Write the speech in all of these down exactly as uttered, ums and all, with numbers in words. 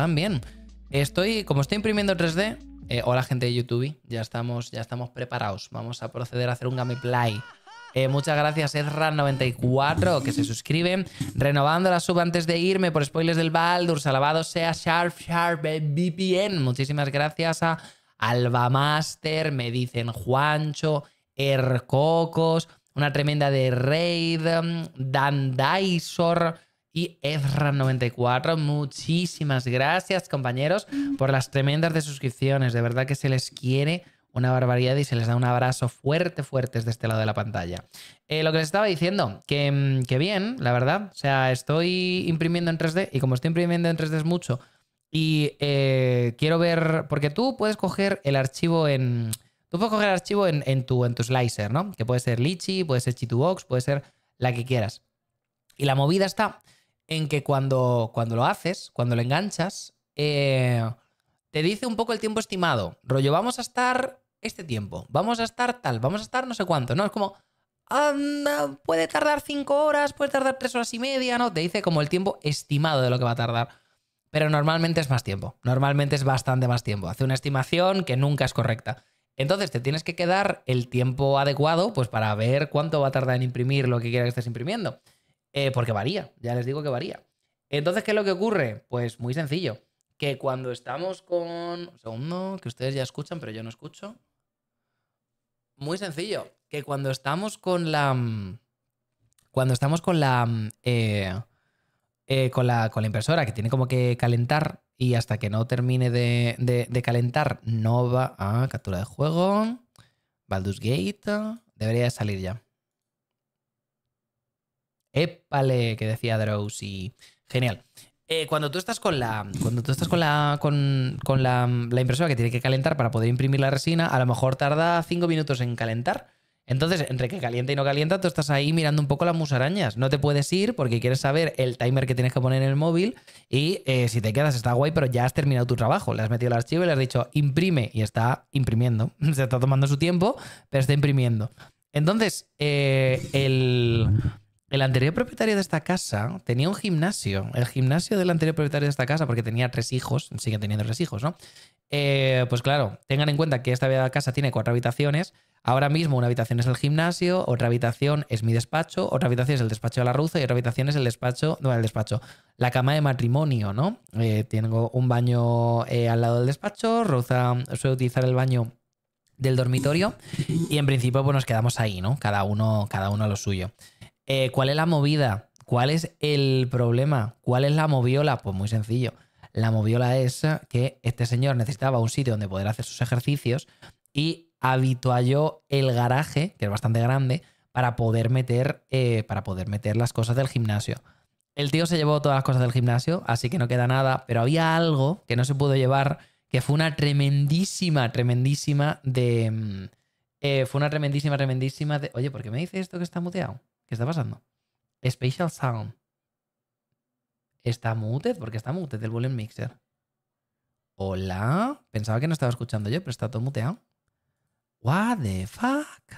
van bien. Estoy, como estoy imprimiendo tres D, eh, hola gente de YouTube, ya estamos, ya estamos preparados. Vamos a proceder a hacer un gameplay. Eh, muchas gracias Ezra noventa y cuatro que se suscribe. Renovando la sub antes de irme por spoilers del Baldur's. Alabado sea Sharp Sharp V P N. Muchísimas gracias a Alba Master. Me dicen Juancho, Ercocos, una tremenda de Raid, Dan Dysor y Ezra noventa y cuatro. Muchísimas gracias compañeros por las tremendas de suscripciones. De verdad que se les quiere una barbaridad y se les da un abrazo fuerte, fuerte desde este lado de la pantalla. Eh, lo que les estaba diciendo, que, que bien, la verdad. O sea, estoy imprimiendo en tres D y como estoy imprimiendo en tres D es mucho y eh, quiero ver... Porque tú puedes coger el archivo en... Tú puedes coger el archivo en, en, tu, en tu slicer, ¿no? Que puede ser Litchi, puede ser Chitubox, puede ser la que quieras. Y la movida está en que cuando, cuando lo haces, cuando lo enganchas, eh, te dice un poco el tiempo estimado. Rollo, vamos a estar este tiempo, vamos a estar tal, vamos a estar no sé cuánto, ¿no? Es como, ah, no, puede tardar cinco horas, puede tardar tres horas y media, ¿no? Te dice como el tiempo estimado de lo que va a tardar. Pero normalmente es más tiempo, normalmente es bastante más tiempo. Hace una estimación que nunca es correcta. Entonces te tienes que quedar el tiempo adecuado pues para ver cuánto va a tardar en imprimir lo que quieras que estés imprimiendo. Eh, porque varía, ya les digo que varía. Entonces, ¿qué es lo que ocurre? Pues muy sencillo. Que cuando estamos con... Un segundo, que ustedes ya escuchan, pero yo no escucho. Muy sencillo. Que cuando estamos con la... Cuando estamos con la... Eh, eh, con la, con la impresora, que tiene como que calentar y hasta que no termine de, de, de calentar no va... Ah, captura de juego. Baldur's Gate. Debería de salir ya. Épale, que decía Drowsy. Genial. Eh, cuando tú estás con la. Cuando tú estás con la. Con, con la, la impresora que tiene que calentar para poder imprimir la resina, a lo mejor tarda cinco minutos en calentar. Entonces, entre que calienta y no calienta, tú estás ahí mirando un poco las musarañas. No te puedes ir porque quieres saber el timer que tienes que poner en el móvil. Y eh, si te quedas, está guay, pero ya has terminado tu trabajo. Le has metido el archivo y le has dicho imprime. Y está imprimiendo. Se está tomando su tiempo, pero está imprimiendo. Entonces, eh, el. El anterior propietario de esta casa tenía un gimnasio. El gimnasio del anterior propietario de esta casa, porque tenía tres hijos, sigue teniendo tres hijos, ¿no? Eh, pues claro, tengan en cuenta que esta casa tiene cuatro habitaciones. Ahora mismo una habitación es el gimnasio, otra habitación es mi despacho, otra habitación es el despacho de la Ruza y otra habitación es el despacho, no, el despacho, la cama de matrimonio, ¿no? Eh, tengo un baño eh, al lado del despacho, Ruza suele utilizar el baño del dormitorio y en principio pues nos quedamos ahí, ¿no? Cada uno, cada uno a lo suyo. Eh, ¿Cuál es la movida? ¿Cuál es el problema? ¿Cuál es la moviola? Pues muy sencillo. La moviola es que este señor necesitaba un sitio donde poder hacer sus ejercicios y habitualló el garaje, que es bastante grande, para poder meter, eh, para poder meter las cosas del gimnasio. El tío se llevó todas las cosas del gimnasio, así que no queda nada, pero había algo que no se pudo llevar, que fue una tremendísima, tremendísima de... Eh, fue una tremendísima, tremendísima de... Oye, ¿por qué me dice esto que está muteado? ¿Qué está pasando? Spatial Sound. ¿Está muted? ¿Por qué está muted el volume mixer? Hola. Pensaba que no estaba escuchando yo, pero está todo muteado. What the fuck?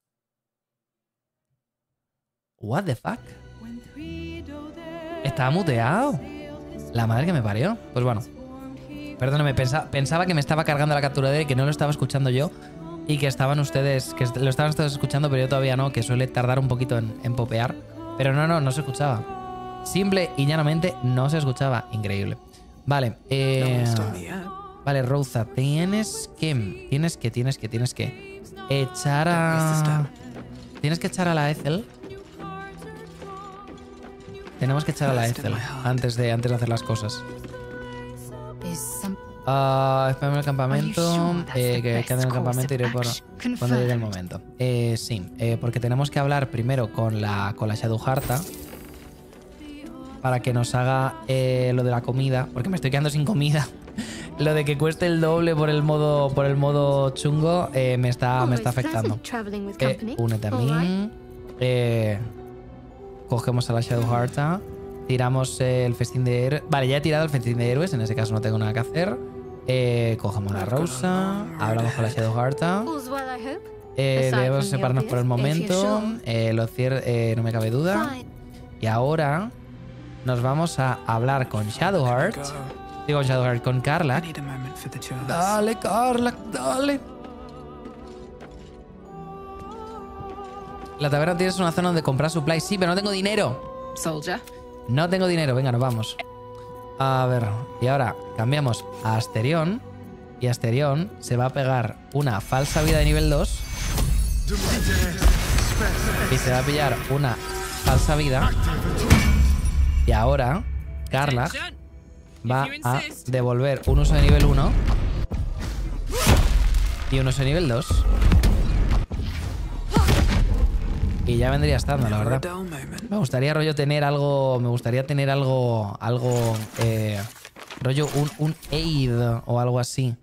What the fuck? Estaba muteado. La madre que me parió. Pues bueno. Perdóname, pensa, pensaba que me estaba cargando la captura de y que no lo estaba escuchando yo. Y que estaban ustedes, que lo estaban ustedes escuchando, pero yo todavía no, que suele tardar un poquito en, en popear. Pero no, no, no se escuchaba. Simple y llanamente no se escuchaba. Increíble. Vale, eh... Vale, Rosa, tienes que... Tienes que, tienes que, tienes que... Echar a... Tienes que echar a la Ethel. Tenemos que echar a la Ethel antes de, antes de hacer las cosas. Uh, espérame el campamento. Eh, que quede en el campamento y iré por cuando llegue el momento. Eh, sí, eh, porque tenemos que hablar primero con la, con la Shadowhearta para que nos haga eh, lo de la comida. Porque me estoy quedando sin comida. Lo de que cueste el doble por el modo, por el modo chungo eh, me, está, me está afectando. Eh, únete a mí. Eh, cogemos a la Shadowhearta. Tiramos el festín de héroes. Vale, ya he tirado el festín de héroes. En ese caso no tengo nada que hacer. Eh, cogemos la Rosa. Hablamos con la Shadowhearta. Eh, debemos separarnos por el momento. Eh, lo cier eh, no me cabe duda. Y ahora nos vamos a hablar con Shadowheart Digo, con Shadowheart, con Karlach. Dale, Karlach, dale. La taberna tienes una zona donde comprar supplies. Sí, pero no tengo dinero. Soldier. No tengo dinero. Venga, nos vamos. A ver. Y ahora cambiamos a Asterion. Y Asterion se va a pegar una falsa vida de nivel dos. Y se va a pillar una falsa vida. Y ahora Karlach va a devolver un uso de nivel uno y un uso de nivel dos. Y ya vendría estando, la verdad. Me gustaría, rollo, tener algo... Me gustaría tener algo... Algo... Eh, rollo, un, un aid o algo así.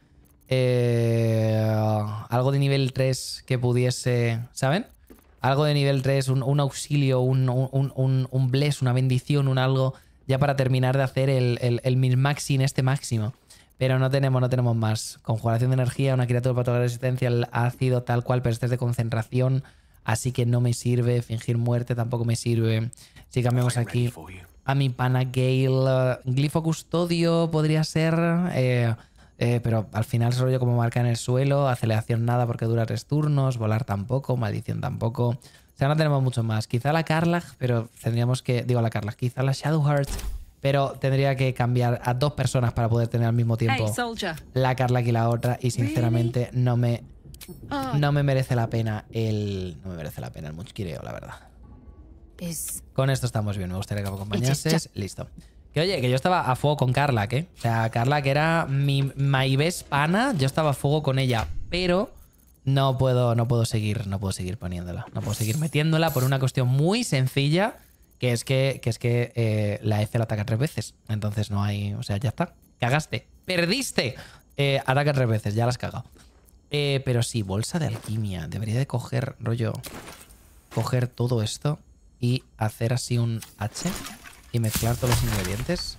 Eh, algo de nivel tres que pudiese... ¿Saben? Algo de nivel tres, un, un auxilio, un, un, un, un bless, una bendición, un algo... Ya para terminar de hacer el, el, el min-maxi en este máximo. Pero no tenemos, no tenemos más. Conjuración de energía, una criatura para tocar resistencia al ácido, tal cual, pero este es de concentración. Así que no me sirve. Fingir muerte tampoco me sirve. Si cambiamos aquí a mi pana Gale. Glifo custodio podría ser. Eh, eh, pero al final es rollo como marca en el suelo. Aceleración nada porque dura tres turnos. Volar tampoco. Maldición tampoco. O sea, no tenemos mucho más. Quizá la Karlach, pero tendríamos que... Digo la Karlach. Quizá la Shadowheart. Pero tendría que cambiar a dos personas para poder tener al mismo tiempo Hey, la Karlach y la otra. Y sinceramente no me... No me merece la pena el... No me merece la pena el muchquireo, la verdad. Is... Con esto estamos bien. Me gustaría que me acompañases. Listo. Que oye, que yo estaba a fuego con Karlach, ¿eh? O sea, Karlach era mi my best pana. Yo estaba a fuego con ella. Pero no puedo, no puedo seguir, no puedo seguir poniéndola. No puedo seguir metiéndola por una cuestión muy sencilla. Que es que, que, es que eh, la F la ataca tres veces. Entonces no hay... O sea, ya está. Cagaste. Perdiste. Eh, ataca tres veces. Ya la has cagado. Eh, pero sí, bolsa de alquimia. Debería de coger, rollo... Coger todo esto y hacer así un H y mezclar todos los ingredientes.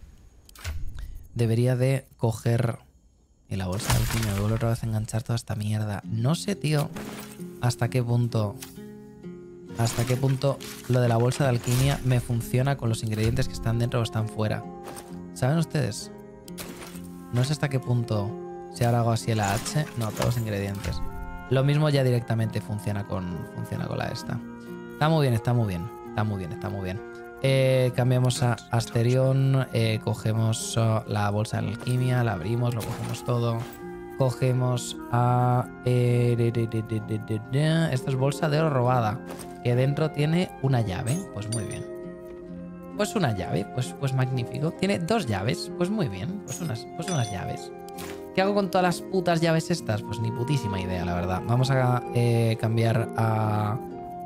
Debería de coger... Y la bolsa de alquimia. Me vuelvo otra vez a enganchar toda esta mierda. No sé, tío, hasta qué punto... Hasta qué punto lo de la bolsa de alquimia me funciona con los ingredientes que están dentro o están fuera. ¿Saben ustedes? No sé hasta qué punto, si ahora hago así el H, no, todos los ingredientes. Lo mismo ya directamente funciona con, funciona con la esta. Está muy bien, está muy bien. Está muy bien, está muy bien. Eh, cambiamos a Asterion, eh, cogemos uh, la bolsa de alquimia, la abrimos, lo cogemos todo. Cogemos a... Eh, de, de, de, de, de, de, de. Esto es bolsa de oro robada. Que dentro tiene una llave. Pues muy bien. Pues una llave. Pues, pues magnífico. Tiene dos llaves. Pues muy bien. Pues unas, pues unas llaves. ¿Qué hago con todas las putas llaves estas? Pues ni putísima idea, la verdad. Vamos a eh, cambiar a...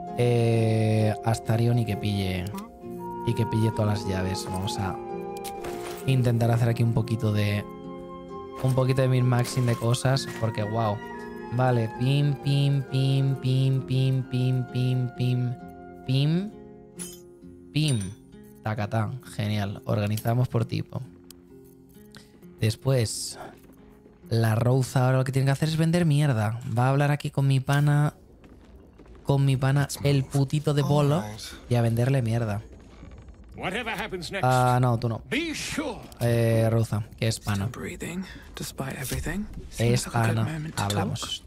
Eh, Astarion y que pille... Y que pille todas las llaves. Vamos a intentar hacer aquí un poquito de... Un poquito de min-maxing de cosas, porque wow. Vale, pim, pim, pim, pim, pim, pim, pim, pim, pim, pim. Tacatán, genial. Organizamos por tipo. Después, la Rosa ahora lo que tiene que hacer es vender mierda. Va a hablar aquí con mi pana, con mi pana, el putito de Bolo, y a venderle mierda. Ah, uh, no, tú no. Eh, Ruza, que es pana. Es pana. Hablamos.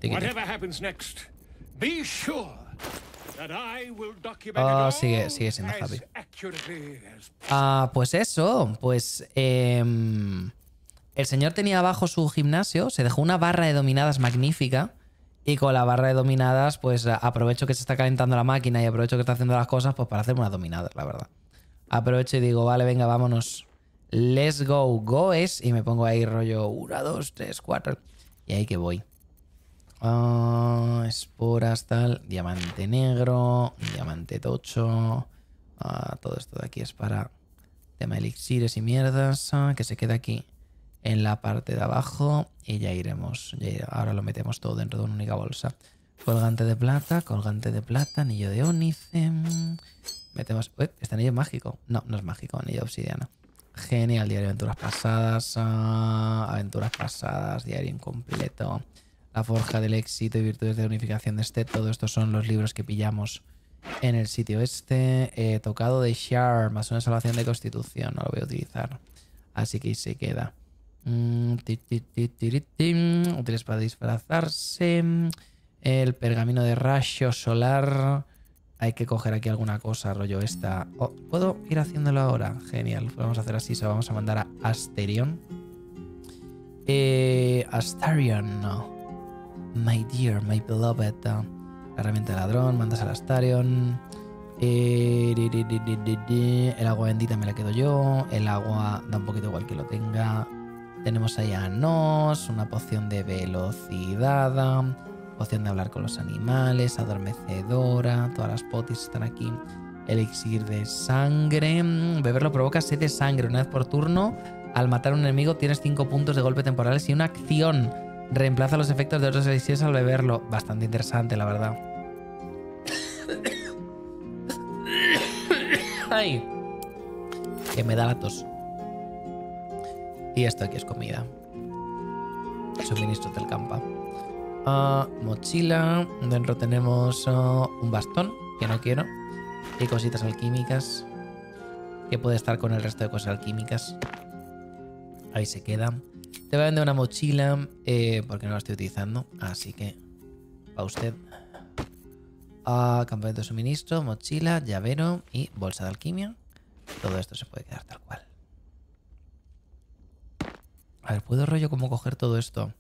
Oh, sigue, sigue siendo happy. Ah, pues eso. Pues eh, el señor tenía abajo su gimnasio, se dejó una barra de dominadas magnífica. Y con la barra de dominadas, pues aprovecho que se está calentando la máquina y aprovecho que está haciendo las cosas, pues para hacer unas dominadas, la verdad. Aprovecho y digo, vale, venga, vámonos. Let's go, go es. Y me pongo ahí rollo uno, dos, tres, cuatro. Y ahí que voy. Uh, esporas, tal. Diamante negro. Diamante tocho. Uh, todo esto de aquí es para tema elixires y mierdas. Uh, que se queda aquí en la parte de abajo. Y ya iremos. Ya iremos. Ahora lo metemos todo dentro de una única bolsa. Colgante de plata, colgante de plata, anillo de ónice. Metemos... Uy, este anillo es mágico. No, no es mágico, anillo de obsidiana. Genial, diario de aventuras pasadas. Uh, aventuras pasadas, diario incompleto. La forja del éxito y virtudes de unificación de este. Todo estos son los libros que pillamos en el sitio este. Eh, tocado de Shard, más una salvación de constitución. No lo voy a utilizar. Así que ahí se queda. Mm, ti, ti, ti, ti, ti, útiles para disfrazarse. El pergamino de rayo solar. Hay que coger aquí alguna cosa, rollo esta. Oh, ¿puedo ir haciéndolo ahora? Genial. Pues vamos a hacer así. Se lo vamos a mandar a Asterion. Eh, Astarion, no. My dear, my beloved. La herramienta de ladrón. Mandas al Astarion. Eh, di, di, di, di, di, di. El agua bendita me la quedo yo. El agua da un poquito igual que lo tenga. Tenemos ahí a Nos. Una poción de velocidad. Poción de hablar con los animales. Adormecedora. Todas las potis están aquí. Elixir de sangre. Beberlo provoca sed de sangre una vez por turno. Al matar a un enemigo tienes cinco puntos de golpe temporales y una acción. Reemplaza los efectos de otros elixires al beberlo. Bastante interesante, la verdad. ¡Ay! Que me da la tos. Y esto aquí es comida. Suministros del campa. Uh, mochila. Dentro tenemos uh, un bastón, que no quiero. Y cositas alquímicas. Que puede estar con el resto de cosas alquímicas. Ahí se queda. Te voy a vender una mochila eh, porque no la estoy utilizando. Así que para usted. Uh, campamento de suministro, mochila, llavero y bolsa de alquimia. Todo esto se puede quedar tal cual. A ver, ¿puedo rollo cómo coger todo esto?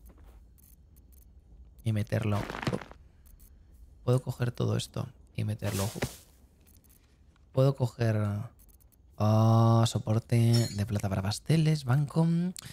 Y meterlo. Puedo coger todo esto y meterlo. Puedo coger... Oh, soporte de plata para pasteles, banco,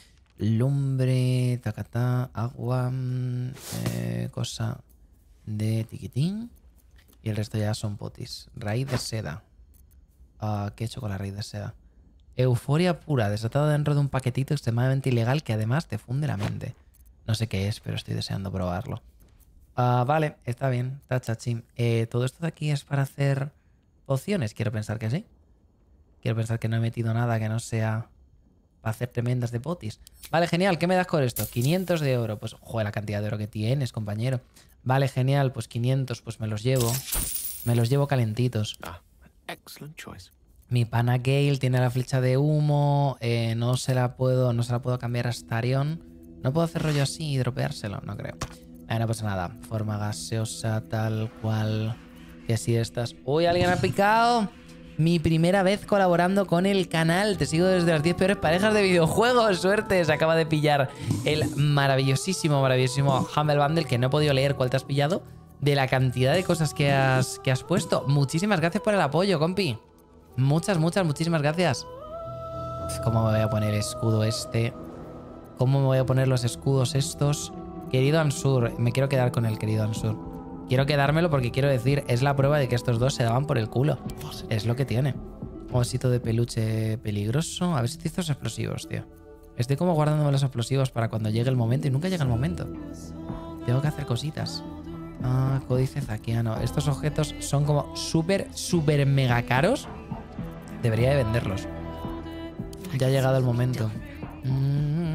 lumbre, tacatá, agua, eh, cosa de tiquitín. Y el resto ya son potis. Raíz de seda. Uh, ¿Qué he hecho con la raíz de seda? Euforia pura, desatado dentro de un paquetito extremadamente ilegal que además te funde la mente. No sé qué es, pero estoy deseando probarlo. Uh, vale, está bien, está chachín. Eh, ¿Todo esto de aquí es para hacer pociones? Quiero pensar que sí. Quiero pensar que no he metido nada que no sea para hacer tremendas de potis. Vale, genial. ¿Qué me das con esto? quinientos de oro. Pues, joder, la cantidad de oro que tienes, compañero. Vale, genial. Pues quinientos, pues me los llevo. Me los llevo calentitos. Ah, excellent choice. Mi pana Gale tiene la flecha de humo. Eh, no se la puedo, no se la puedo cambiar a Astarion. No puedo hacer rollo así y dropeárselo, no creo. Eh, no pasa nada. Forma gaseosa, tal cual. Que si estas. ¡Uy, alguien ha picado! Mi primera vez colaborando con el canal. Te sigo desde las diez peores parejas de videojuegos. Suerte, se acaba de pillar el maravillosísimo, maravillosísimo Humble Bundle, que no he podido leer cuál te has pillado, de la cantidad de cosas que has, que has puesto. Muchísimas gracias por el apoyo, compi. Muchas, muchas, muchísimas gracias. ¿Cómo me voy a poner el escudo este? ¿Cómo me voy a poner los escudos estos? Querido Ansur, me quiero quedar con el querido Ansur. Quiero quedármelo porque quiero decir, es la prueba de que estos dos se daban por el culo. Es lo que tiene. Osito de peluche peligroso. A ver si te hizo explosivos, tío. Estoy como guardándome los explosivos para cuando llegue el momento y nunca llega el momento. Tengo que hacer cositas. Ah, códice zaquiano. Estos objetos son como súper, súper mega caros. Debería de venderlos. Ya ha llegado el momento. Mm.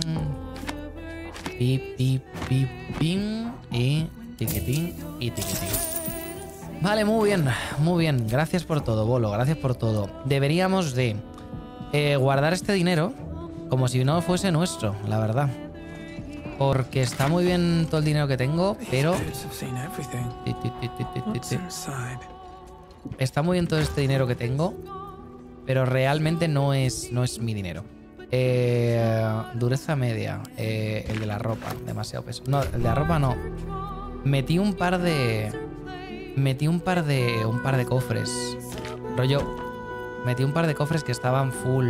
Pip, pip, pip, pim. Y... tiquitín y tiquitín. Vale, muy bien, muy bien. Gracias por todo, Bolo, gracias por todo. Deberíamos de eh, guardar este dinero como si no fuese nuestro, la verdad. Porque está muy bien todo el dinero que tengo, pero... Está muy bien todo este dinero que tengo, pero realmente no es, no es mi dinero. Eh, dureza media. Eh, el de la ropa, demasiado peso. No, el de la ropa no. Metí un par de... Metí un par de... Un par de cofres. Rollo... Metí un par de cofres que estaban full...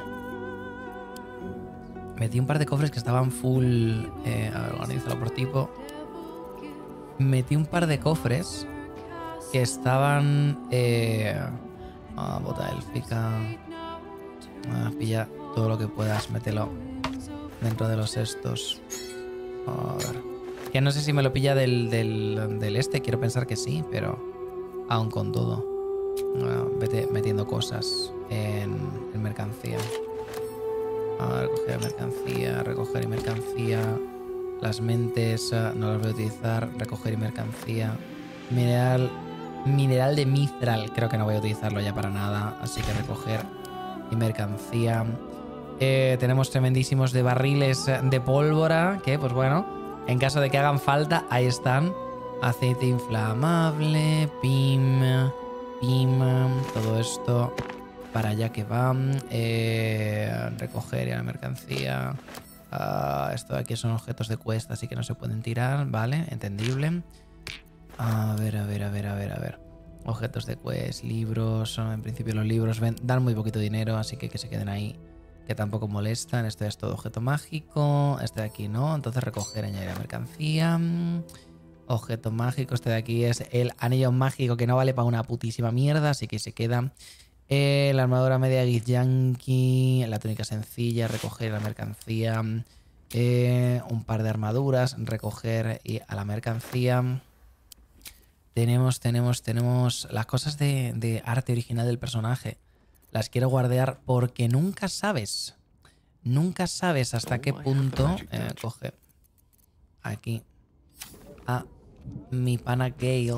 Metí un par de cofres que estaban full... Eh, a ver, organízalo por tipo. Metí un par de cofres que estaban... Eh, ah, bota élfica... Ah, pilla todo lo que puedas, mételo dentro de los estos. A ver... Que no sé si me lo pilla del, del, del este, quiero pensar que sí, pero aún con todo. Bueno, vete metiendo cosas en, en mercancía. A recoger mercancía, recoger y mercancía. Las mentes no las voy a utilizar. Recoger y mercancía. Mineral, mineral de mitral, creo que no voy a utilizarlo ya para nada. Así que recoger y mercancía. Eh, tenemos tremendísimos de barriles de pólvora, que pues bueno, en caso de que hagan falta, ahí están. Aceite inflamable, pim, pim, todo esto para allá que van. Eh, recoger ya la mercancía. Uh, esto de aquí son objetos de cuesta, así que no se pueden tirar, ¿vale? Entendible. A ver, a ver, a ver, a ver, a ver. Objetos de quest, libros. En principio los libros ven, dan muy poquito dinero, así que que se queden ahí, que tampoco molestan. Este es todo objeto mágico. Este de aquí no. Entonces recoger, añadir la mercancía. Objeto mágico. Este de aquí es el anillo mágico que no vale para una putísima mierda, así que se queda. Eh, la armadura media Githyanki. La túnica sencilla. Recoger la mercancía. Eh, un par de armaduras. Recoger y a la mercancía. Tenemos, tenemos, tenemos las cosas de, de arte original del personaje. Las quiero guardar porque nunca sabes. Nunca sabes hasta qué punto... Eh, coge aquí a mi pana Gale.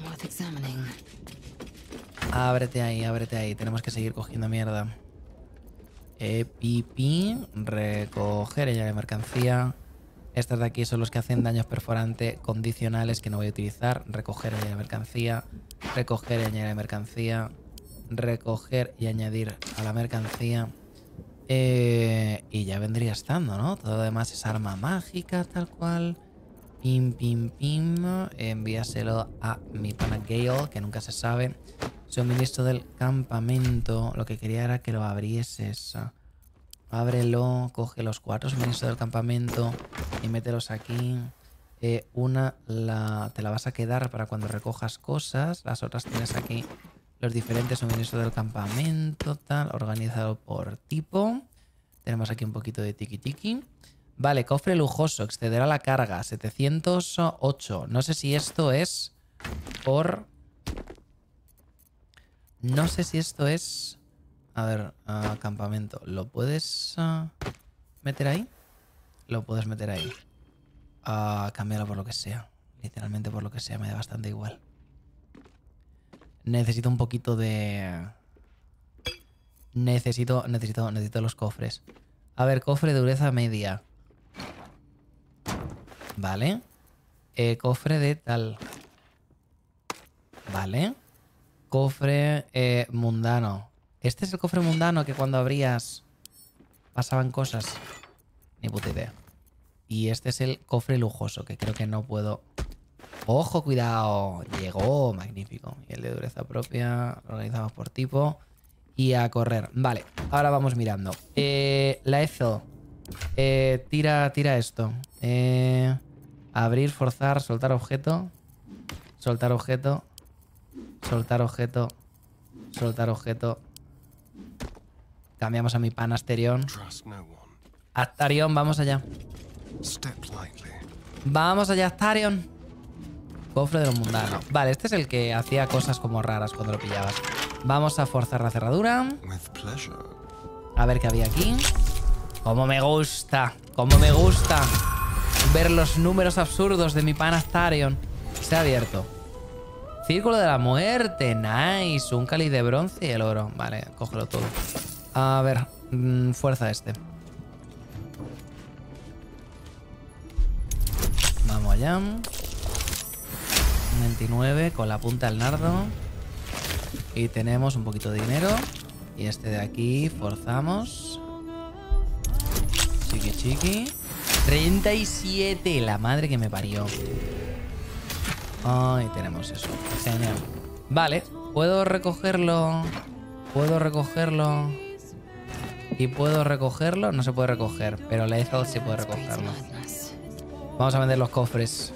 Ábrete ahí, ábrete ahí. Tenemos que seguir cogiendo mierda. Eh, pipi. Recoger ella de mercancía. Estas de aquí son los que hacen daños perforante condicionales que no voy a utilizar. Recoger y añadir mercancía. Recoger y añadir mercancía. Recoger y añadir a la mercancía. Eh, y ya vendría estando, ¿no? Todo lo demás es arma mágica, tal cual. Pim, pim, pim. Envíaselo a mi pana Gale, que nunca se sabe. Suministro del campamento. Lo que quería era que lo abrieses. Ábrelo, coge los cuatro suministros del campamento y mételos aquí. Eh, una la, te la vas a quedar para cuando recojas cosas. Las otras tienes aquí los diferentes suministros del campamento, tal, organizado por tipo. Tenemos aquí un poquito de tiki tiki. Vale, cofre lujoso, excederá la carga, setecientos ocho. No sé si esto es por... No sé si esto es... A ver, uh, campamento. ¿Lo puedes uh, meter ahí? Lo puedes meter ahí. Uh, cámbialo por lo que sea. Literalmente por lo que sea, me da bastante igual. Necesito un poquito de... Necesito, necesito, necesito los cofres. A ver, cofre de dureza media. Vale. Eh, cofre de tal. Vale. Cofre eh, mundano. Este es el cofre mundano que cuando abrías pasaban cosas. Ni puta idea. Y este es el cofre lujoso, que creo que no puedo... ¡Ojo, cuidado! Llegó, magnífico. Y el de dureza propia, organizamos por tipo. Y a correr. Vale, ahora vamos mirando. Eh, la Ethel. Eh, tira, tira esto. Eh, abrir, forzar, soltar objeto. Soltar objeto. Soltar objeto. Soltar objeto. Cambiamos a mi pan Asterion. Astarion, vamos allá. Vamos allá, Astarion. Cofre de los mundanos. Vale, este es el que hacía cosas como raras cuando lo pillabas. Vamos a forzar la cerradura. A ver qué había aquí. Como me gusta. Como me gusta ver los números absurdos de mi pan Astarion. Se ha abierto. Círculo de la muerte. Nice. Un cáliz de bronce y el oro. Vale, cógelo todo. A ver, mmm, fuerza este. Vamos allá. veintinueve con la punta del nardo. Y tenemos un poquito de dinero. Y este de aquí, forzamos. Chiqui chiqui. treinta y siete, la madre que me parió. Ahí tenemos eso. Genial. Vale, puedo recogerlo. Puedo recogerlo. Y puedo recogerlo. No se puede recoger, pero la Ethel sí puede recogerlo. Vamos a vender los cofres.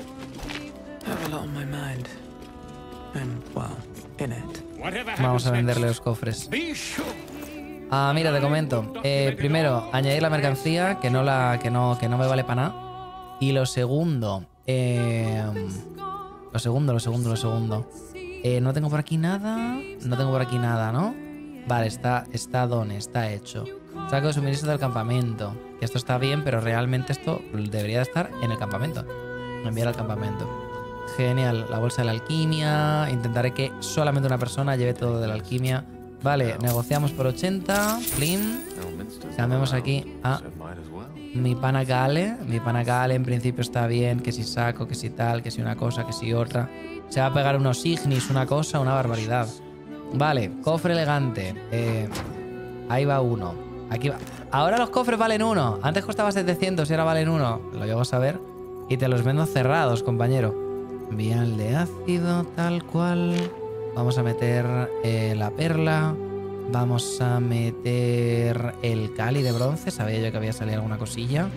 Vamos a venderle los cofres. Ah, mira, te comento. Eh, primero, añadir la mercancía, que no, la, que no, que no me vale para nada. Y lo segundo... Eh, lo segundo, lo segundo, lo segundo. Eh, no tengo por aquí nada. No tengo por aquí nada, ¿no? Vale, está, está donde, está hecho. Saco de suministro del campamento. Que esto está bien, pero realmente esto debería de estar en el campamento. Enviar al campamento. Genial, la bolsa de la alquimia. Intentaré que solamente una persona lleve todo de la alquimia. Vale, negociamos por ochenta. Plim. Cambiamos aquí a mi pana Gale. Mi pana Gale en principio está bien. Que si saco, que si tal, que si una cosa, que si otra. Se va a pegar unos ignis, una cosa, una barbaridad. Vale, cofre elegante. Eh, ahí va uno. Aquí va. Ahora los cofres valen uno. Antes costaba setecientos y ahora valen uno. Lo llego a saber. Y te los vendo cerrados, compañero. Vial de ácido, tal cual. Vamos a meter eh, la perla. Vamos a meter el Cali de bronce. Sabía yo que había salido alguna cosilla.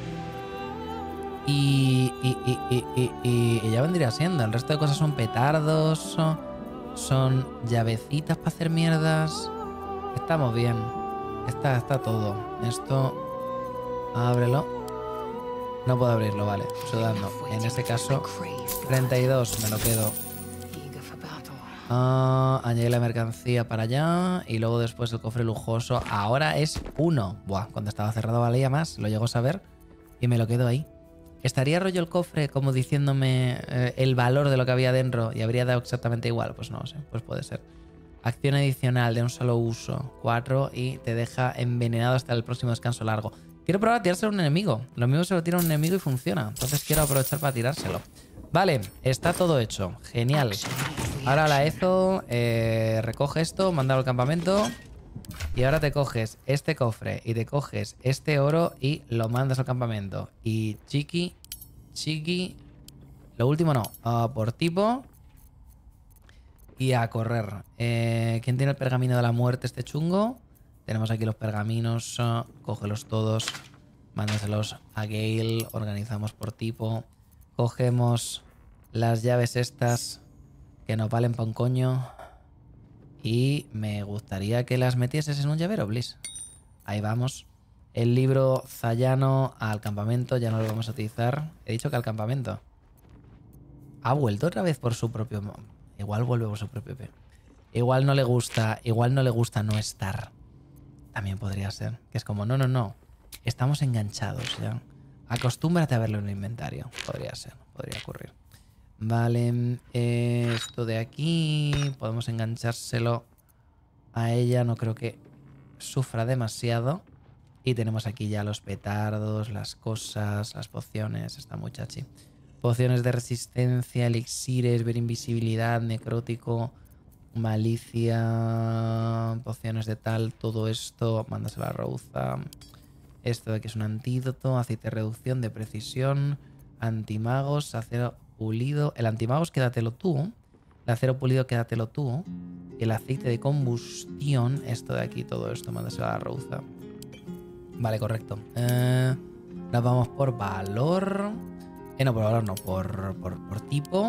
Y, y, y, y, y, y, y ya vendría siendo. El resto de cosas son petardos. Son llavecitas para hacer mierdas. Estamos bien. Está, está todo. Esto... Ábrelo. No puedo abrirlo, vale. Sudando. En ese caso, treinta y dos me lo quedo. Ah, añadir la mercancía para allá. Y luego después el cofre lujoso. Ahora es uno. Buah, cuando estaba cerrado valía más. Lo llego a saber. Y me lo quedo ahí. ¿Estaría rollo el cofre como diciéndome eh, el valor de lo que había dentro y habría dado exactamente igual? Pues no lo sé. Pues puede ser. Acción adicional de un solo uso. cuatro y te deja envenenado hasta el próximo descanso largo. Quiero probar a tirárselo a un enemigo. Lo mismo se lo tira a un enemigo y funciona. Entonces quiero aprovechar para tirárselo. Vale, está todo hecho. Genial. Ahora la Ezo eh, recoge esto, mándalo al campamento. Y ahora te coges este cofre y te coges este oro y lo mandas al campamento. Y chiqui, chiqui. Lo último no. Uh, por tipo. Y a correr. Eh, ¿Quién tiene el pergamino de la muerte este chungo? Tenemos aquí los pergaminos. Uh, cógelos todos. Mándaselos a Gale. Organizamos por tipo. Cogemos las llaves estas que nos valen para un coño. Y me gustaría que las metieses en un llavero, please. Ahí vamos. El libro Zayano al campamento. Ya no lo vamos a utilizar. He dicho que al campamento. Ha vuelto otra vez por su propio... Igual vuelve por su propio P. Igual no le gusta. Igual no le gusta no estar. También podría ser. Que es como, no, no, no. Estamos enganchados ya. Acostúmbrate a verlo en el inventario. Podría ser. Podría ocurrir. Vale, eh, esto de aquí podemos enganchárselo a ella, no creo que sufra demasiado. Y tenemos aquí ya los petardos, las cosas, las pociones, está muy chachi. Pociones de resistencia, elixires, ver invisibilidad, necrótico, malicia, pociones de tal, todo esto, mándaselo a Rouza. Esto de aquí es un antídoto, aceite de reducción, de precisión, antimagos, acero... pulido. El antimagos quédatelo tú. El acero pulido quédatelo tú. Y el aceite de combustión. Esto de aquí, todo esto, mándaselo a la Rouza. Vale, correcto. Eh, nos vamos por valor. Eh, no, por valor no, por, por, por tipo.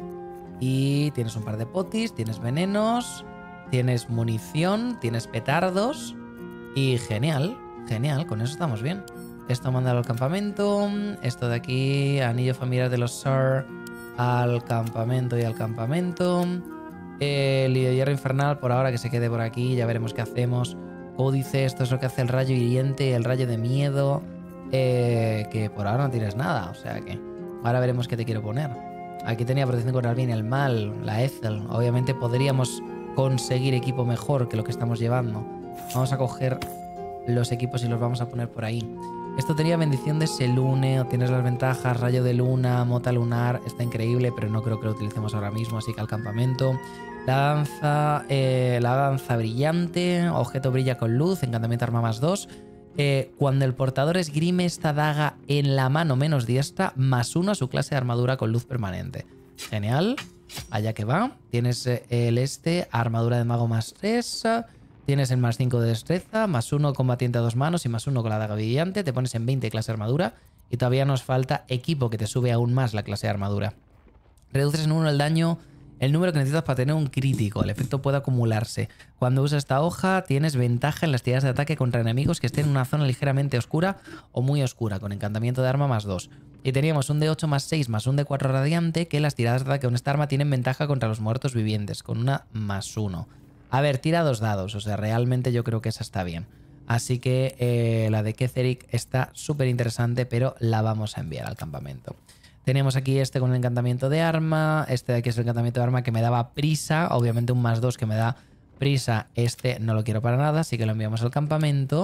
Y tienes un par de potis, tienes venenos, tienes munición, tienes petardos. Y genial, genial, con eso estamos bien. Esto mándalo al campamento. Esto de aquí, anillo familiar de los Sar al campamento y al campamento. El lío de hierro infernal, por ahora que se quede por aquí. Ya veremos qué hacemos. Códice, esto es lo que hace el rayo hiriente, el rayo de miedo. Eh, que por ahora no tienes nada. O sea que ahora veremos qué te quiero poner. Aquí tenía protección contra el bien y el mal. La Ethel. Obviamente podríamos conseguir equipo mejor que lo que estamos llevando. Vamos a coger los equipos y los vamos a poner por ahí. Esto tenía bendición de Selune, tienes las ventajas, rayo de luna, mota lunar, está increíble, pero no creo que lo utilicemos ahora mismo, así que al campamento. La danza, eh, la danza brillante, objeto brilla con luz, encantamiento arma más dos. Eh, cuando el portador esgrime esta daga en la mano menos diestra, más uno a su clase de armadura con luz permanente. Genial, allá que va. Tienes eh, el este, armadura de mago más tres. Tienes el más cinco de destreza, más uno combatiente a dos manos y más uno con la daga brillante. Te pones en veinte clase de armadura. Y todavía nos falta equipo que te sube aún más la clase de armadura. Reduces en uno el daño, el número que necesitas para tener un crítico. El efecto puede acumularse. Cuando usas esta hoja tienes ventaja en las tiradas de ataque contra enemigos que estén en una zona ligeramente oscura o muy oscura, con encantamiento de arma más dos. Y teníamos un D ocho más seis más un D cuatro radiante, que las tiradas de ataque con esta arma tienen ventaja contra los muertos vivientes, con una más uno. A ver, tira dos dados, o sea, realmente yo creo que esa está bien. Así que eh, la de Ketheric está súper interesante, pero la vamos a enviar al campamento. Tenemos aquí este con el encantamiento de arma, este de aquí es el encantamiento de arma que me daba prisa, obviamente un más dos que me da prisa, este no lo quiero para nada, así que lo enviamos al campamento.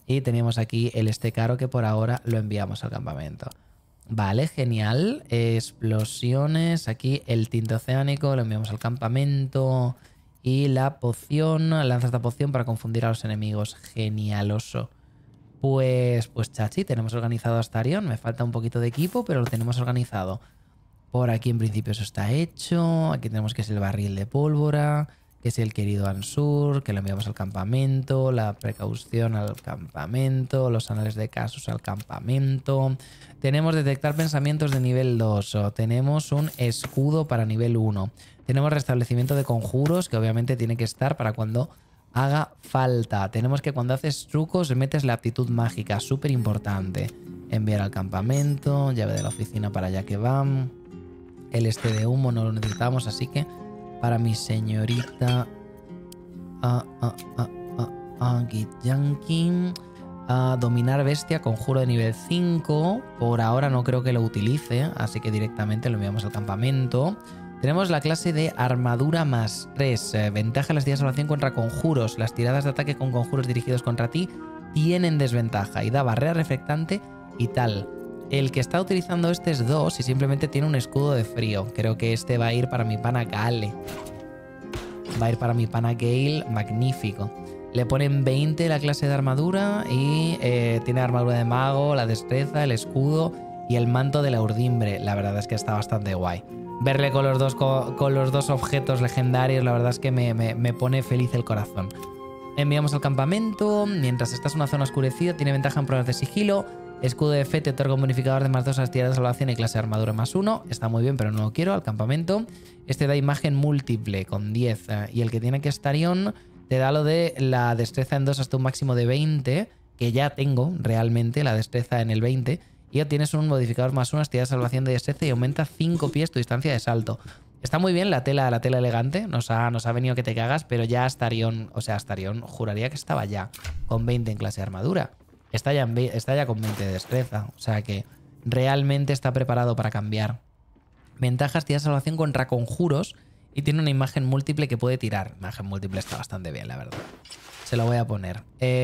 Y teníamos aquí el este caro que por ahora lo enviamos al campamento. Vale, genial. Explosiones. Aquí el tinte oceánico lo enviamos al campamento. Y la poción. Lanza esta poción para confundir a los enemigos. Genialoso. Pues, pues chachi, tenemos organizado a Astarion. Me falta un poquito de equipo, pero lo tenemos organizado. Por aquí en principio eso está hecho. Aquí tenemos que es el barril de pólvora. Que es el querido Ansur, que lo enviamos al campamento, la precaución al campamento, los anales de casos al campamento. Tenemos detectar pensamientos de nivel dos, tenemos un escudo para nivel uno. Tenemos restablecimiento de conjuros, que obviamente tiene que estar para cuando haga falta. Tenemos que cuando haces trucos metes la aptitud mágica, súper importante. Enviar al campamento, llave de la oficina para allá que van. El este de humo no lo necesitamos, así que... Para mi señorita ah, ah, ah, ah, ah, Gityankin. Ah, dominar bestia, conjuro de nivel cinco. Por ahora no creo que lo utilice, así que directamente lo enviamos al campamento. Tenemos la clase de armadura más tres. Eh, ventaja en las tiradas de salvación contra conjuros. Las tiradas de ataque con conjuros dirigidos contra ti tienen desventaja y da barrera reflectante y tal. El que está utilizando este es dos y simplemente tiene un escudo de frío. Creo que este va a ir para mi pana Gale. Va a ir para mi pana Gale. Magnífico. Le ponen veinte la clase de armadura y eh, tiene armadura de mago, la destreza, el escudo y el manto de la urdimbre. La verdad es que está bastante guay. Verle con los dos, con, con los dos objetos legendarios, la verdad es que me, me, me pone feliz el corazón. Enviamos al campamento. Mientras estás en una zona oscurecida, tiene ventaja en pruebas de sigilo. Escudo de fe te otorga un bonificador de más dos a las tiradas de salvación y clase de armadura más uno. Está muy bien, pero no lo quiero. Al campamento. Este da imagen múltiple con diez. Y el que tiene que Astarion te da lo de la destreza en dos hasta un máximo de veinte. Que ya tengo realmente la destreza en el veinte. Y obtienes un modificador más uno a las tiradas de salvación de destreza y aumenta cinco pies tu distancia de salto. Está muy bien la tela, la tela elegante. Nos ha, nos ha venido que te cagas, pero ya Astarion, o sea, Astarion juraría que estaba ya con veinte en clase de armadura. Está ya, en, está ya con veinte de destreza. O sea que realmente está preparado para cambiar. Ventajas, tira salvación contra conjuros. Y tiene una imagen múltiple que puede tirar. Imagen múltiple está bastante bien, la verdad. Se lo voy a poner.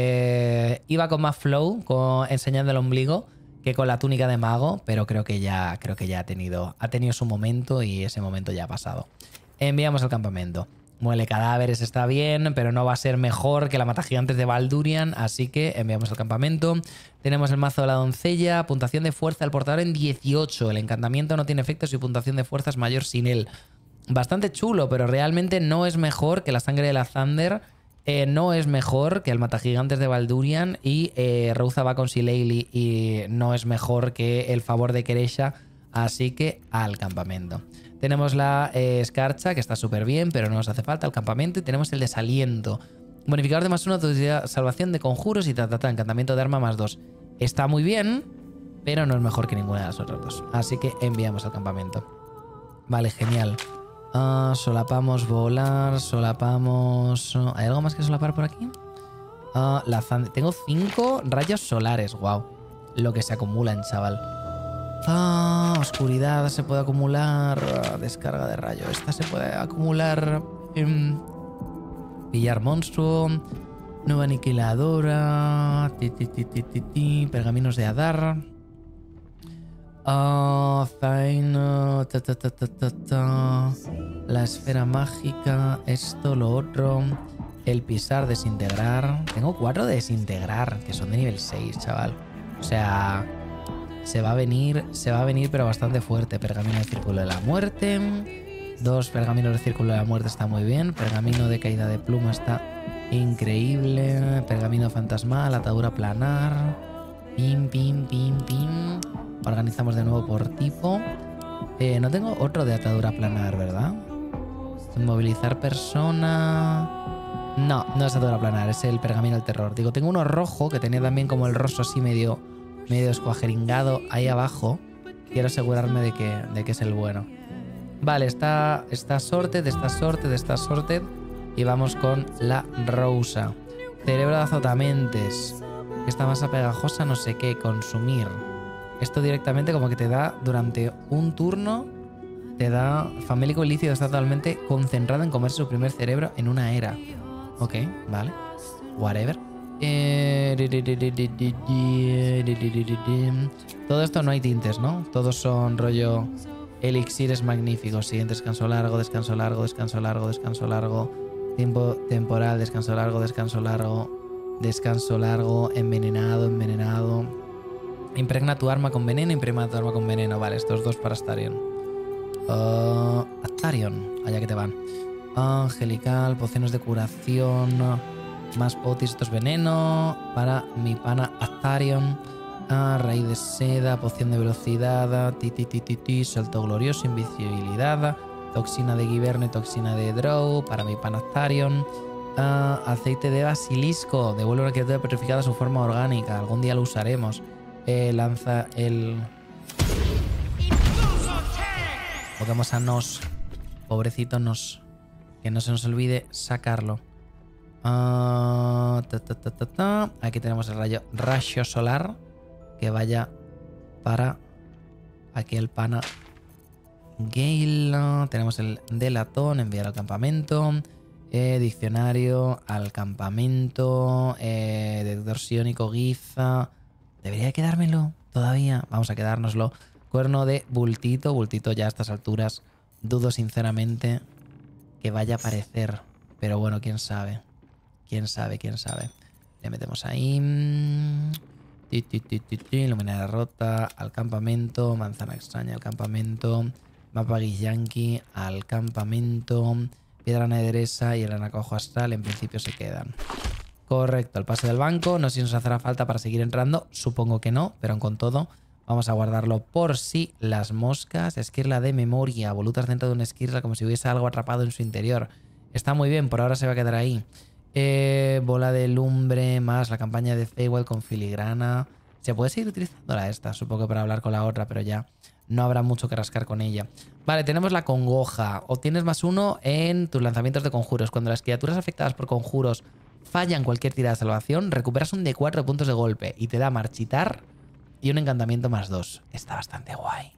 Eh, iba con más flow, con, enseñando el ombligo, que con la túnica de mago. Pero creo que ya, creo que ya ha, tenido, ha tenido su momento y ese momento ya ha pasado. Enviamos al campamento. Muele cadáveres está bien, pero no va a ser mejor que la matagigantes de Baldurian, así que enviamos al campamento. Tenemos el mazo de la doncella, puntuación de fuerza del portador en dieciocho. El encantamiento no tiene efectos y puntuación de fuerza es mayor sin él. Bastante chulo, pero realmente no es mejor que la sangre de la Thunder, eh, no es mejor que el matagigantes de Baldurian y eh, Rauza va con Sileili y no es mejor que el favor de Keresha, así que al campamento. Tenemos la eh, escarcha, que está súper bien, pero no nos hace falta el campamento. Y tenemos el desaliento. Bonificador de más uno, salvación de conjuros y tatata, encantamiento de arma más dos. Está muy bien, pero no es mejor que ninguna de las otras dos. Así que enviamos al campamento. Vale, genial. Uh, solapamos volar, solapamos... ¿Hay algo más que solapar por aquí? Uh, la Tengo cinco rayos solares, wow. Lo que se acumulan, chaval. Ah, oscuridad se puede acumular. Descarga de rayo. Esta se puede acumular. Eh, pillar monstruo. Nueva aniquiladora. Ti, ti, ti, ti, ti, ti, pergaminos de Adar. Ah, Zain. Ta, ta, ta, ta, ta, ta. La esfera mágica. Esto, lo otro. El pisar, desintegrar. Tengo cuatro de desintegrar, que son de nivel seis, chaval. O sea... Se va a venir, se va a venir, pero bastante fuerte. Pergamino de Círculo de la Muerte. Dos pergaminos de Círculo de la Muerte está muy bien. Pergamino de Caída de Pluma está increíble. Pergamino fantasmal, atadura planar. Pim, pim, pim, pim. Organizamos de nuevo por tipo. Eh, no tengo otro de atadura planar, ¿verdad? Movilizar persona... No, no es atadura planar, es el pergamino del terror. Digo, tengo uno rojo, que tenía también como el rostro así medio... medio escuajeringado ahí abajo. Quiero asegurarme de que, de que es el bueno. Vale, está, está sorted, está sorted, está sorted. Y vamos con la Rosa. Cerebro de azotamentes. Esta masa pegajosa, no sé qué, consumir. Esto directamente como que te da durante un turno. Te da famélico ilícito, está totalmente concentrado en comerse su primer cerebro en una era. Ok, vale. Whatever. Eh, Todo esto no hay tintes, ¿no? Todos son rollo elixires magníficos. Siguiente descanso largo, descanso largo, descanso largo, descanso largo. Tiempo temporal, descanso largo, descanso largo. Descanso largo, envenenado, envenenado. Impregna tu arma con veneno, impregna tu arma con veneno. Vale, estos dos para Astarion. Uh, Astarion, allá que te van. Angelical, pociones de curación. Más potis, estos veneno. Para mi pana Astarion. Ah, raíz de seda, poción de velocidad. Ti, ti, ti, ti, ti, salto glorioso, invisibilidad. Toxina de Giberne, toxina de Drow. Para mi pana Astarion. Uh, aceite de basilisco. Devuelve una criatura petrificada a su forma orgánica. Algún día lo usaremos. Eh, lanza el... Pongamos a Nos. Pobrecito Nos. Que no se nos olvide sacarlo. Uh, ta, ta, ta, ta, ta. Aquí tenemos el rayo, rayo solar. Que vaya para... Aquí el pana Gale. Tenemos el delatón. Enviar al campamento. Eh, diccionario al campamento. Eh, detector psiónico, Giza. Debería quedármelo todavía. Vamos a quedárnoslo. Cuerno de bultito. Bultito ya a estas alturas. Dudo sinceramente que vaya a aparecer. Pero bueno, quién sabe. Quién sabe, quién sabe. Le metemos ahí. Ti, ti, ti, ti, ti. Luminaria rota. Al campamento. Manzana extraña al campamento. Mapa Guillanqui al campamento. Piedra nederesa y el anacojo astral en principio se quedan. Correcto, el pase del banco. No sé si nos hará falta para seguir entrando. Supongo que no, pero con todo vamos a guardarlo por si las moscas. Esquirla de memoria. Volutas dentro de una esquirla como si hubiese algo atrapado en su interior. Está muy bien, por ahora se va a quedar ahí. Eh, bola de lumbre más la campaña de Feywild con filigrana. Se puede seguir utilizándola esta, supongo que para hablar con la otra, pero ya no habrá mucho que rascar con ella. Vale, tenemos la congoja. Obtienes más uno en tus lanzamientos de conjuros. Cuando las criaturas afectadas por conjuros fallan cualquier tirada de salvación, recuperas un de cuatro puntos de golpe y te da marchitar y un encantamiento más dos. Está bastante guay.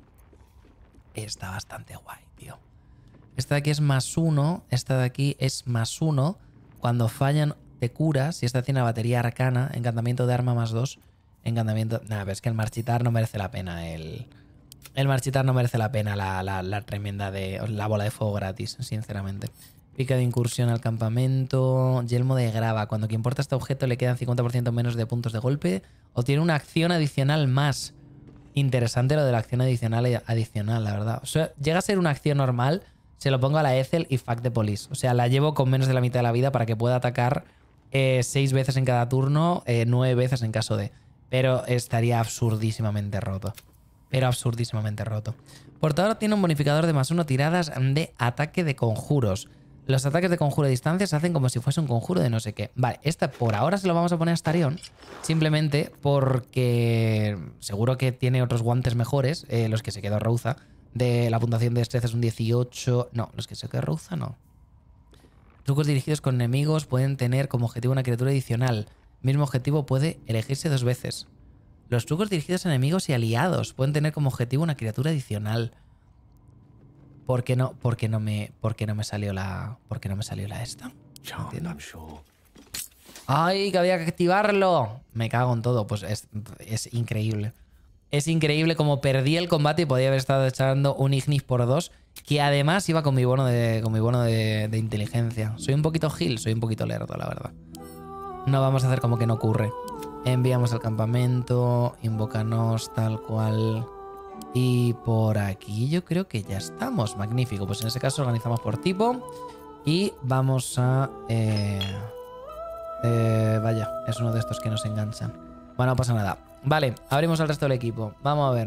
Está bastante guay, tío. Esta de aquí es más uno. Esta de aquí es más uno. Cuando fallan, te curas. Y esta tiene la batería arcana. Encantamiento de arma más dos. Encantamiento... Nada, pero es que el marchitar no merece la pena. El, el marchitar no merece la pena. La, la, la tremenda de... La bola de fuego gratis, sinceramente. Pica de incursión al campamento. Yelmo de grava. Cuando quien porta este objeto le quedan cincuenta por ciento menos de puntos de golpe. Obtiene una acción adicional más. Interesante lo de la acción adicional adicional, la verdad. O sea, llega a ser una acción normal. Se lo pongo a la Ethel y Fuck the Police. O sea, la llevo con menos de la mitad de la vida para que pueda atacar eh, seis veces en cada turno, eh, nueve veces en caso de... Pero estaría absurdísimamente roto. Pero absurdísimamente roto. Portador tiene un bonificador de más uno tiradas de ataque de conjuros. Los ataques de conjuro a distancia se hacen como si fuese un conjuro de no sé qué. Vale, esta por ahora se lo vamos a poner a Astarion. Simplemente porque seguro que tiene otros guantes mejores. Eh, los que se quedó Rouza. De la puntuación de destreza es un dieciocho. No, los que se quedó Rouza no. Trucos dirigidos con enemigos pueden tener como objetivo una criatura adicional. Mismo objetivo puede elegirse dos veces. Los trucos dirigidos a enemigos y aliados pueden tener como objetivo una criatura adicional. ¿Por qué no, por qué no me, por qué no me salió la, por qué no me salió la esta? No ¡Ay, que había que activarlo! Me cago en todo. Pues es, es increíble. Es increíble como perdí el combate y podía haber estado echando un Ignis por dos, que además iba con mi bono de, con mi bono de, de inteligencia. Soy un poquito gil, soy un poquito lerdo, la verdad. No vamos a hacer como que no ocurre. Enviamos al campamento, invócanos tal cual. Y por aquí yo creo que ya estamos. Magnífico. Pues en ese caso organizamos por tipo. Y vamos a... Eh, eh, vaya, es uno de estos que nos enganchan. Bueno, no pasa nada. Vale, abrimos al resto del equipo. Vamos a ver.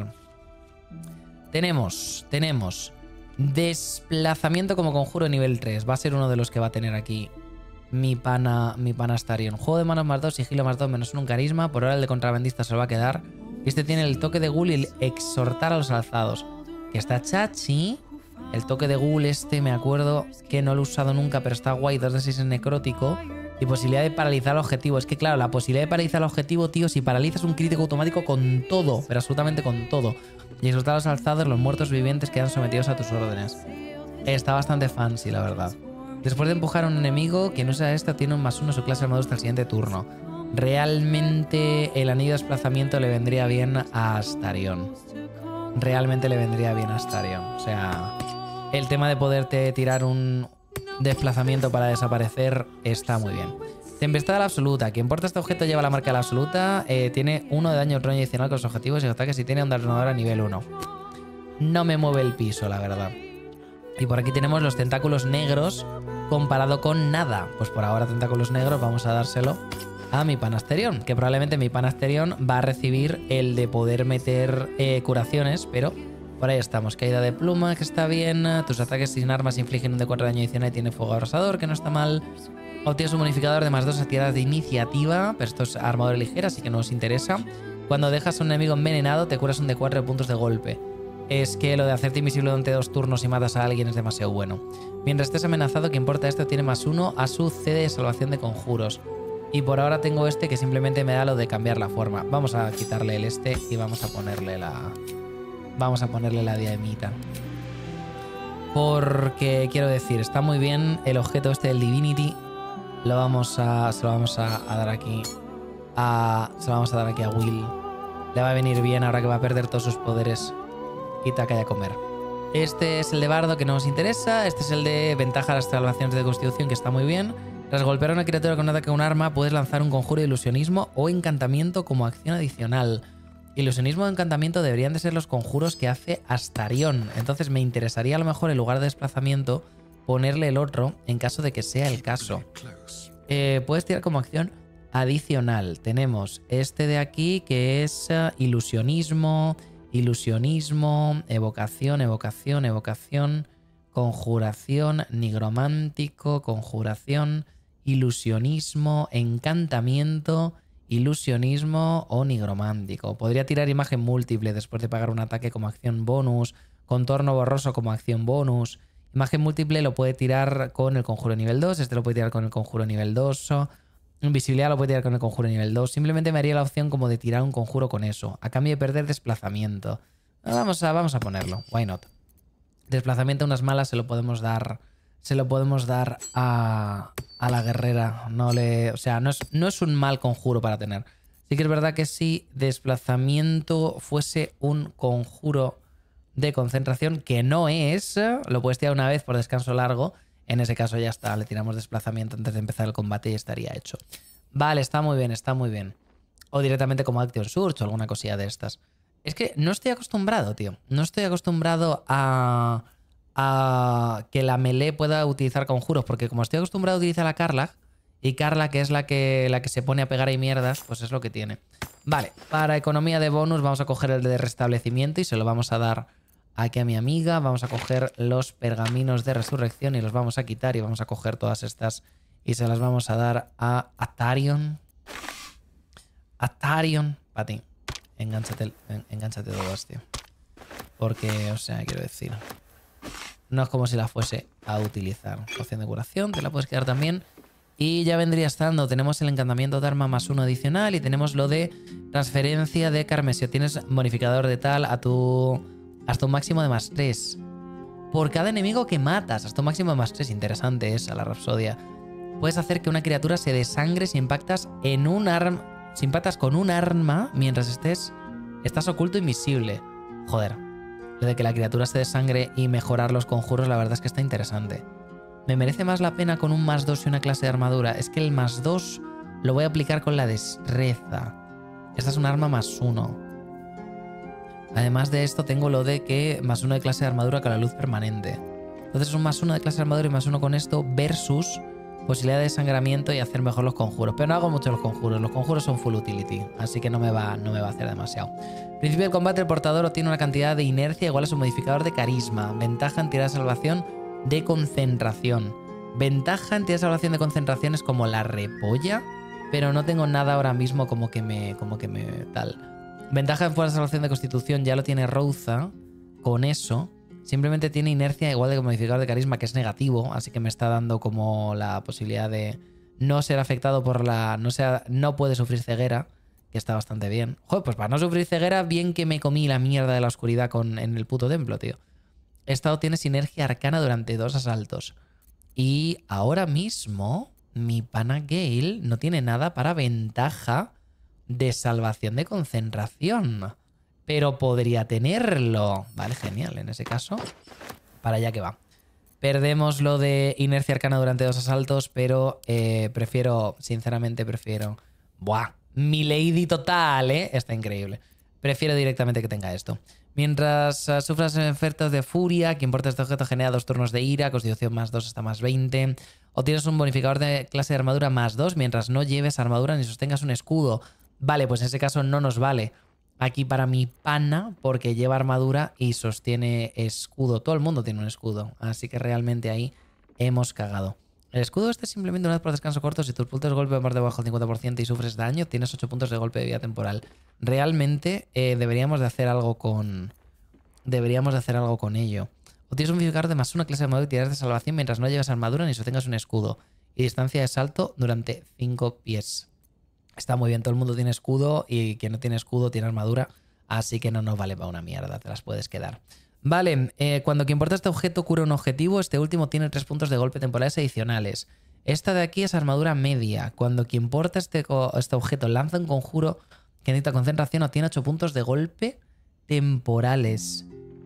Tenemos, tenemos desplazamiento como conjuro nivel tres. Va a ser uno de los que va a tener aquí mi pana, mi pana Astarion. Juego de manos más dos, sigilo más dos, menos uno, un carisma. Por ahora el de contrabandista se lo va a quedar. Este tiene el toque de ghoul y el exhortar a los alzados. Que está chachi. El toque de ghoul este me acuerdo que no lo he usado nunca, pero está guay. dos de seis en necrótico. Y posibilidad de paralizar el objetivo. Es que claro, la posibilidad de paralizar el objetivo, tío, si paralizas un crítico automático con todo, pero absolutamente con todo. Y exhortar a los alzados, los muertos vivientes quedan sometidos a tus órdenes. Está bastante fancy, la verdad. Después de empujar a un enemigo, quien usa esta tiene un más uno a su clase de armadura hasta el siguiente turno. Realmente el anillo de desplazamiento le vendría bien a Astarion. Realmente le vendría bien a Astarion. O sea, el tema de poderte tirar un desplazamiento para desaparecer está muy bien. Tempestad a la absoluta. Quien porta este objeto lleva la marca de la absoluta. Eh, tiene uno de daño extraño adicional con los objetivos y ataques y tiene onda tronadora a nivel uno. No me mueve el piso, la verdad. Y por aquí tenemos los tentáculos negros comparado con nada. Pues por ahora tentáculos negros vamos a dárselo a mi Panasterion, que probablemente mi Panasterion va a recibir el de poder meter eh, curaciones, pero por ahí estamos. Caída de pluma, que está bien. Tus ataques sin armas infligen un de cuatro de daño adicional y tiene fuego abrasador, que no está mal. Obtienes un bonificador de más dos a tiradas de iniciativa, pero esto es armadura ligera, así que no os interesa. Cuando dejas a un enemigo envenenado, te curas un de cuatro de puntos de golpe. Es que lo de hacerte invisible durante dos turnos y matas a alguien es demasiado bueno. Mientras estés amenazado, que importa esto, tiene más uno a su C de salvación de conjuros. Y por ahora tengo este que simplemente me da lo de cambiar la forma. Vamos a quitarle el este y vamos a ponerle la... Vamos a ponerle la diademita. Porque, quiero decir, está muy bien el objeto este del Divinity. Lo vamos a... Se lo vamos a, a dar aquí a... Se lo vamos a dar aquí a Will. Le va a venir bien ahora que va a perder todos sus poderes. Quita que haya comer. Este es el de Bardo que no nos interesa. Este es el de ventaja a las salvaciones de constitución, que está muy bien. Tras golpear a una criatura con un ataque a un arma, puedes lanzar un conjuro de ilusionismo o encantamiento como acción adicional. Ilusionismo o encantamiento deberían de ser los conjuros que hace Astarion. Entonces me interesaría a lo mejor en lugar de desplazamiento ponerle el otro en caso de que sea el caso. Eh, puedes tirar como acción adicional. Tenemos este de aquí que es uh, ilusionismo, ilusionismo, evocación, evocación, evocación, conjuración, nigromántico, conjuración, ilusionismo, encantamiento, ilusionismo o nigromántico. Podría tirar imagen múltiple después de pagar un ataque como acción bonus, contorno borroso como acción bonus. Imagen múltiple lo puede tirar con el conjuro nivel dos, este lo puede tirar con el conjuro nivel dos. Invisibilidad lo puede tirar con el conjuro nivel dos. Simplemente me haría la opción como de tirar un conjuro con eso, a cambio de perder desplazamiento. Vamos a, vamos a ponerlo, why not. Desplazamiento a unas malas se lo podemos dar. Se lo podemos dar a, a la guerrera. No le. O sea, no es, no es un mal conjuro para tener. Sí que es verdad que si desplazamiento fuese un conjuro de concentración, que no es, lo puedes tirar una vez por descanso largo. En ese caso ya está. Le tiramos desplazamiento antes de empezar el combate y estaría hecho. Vale, está muy bien, está muy bien. O directamente como Action Surge o alguna cosilla de estas. Es que no estoy acostumbrado, tío. No estoy acostumbrado a, a que la melee pueda utilizar conjuros. Porque como estoy acostumbrado a utilizar a Karlach, y Karlach que es la que, la que se pone a pegar ahí mierdas, pues es lo que tiene. Vale, para economía de bonus vamos a coger el de restablecimiento y se lo vamos a dar aquí a mi amiga. Vamos a coger los pergaminos de resurrección y los vamos a quitar. Y vamos a coger todas estas y se las vamos a dar a Astarion. Astarion, para ti. Engánchate, engánchate todas, tío. Porque, o sea, quiero decir, no es como si la fuese a utilizar. Poción de curación, te la puedes quedar también. Y ya vendría estando. Tenemos el encantamiento de arma más uno adicional. Y tenemos lo de transferencia de Carmesio. Tienes bonificador de tal a tu... hasta un máximo de más tres. Por cada enemigo que matas. Hasta un máximo de más tres. Interesante esa, la Rapsodia. Puedes hacer que una criatura se desangre si impactas en un arma... Si impactas con un arma mientras estés... Estás oculto invisible. Joder. Lo de que la criatura se desangre y mejorar los conjuros, la verdad es que está interesante. Me merece más la pena con un más dos y una clase de armadura. Es que el más dos lo voy a aplicar con la destreza. Esta es un arma más uno. Además de esto tengo lo de que más uno de clase de armadura con la luz permanente. Entonces es un más uno de clase de armadura y más uno con esto versus... posibilidad de desangramiento y hacer mejor los conjuros. Pero no hago mucho los conjuros. Los conjuros son full utility. Así que no me va, no me va a hacer demasiado. Principio del combate. El portador obtiene una cantidad de inercia igual a su modificador de carisma. Ventaja en tirar de salvación de concentración. Ventaja en tirar de salvación de concentración es como la repolla. Pero no tengo nada ahora mismo como que me... Como que me... tal. Ventaja en fuera de salvación de constitución ya lo tiene Rouza. Con eso... Simplemente tiene inercia igual de modificador de carisma, que es negativo, así que me está dando como la posibilidad de no ser afectado por la... No, sea, no puede sufrir ceguera, que está bastante bien. Joder, pues para no sufrir ceguera, bien que me comí la mierda de la oscuridad con, en el puto templo, tío. Estado tiene sinergia arcana durante dos asaltos. Y ahora mismo mi pana Gale no tiene nada para ventaja de salvación de concentración. Pero podría tenerlo. Vale, genial. En ese caso, para allá que va. Perdemos lo de inercia arcana durante dos asaltos, pero eh, prefiero, sinceramente prefiero... Buah, mi lady total, ¿eh? Está increíble. Prefiero directamente que tenga esto. Mientras uh, sufras efectos de furia, quien porta este objeto genera dos turnos de ira, constitución más dos hasta más veinte. Obtienes un bonificador de clase de armadura más dos mientras no lleves armadura ni sostengas un escudo. Vale, pues en ese caso no nos vale. Aquí para mi pana, porque lleva armadura y sostiene escudo. Todo el mundo tiene un escudo, así que realmente ahí hemos cagado. El escudo este es simplemente una vez por descanso corto. Si tus puntos de golpe van por debajo del cincuenta por ciento y sufres daño, tienes ocho puntos de golpe de vida temporal. Realmente eh, deberíamos de hacer algo con... Deberíamos de hacer algo con ello. Obtienes un bonificador de más una clase de armadura y tiras de salvación mientras no lleves armadura ni sostengas un escudo. Y distancia de salto durante cinco pies. Está muy bien, todo el mundo tiene escudo y quien no tiene escudo tiene armadura, así que no nos vale para una mierda, te las puedes quedar. Vale, eh, cuando quien porta este objeto cura un objetivo, este último tiene tres puntos de golpe temporales adicionales. Esta de aquí es armadura media. Cuando quien porta este, este objeto lanza un conjuro que necesita concentración, obtiene ocho puntos de golpe temporales.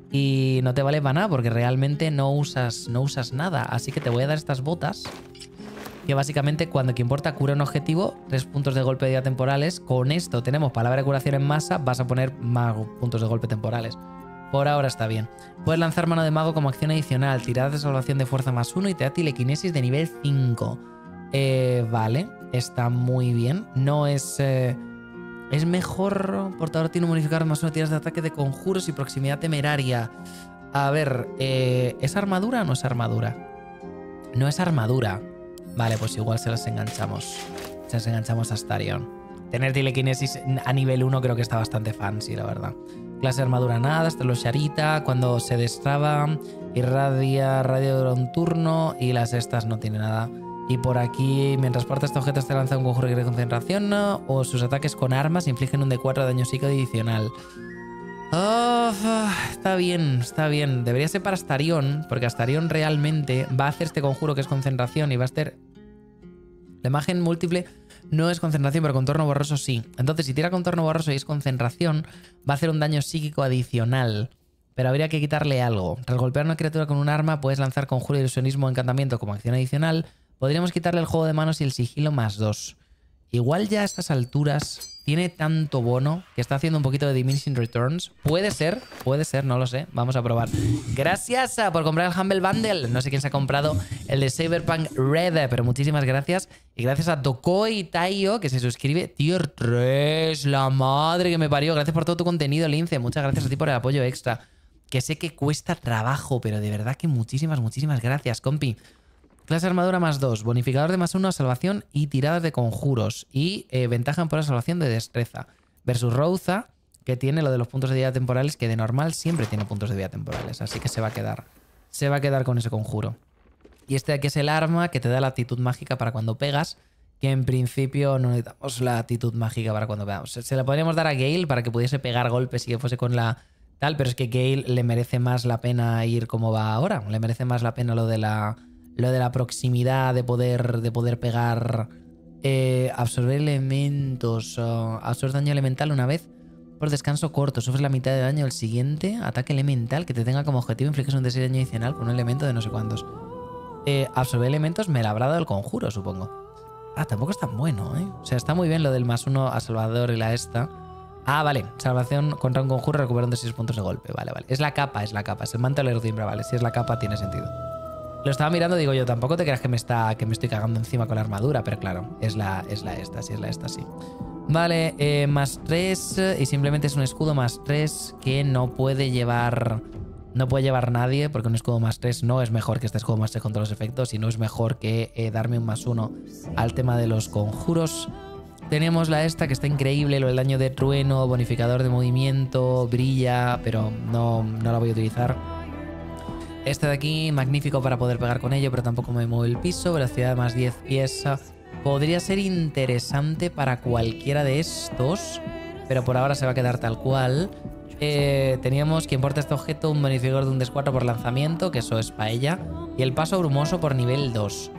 Y no te vale para nada porque realmente no usas, no usas nada, así que te voy a dar estas botas. Que básicamente cuando quien porta cura un objetivo, tres puntos de golpe de vida temporales. Con esto tenemos palabra de curación en masa, vas a poner más puntos de golpe temporales. Por ahora está bien. Puedes lanzar mano de mago como acción adicional, tiradas de salvación de fuerza más uno y te da telequinesis de nivel cinco. Eh, vale, está muy bien. No es... Eh, es mejor... Portador tiene un bonificador más uno, tiras de ataque de conjuros y proximidad temeraria. A ver, eh, ¿es armadura o no es armadura? No es armadura. Vale, pues igual se las enganchamos. Se las enganchamos a Astarion. Tener telequinesis a nivel uno creo que está bastante fancy, la verdad. Clase de armadura nada, Estrelo Sharita. Cuando se destraba, irradia, radio dura un turno. Y las estas no tiene nada. Y por aquí, mientras porta este objeto, te lanza un conjuro de concentración. O sus ataques con armas infligen un D cuatro de daño psíquico adicional. Oh, está bien, está bien. Debería ser para Astarion, porque Astarion realmente va a hacer este conjuro que es concentración y va a hacer... La imagen múltiple no es concentración, pero contorno borroso sí. Entonces, si tira contorno borroso y es concentración, va a hacer un daño psíquico adicional. Pero habría que quitarle algo. Tras golpear a una criatura con un arma, puedes lanzar conjuro de ilusionismo o encantamiento como acción adicional. Podríamos quitarle el juego de manos y el sigilo más dos. Igual ya a estas alturas... Tiene tanto bono que está haciendo un poquito de diminishing returns. Puede ser, puede ser, no lo sé. Vamos a probar. Gracias por comprar el Humble Bundle. No sé quién se ha comprado el de Cyberpunk Red, pero muchísimas gracias. Y gracias a Tokoi Taio, que se suscribe. Tier tres, la madre que me parió. Gracias por todo tu contenido, Lince. Muchas gracias a ti por el apoyo extra. Que sé que cuesta trabajo, pero de verdad que muchísimas, muchísimas gracias, compi. Clase de armadura más dos, bonificador de más uno a salvación y tiradas de conjuros. Y eh, ventaja en por la salvación de destreza. Versus Rouza, que tiene lo de los puntos de vida temporales, que de normal siempre tiene puntos de vida temporales. Así que se va a quedar. Se va a quedar con ese conjuro. Y este de aquí es el arma que te da la actitud mágica para cuando pegas. Que en principio no necesitamos la actitud mágica para cuando pegamos. Se, se la podríamos dar a Gale para que pudiese pegar golpes y que fuese con la tal. Pero es que Gale le merece más la pena ir como va ahora. Le merece más la pena lo de la... Lo de la proximidad, de poder, de poder pegar, eh, absorber elementos, uh, absorber daño elemental una vez por descanso corto. Sufres la mitad de daño del siguiente ataque elemental que te tenga como objetivo. Infliges un D seis de daño adicional con un elemento de no sé cuántos. Eh, absorber elementos me la habrá dado el conjuro, supongo. Ah, tampoco es tan bueno, ¿eh? O sea, está muy bien lo del más uno a Salvador y la esta. Ah, vale. Salvación contra un conjuro recuperando seis puntos de golpe. Vale, vale. Es la capa, es la capa. Es el manto de la Erdimbra, vale. Si es la capa, tiene sentido. Lo estaba mirando, digo yo, tampoco te creas que me está que me estoy cagando encima con la armadura, pero claro, es la, es la esta, sí, es la esta, sí. Vale, eh, más tres y simplemente es un escudo más tres que no puede llevar... No puede llevar nadie porque un escudo más tres no es mejor que este escudo más tres contra los efectos y no es mejor que eh, darme un más uno al tema de los conjuros. Tenemos la esta que está increíble, lo del daño de trueno, bonificador de movimiento, brilla, pero no, no la voy a utilizar. Este de aquí, magnífico para poder pegar con ello, pero tampoco me mueve el piso. Velocidad de más diez pies. Podría ser interesante para cualquiera de estos, pero por ahora se va a quedar tal cual. Eh, teníamos quien porta este objeto, un bonificador de un D cuatro por lanzamiento, que eso es para ella. Y el paso brumoso por nivel dos.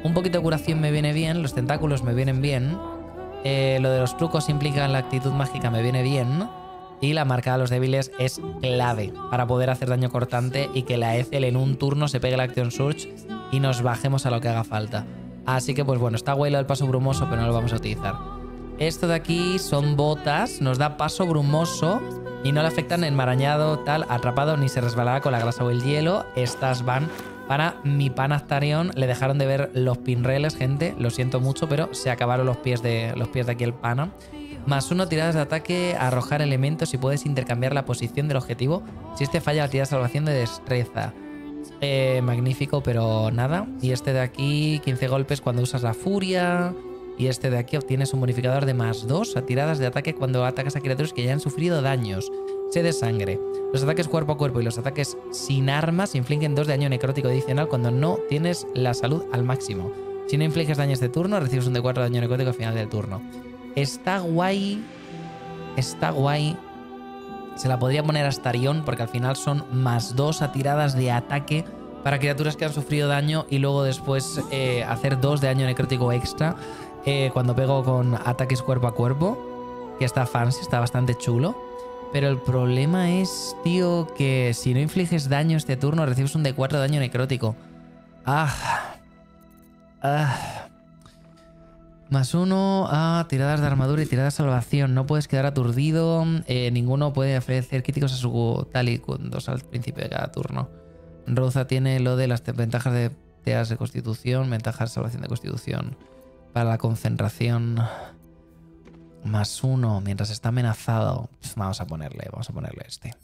Un poquito de curación me viene bien, los tentáculos me vienen bien. Eh, lo de los trucos implica la actitud mágica me viene bien. Y la marca de los débiles es clave para poder hacer daño cortante y que la Ethel en un turno se pegue la Action Surge y nos bajemos a lo que haga falta. Así que pues bueno, está guay lo del paso brumoso, pero no lo vamos a utilizar. Esto de aquí son botas, nos da paso brumoso y no le afectan enmarañado, tal, atrapado, ni se resbalará con la grasa o el hielo. Estas van para mi pana Actarion. Le dejaron de ver los pinreles, gente, lo siento mucho, pero se acabaron los pies de, los pies de aquí el pana. Más uno, tiradas de ataque, arrojar elementos y puedes intercambiar la posición del objetivo. Si este falla, la tirada de salvación de destreza. Eh, magnífico, pero nada. Y este de aquí, quince golpes cuando usas la furia. Y este de aquí obtienes un bonificador de más dos a tiradas de ataque cuando atacas a criaturas que ya han sufrido daños. Sed de sangre. Los ataques cuerpo a cuerpo y los ataques sin armas infligen dos de daño necrótico adicional cuando no tienes la salud al máximo. Si no infliges daño este turno, recibes un D cuatro de daño necrótico al final del turno. Está guay. Está guay. Se la podría poner a Astarion porque al final son más dos a tiradas de ataque para criaturas que han sufrido daño y luego después eh, hacer dos de daño necrótico extra eh, cuando pego con ataques cuerpo a cuerpo. Que está fancy, está bastante chulo. Pero el problema es, tío, que si no infliges daño este turno recibes un D cuatro de daño necrótico. Ah. Ah. Más uno a tiradas de armadura y tiradas de salvación. No puedes quedar aturdido. Eh, ninguno puede ofrecer críticos a su tal y dos al principio de cada turno. Rosa tiene lo de las ventajas de tiradas de constitución, ventajas de salvación de constitución. Para la concentración. Más uno mientras está amenazado. Pues vamos a ponerle, vamos a ponerle este.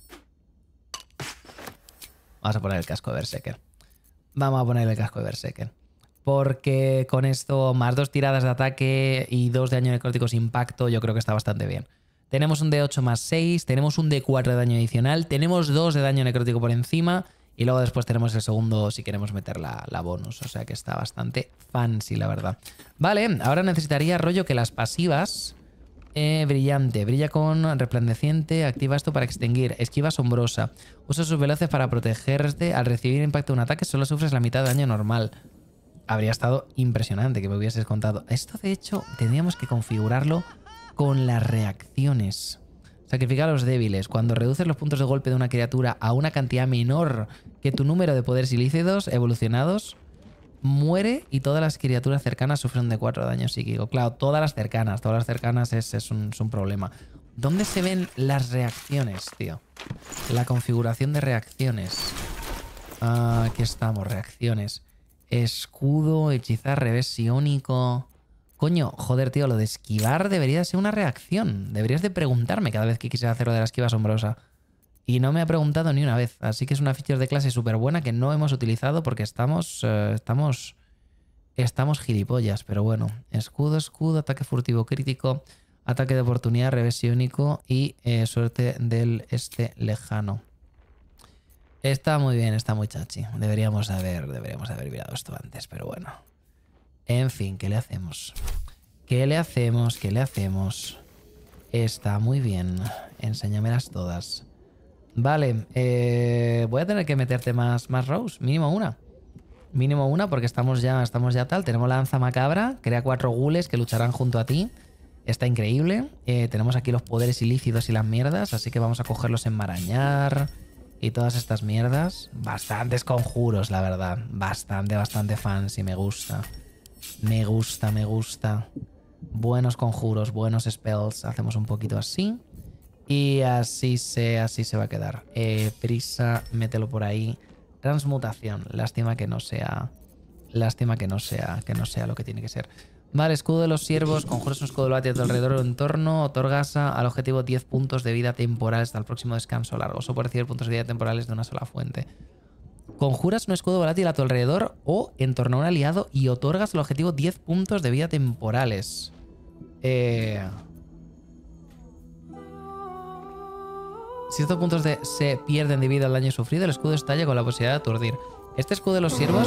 Vamos a poner el casco de Berserker. Vamos a ponerle el casco de Berserker. Porque con esto, más dos tiradas de ataque y dos de daño necrótico sin impacto, yo creo que está bastante bien. Tenemos un D ocho más seis, tenemos un D cuatro de daño adicional, tenemos dos de daño necrótico por encima y luego después tenemos el segundo si queremos meter la, la bonus. O sea que está bastante fancy, la verdad. Vale, ahora necesitaría rollo que las pasivas... Eh, brillante, brilla con resplandeciente, activa esto para extinguir, esquiva asombrosa, usa sus veloces para protegerte, al recibir impacto de un ataque solo sufres la mitad de daño normal. Habría estado impresionante que me hubieses contado. Esto de hecho tendríamos que configurarlo con las reacciones. Sacrifica a los débiles. Cuando reduces los puntos de golpe de una criatura a una cantidad menor que tu número de poderes ilícitos evolucionados, muere y todas las criaturas cercanas sufren de cuatro daño psíquico. Claro, todas las cercanas, todas las cercanas es, es, un, es un problema. ¿Dónde se ven las reacciones, tío? La configuración de reacciones. Ah, aquí estamos, reacciones. Escudo, hechizar, revés psiónico. Coño, joder, tío, lo de esquivar debería ser una reacción. Deberías de preguntarme cada vez que quisiera hacer lo de la esquiva asombrosa. Y no me ha preguntado ni una vez. Así que es una feature de clase súper buena que no hemos utilizado porque estamos... Uh, estamos... Estamos gilipollas, pero bueno. Escudo, escudo, ataque furtivo crítico, ataque de oportunidad, revés psiónico y eh, suerte del este lejano. Está muy bien, está muy chachi. Deberíamos haber, deberíamos haber mirado esto antes, pero bueno. En fin, ¿qué le hacemos? ¿Qué le hacemos? ¿Qué le hacemos? Está muy bien. Enséñamelas todas. Vale, eh, voy a tener que meterte más, más rows, mínimo una. Mínimo una porque estamos ya, estamos ya tal. Tenemos la lanza macabra, crea cuatro gules que lucharán junto a ti. Está increíble. Eh, tenemos aquí los poderes ilícitos y las mierdas, así que vamos a cogerlos enmarañar y todas estas mierdas. Bastantes conjuros, la verdad. Bastante, bastante fancy, me gusta. Me gusta, me gusta. Buenos conjuros, buenos spells. Hacemos un poquito así. Y así se, así se va a quedar. Eh, prisa, mételo por ahí. Transmutación. Lástima que no sea. Lástima que no sea. Que no sea lo que tiene que ser. Vale, escudo de los siervos. Conjuras un escudo de bate a tu alrededor o entorno. Otorgas al objetivo diez puntos de vida temporales hasta el próximo descanso largo. O puede recibir puntos de vida temporales de una sola fuente. Conjuras un escudo volátil a tu alrededor o en torno a un aliado y otorgas al objetivo diez puntos de vida temporales. Eh... Si estos puntos de, se pierden debido al daño sufrido, el escudo estalla con la posibilidad de aturdir. Este escudo de los siervos...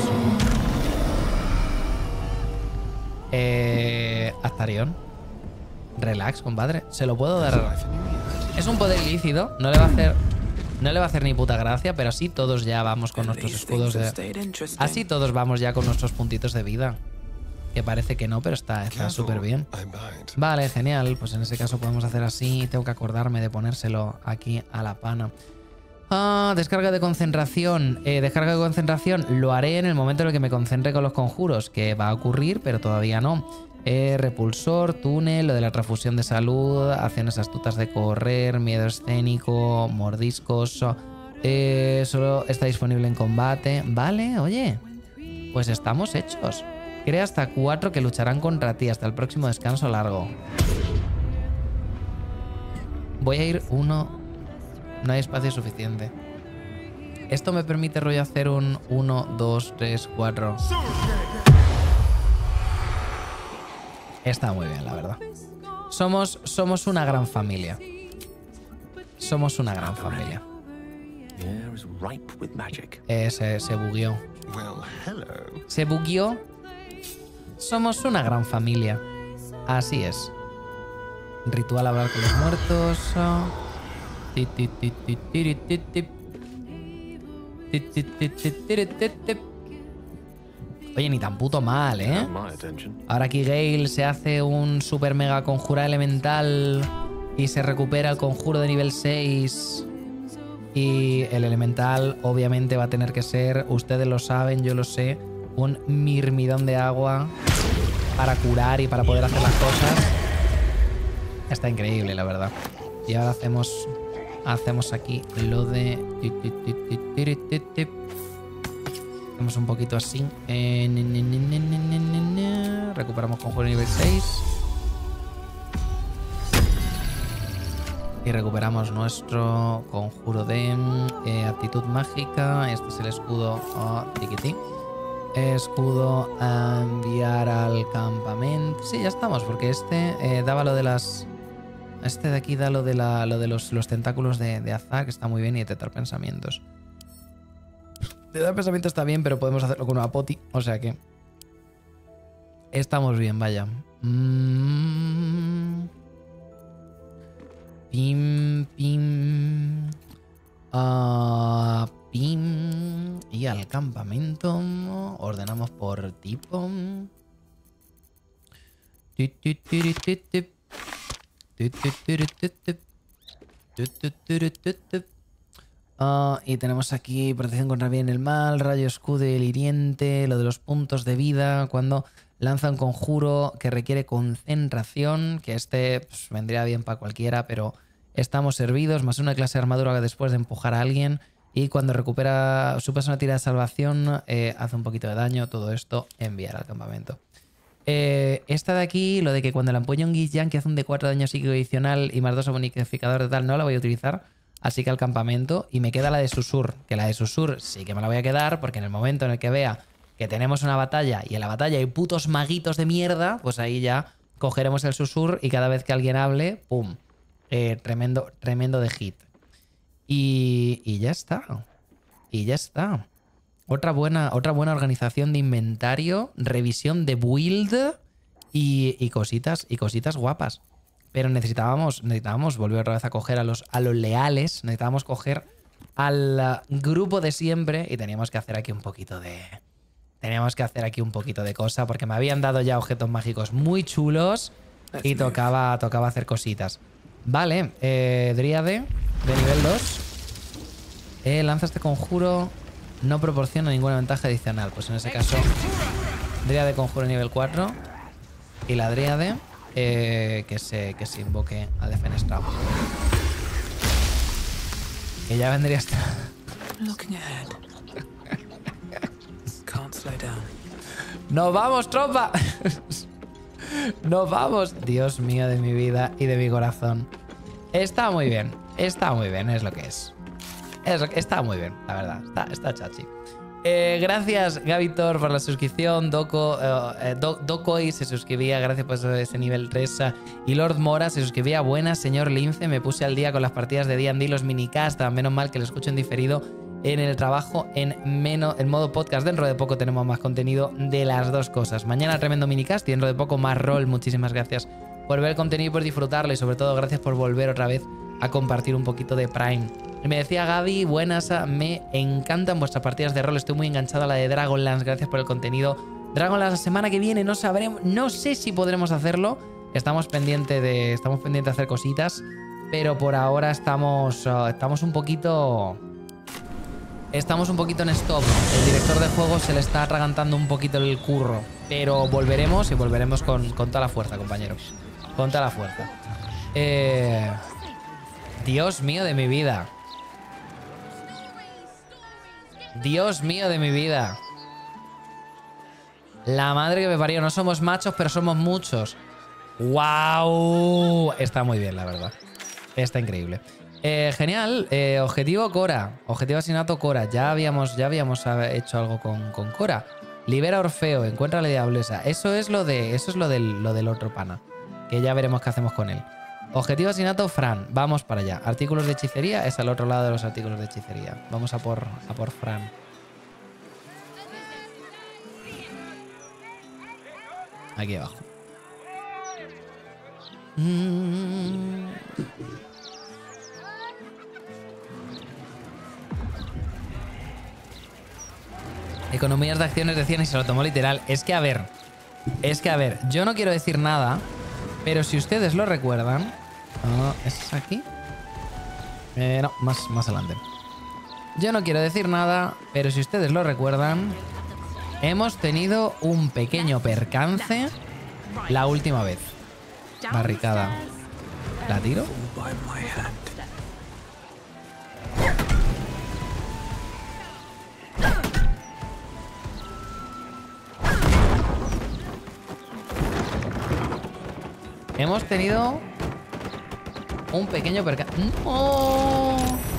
Eh... Astarion. Relax, compadre. Se lo puedo dar... Es un poder ilícito. No le va a hacer... No le va a hacer ni puta gracia, pero así todos ya vamos con nuestros escudos de... Así todos vamos ya con nuestros puntitos de vida. que parece que no, pero está súper bien. Vale, genial. Pues en ese caso podemos hacer así. Tengo que acordarme de ponérselo aquí a la pana. Ah, descarga de concentración. Eh, descarga de concentración lo haré en el momento en el que me concentre con los conjuros, que va a ocurrir, pero todavía no. Eh, repulsor, túnel, lo de la transfusión de salud, acciones astutas de correr, miedo escénico, mordiscos. Eh, solo está disponible en combate. Vale, oye. Pues estamos hechos. Crea hasta cuatro que lucharán contra ti hasta el próximo descanso largo. Voy a ir uno... No hay espacio suficiente. Esto me permite rollo hacer un uno, dos, tres, cuatro. Está muy bien, la verdad. Somos, somos una gran familia. Somos una gran familia. Eh, se, se bugueó. Se bugueó. Somos una gran familia. Así es. Ritual hablar con los muertos. Oye, ni tan puto mal, ¿eh? Ahora aquí Gale se hace un super mega conjura elemental y se recupera el conjuro de nivel seis. Y el elemental obviamente va a tener que ser, ustedes lo saben, yo lo sé, un mirmidón de agua para curar y para poder hacer las cosas. Está increíble, la verdad. Y ahora hacemos... Hacemos aquí lo de... Hacemos un poquito así. Recuperamos conjuro nivel seis. Y recuperamos nuestro conjuro de eh, aptitud mágica. Este es el escudo. Oh, tiquití. Escudo a enviar al campamento. Sí, ya estamos, porque este eh, daba lo de las... Este de aquí da lo de, la, lo de los, los tentáculos de, de azar, que está muy bien, y detectar pensamientos. Detectar pensamientos está bien, pero podemos hacerlo con una poti, o sea que... Estamos bien, vaya. Mm. Pim, pim. Uh, pim. Y al campamento. Ordenamos por tipo. Tip, tip, tip, tip, tip. Uh, y tenemos aquí protección contra el bien y el mal, rayo, escudo y el hiriente, lo de los puntos de vida, cuando lanza un conjuro que requiere concentración, que este pues, vendría bien para cualquiera, pero estamos servidos, más una clase de armadura después de empujar a alguien, y cuando recupera su persona tira de salvación, eh, hace un poquito de daño, todo esto enviar al campamento. Eh, esta de aquí, lo de que cuando la empuña un Gizyan que hace un D cuatro de daño psíquico adicional y más dos a bonificador de tal, no la voy a utilizar. Así que al campamento. Y me queda la de Susur. Que la de Susur sí que me la voy a quedar, porque en el momento en el que vea que tenemos una batalla y en la batalla hay putos maguitos de mierda, pues ahí ya cogeremos el Susur y cada vez que alguien hable, ¡pum! Eh, tremendo, tremendo de hit. Y, y ya está. Y ya está. Otra buena, otra buena organización de inventario, revisión de build y, y cositas y cositas guapas. Pero necesitábamos, necesitábamos volver otra vez a coger a los, a los leales, necesitábamos coger al grupo de siempre y teníamos que hacer aquí un poquito de... Teníamos que hacer aquí un poquito de cosa porque me habían dado ya objetos mágicos muy chulos y tocaba, tocaba hacer cositas. Vale, eh, Dríade de nivel dos. Eh, lanza este conjuro... No proporciona ninguna ventaja adicional. Pues en ese caso, Dríade conjuro nivel cuatro. Y la Dríade eh, que, se, que se invoque a Defenestrado. Que ya vendría hasta... ¡Nos vamos, tropa! ¡Nos vamos! Dios mío de mi vida y de mi corazón. Está muy bien. Está muy bien, es lo que es. Es, está muy bien, la verdad. Está, está chachi. Eh, gracias, Gavitor, por la suscripción. Doco, eh, Do, Dokoi se suscribía. Gracias por ese nivel tres. Y Lord Mora se suscribía. Buenas, señor Lince. Me puse al día con las partidas de D and D, los minicast. Menos mal que lo escucho en diferido en el trabajo en, menos, en modo podcast. Dentro de poco tenemos más contenido de las dos cosas. Mañana tremendo minicast y dentro de poco más rol. Muchísimas gracias por ver el contenido y por disfrutarlo. Y sobre todo, gracias por volver otra vez a compartir un poquito de Prime. Me decía Gaby, buenas, me encantan vuestras partidas de rol, estoy muy enganchado a la de Dragonlance, gracias por el contenido, Dragon la semana que viene no sabremos, no sé si podremos hacerlo. Estamos pendientes de, estamos pendientes de hacer cositas, pero por ahora estamos, uh, estamos un poquito, estamos un poquito en stop. El director de juego se le está atragantando un poquito el curro, pero volveremos y volveremos con, con toda la fuerza, compañeros, con toda la fuerza. Eh, Dios mío de mi vida. Dios mío de mi vida. La madre que me parió. No somos machos, pero somos muchos. ¡Wow! Está muy bien, la verdad. Está increíble. Eh, genial. Eh, objetivo Cora. Objetivo asesinato Cora. Ya habíamos, ya habíamos hecho algo con, con Cora. Libera a Orfeo. Encuentra a la diablesa. Eso es lo de. Eso es lo del, lo del otro pana. Que ya veremos qué hacemos con él. Objetivo asesinato Fran. Vamos para allá. Artículos de hechicería. Es al otro lado de los artículos de hechicería. Vamos a por, a por Fran. Aquí abajo. Mm. Economías de acciones decían y se lo tomó literal. Es que a ver, es que a ver, yo no quiero decir nada, pero si ustedes lo recuerdan... Oh, ¿es aquí? Eh, no, más, más adelante. Yo no quiero decir nada, pero si ustedes lo recuerdan... Hemos tenido un pequeño percance la última vez. Barricada. ¿La tiro? Hemos tenido un pequeño percance. ¡No!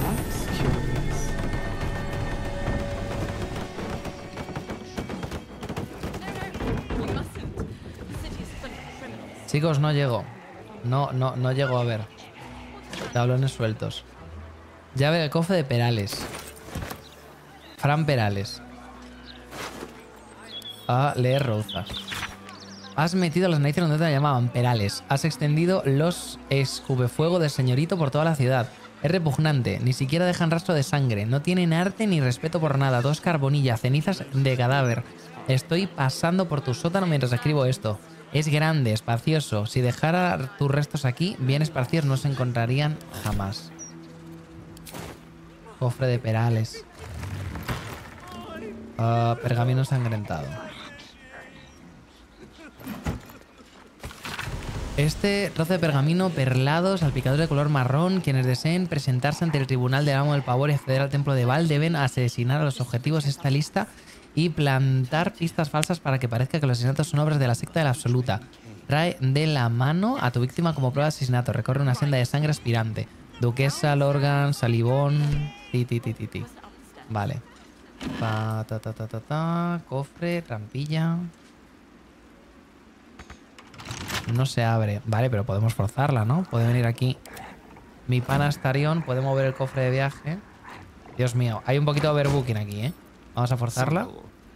Chicos, no llego. No, no, no llego a ver. Tablones sueltos. Llave del cofre de Perales. Fran Perales. A leer rozas. Has metido las narices donde te llamaban Perales. Has extendido los escupefuego del señorito por toda la ciudad. Es repugnante. Ni siquiera dejan rastro de sangre. No tienen arte ni respeto por nada. Todo es carbonilla. Cenizas de cadáver. Estoy pasando por tu sótano mientras escribo esto. Es grande, espacioso. Si dejara tus restos aquí, bien esparcidos no se encontrarían jamás. Cofre de Perales. Uh, pergamino ensangrentado. Este trozo de pergamino perlado, salpicador de color marrón. Quienes deseen presentarse ante el tribunal del amo del pavor y acceder al templo de Baal deben asesinar a los objetivos de esta lista y plantar pistas falsas para que parezca que los asesinatos son obras de la secta de la absoluta. Trae de la mano a tu víctima como prueba de asesinato. Recorre una senda de sangre aspirante. Duquesa, Lorgan, Salivón... Ti, ti, ti, ti, ti. Vale. Pa, ta, ta, ta, ta, ta. Cofre, trampilla. No se abre. Vale, pero podemos forzarla, ¿no? Puede venir aquí. Mi pana Astarion puede mover el cofre de viaje. Dios mío, hay un poquito de overbooking aquí, ¿eh? Vamos a forzarla.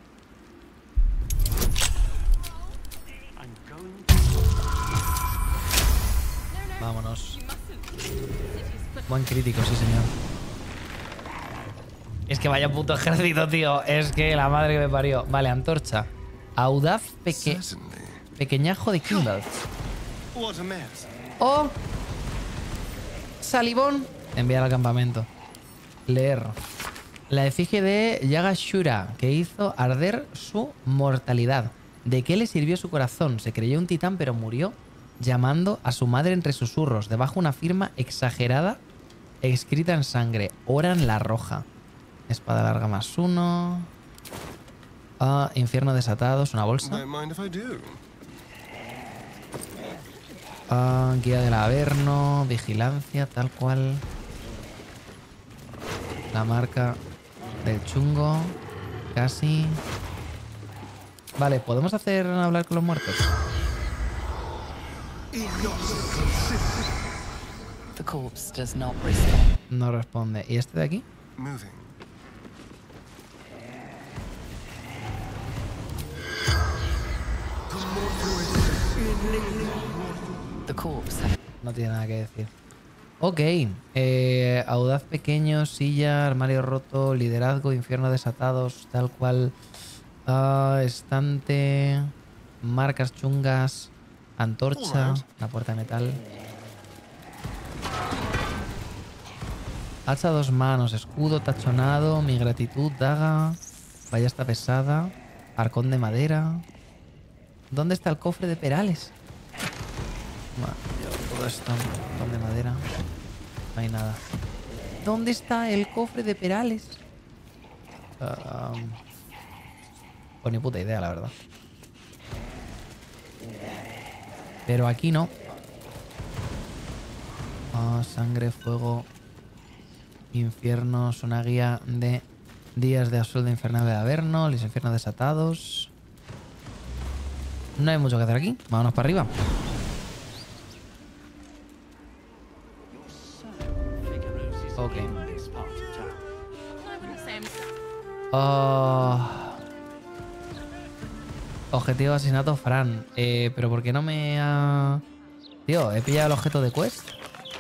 Vámonos. Buen crítico, sí, señor. Es que vaya puto ejército, tío. Es que la madre que me parió. Vale, antorcha. Audaz peque... pequeñajo de Kimball. Oh. Salivón. Enviar al campamento. Leer. La efigie de Yagashura, que hizo arder su mortalidad. ¿De qué le sirvió su corazón? Se creyó un titán, pero murió llamando a su madre entre susurros. Debajo una firma exagerada escrita en sangre. Oran la roja. Espada larga más uno. Ah, infierno desatados. Una bolsa. Ah, guía del Averno. Vigilancia, tal cual. La marca del chungo. Casi. Vale, ¿podemos hacer hablar con los muertos? The corpse does not respond. No responde. ¿Y este de aquí? The corpse. No tiene nada que decir. Ok. Eh, audaz pequeño, silla, armario roto, liderazgo, infierno desatados, tal cual. Ah, estante. Marcas chungas. Antorcha. Una puerta de metal. Hacha a dos manos. Escudo tachonado. Mi gratitud. Daga. Ballesta pesada. Arcón de madera. ¿Dónde está el cofre de Perales? Bueno, todo esto. Arcón de madera. No hay nada. ¿Dónde está el cofre de Perales? Um, pues ni puta idea, la verdad. Pero aquí no. Oh, sangre, fuego, infiernos, una guía de días de absurdo infernal de Averno, los infiernos desatados. No hay mucho que hacer aquí. Vámonos para arriba. Ok. Oh. Objetivo de asesinato, Fran. Eh, pero ¿por qué no me ha...? Tío, he pillado el objeto de quest.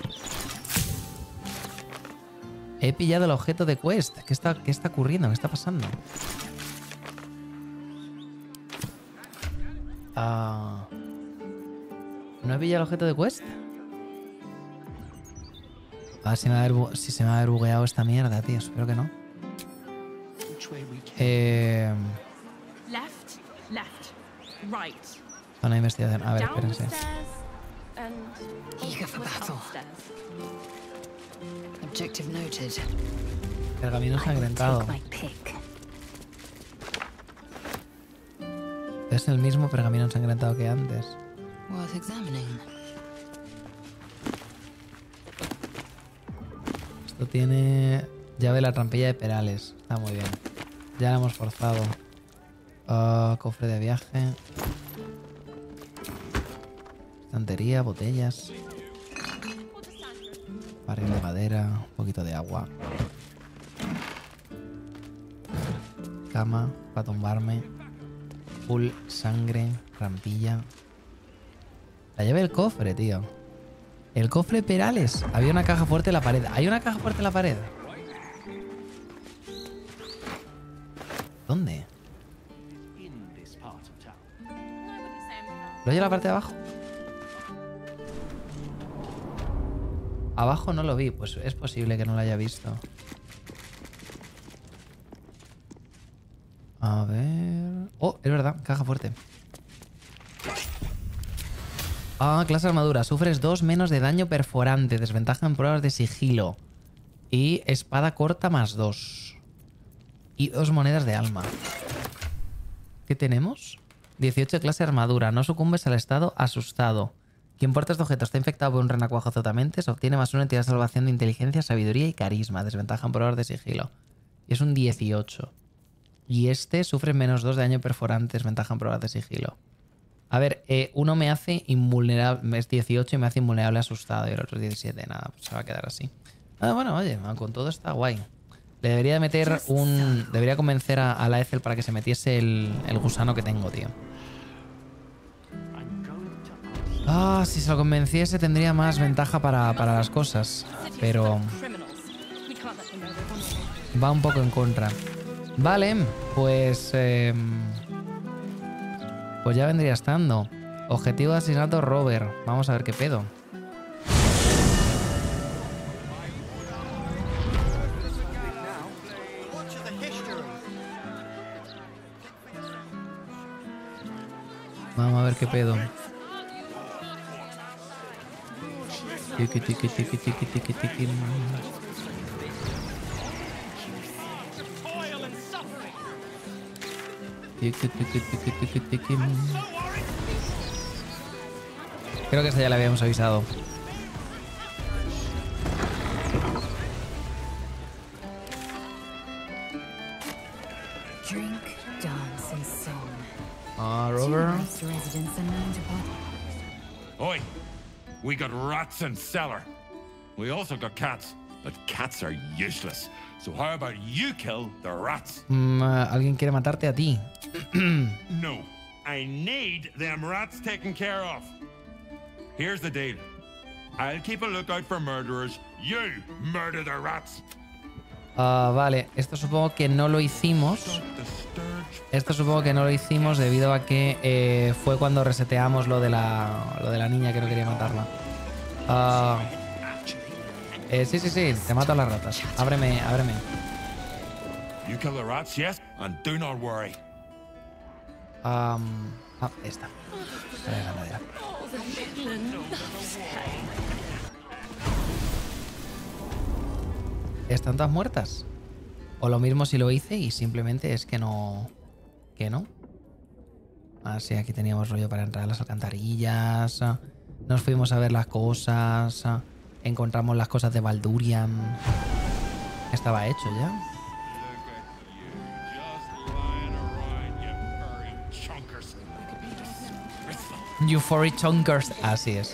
He pillado el objeto de quest. ¿Qué está, qué está ocurriendo? ¿Qué está pasando? Ah... ¿No he pillado el objeto de quest? A ver si, me va a haber, si se me va a haber bugueado esta mierda, tío. Espero que no. Eh... Left, left, right. Zona de investigación. A ver, espérense. Eager for battle. Objective noted. Pergamino ensangrentado. Take my pick. Es el mismo pergamino ensangrentado que antes. Worth examining. Esto tiene llave de la trampilla de Perales. Está muy bien. Ya la hemos forzado. Uh, cofre de viaje. Estantería, botellas. Barril de madera. Un poquito de agua. Cama para tumbarme. Full sangre. Rampilla. La llave del cofre, tío. El cofre Perales. Había una caja fuerte en la pared. ¿Hay una caja fuerte en la pared? ¿Dónde? ¿Lo oye en la parte de abajo? Abajo no lo vi. Pues es posible que no lo haya visto. A ver... Oh, es verdad. Caja fuerte. Ah, clase de armadura. Sufres dos menos de daño perforante. Desventaja en pruebas de sigilo. Y espada corta más dos. Y dos monedas de alma. ¿Qué tenemos? dieciocho de clase de armadura. No sucumbes al estado asustado. Quien porta este objeto está infectado por un renacuajo azotamentes. Obtiene más una entidad de salvación de inteligencia, sabiduría y carisma. Desventaja en pruebas de sigilo. Y es un dieciocho. Y este sufre menos dos de daño perforante. Desventaja en pruebas de sigilo. A ver, eh, uno me hace invulnerable, es dieciocho y me hace invulnerable asustado y el otro es diecisiete. Nada, pues se va a quedar así. Ah, bueno, oye, con todo está guay. Le debería de meter un... Debería convencer a, a la Ethel para que se metiese el, el gusano que tengo, tío. Ah, si se lo convenciese tendría más ventaja para, para las cosas. Pero... va un poco en contra. Vale, pues... Eh... Pues ya vendría estando. Objetivo de asesinato Robert. Vamos a ver qué pedo. Vamos a ver qué pedo. Tiki, tiki, tiki, tiki, tiki, tiki. Tiki, tiki, tiki, tiki, tiki. Creo que esta ya la habíamos avisado. Drink, dance, and song. Ah, Robert. Nice residents are known to party. Oi! We got rats in cellar. We also got cats, but cats are useless. So how about you kill the rats? Mm, uh, alguien quiere matarte a ti. No. I need them rats taken care of. Here's the deal. I'll keep a lookout for murderers. You murder the rats. Ah, vale. Esto supongo que no lo hicimos. Don't disturb Esto supongo que no lo hicimos debido a que eh, fue cuando reseteamos lo de la, lo de la niña que no quería matarla. Uh, eh, sí, sí, sí, te mato a las ratas. Ábreme, ábreme. You kill the rats, yes? And do not worry. Um, ah, esta. Trae la madera. ¿Están todas muertas? O lo mismo si lo hice y simplemente es que no... Que no. Ah, sí, aquí teníamos rollo para entrar a las alcantarillas. Nos fuimos a ver las cosas. Encontramos las cosas de Baldurian. Estaba hecho ya. You furry chunkers. Así es.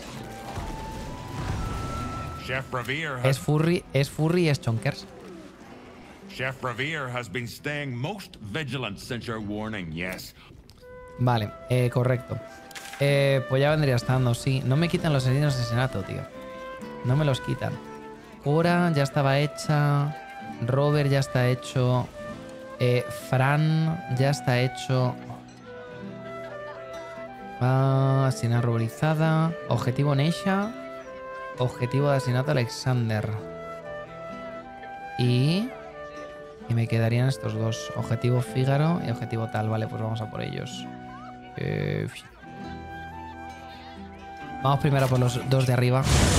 Chef Revere has, Es furry, es furry y es chunkers. Chef Revere has been staying most vigilant since your warning, yes. Vale, eh, correcto. Eh, pues ya vendría estando, sí. No me quitan los heridos de asesinato, tío. No me los quitan. Cora ya estaba hecha. Robert ya está hecho. Eh, Fran ya está hecho. Ah, asesina ruborizada. Objetivo Neisha. Objetivo de asesinato Alexander. Y... Y me quedarían estos dos. Objetivo Fígaro y objetivo tal. Vale, pues vamos a por ellos. Eh... Vamos primero por los dos de arriba.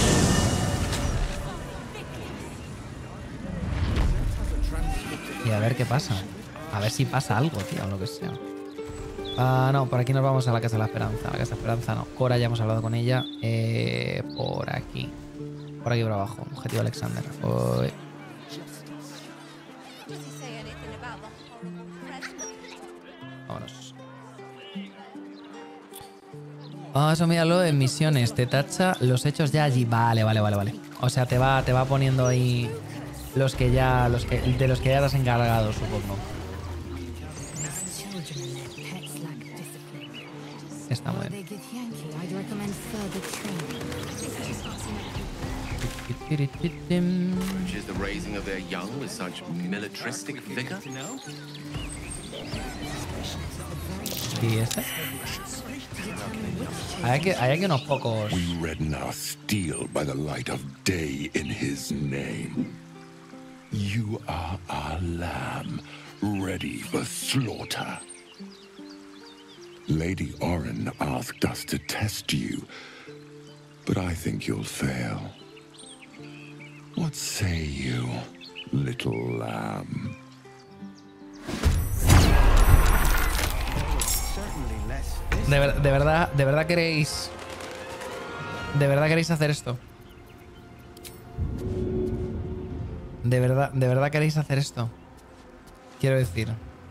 Y a ver qué pasa. A ver si pasa algo, tío, o lo que sea. Ah, no, por aquí nos vamos a la Casa de la Esperanza. La Casa de la Esperanza no. Cora ya hemos hablado con ella. Eh, por aquí. Por aquí por abajo. Objetivo Alexander. Uy. Vámonos. Ah, eso míralo en misiones. Te tacha los hechos ya allí. Vale, vale, vale, vale. O sea, te va, te va poniendo ahí los que ya. Los que, de los que ya te has encargado, supongo. Está muy bien. Is the raising of their young with such militaristic vigor? ¿Y este? Hay que, hay aquí unos pocos. We redden our steel by the light of day in his name. You are our lamb, ready for slaughter. Lady Oren asked us to test you, but I think you'll fail. What say you, little lamb? De, ver, de verdad, de verdad queréis... De verdad queréis hacer esto. De verdad, de verdad queréis hacer esto. Quiero decir.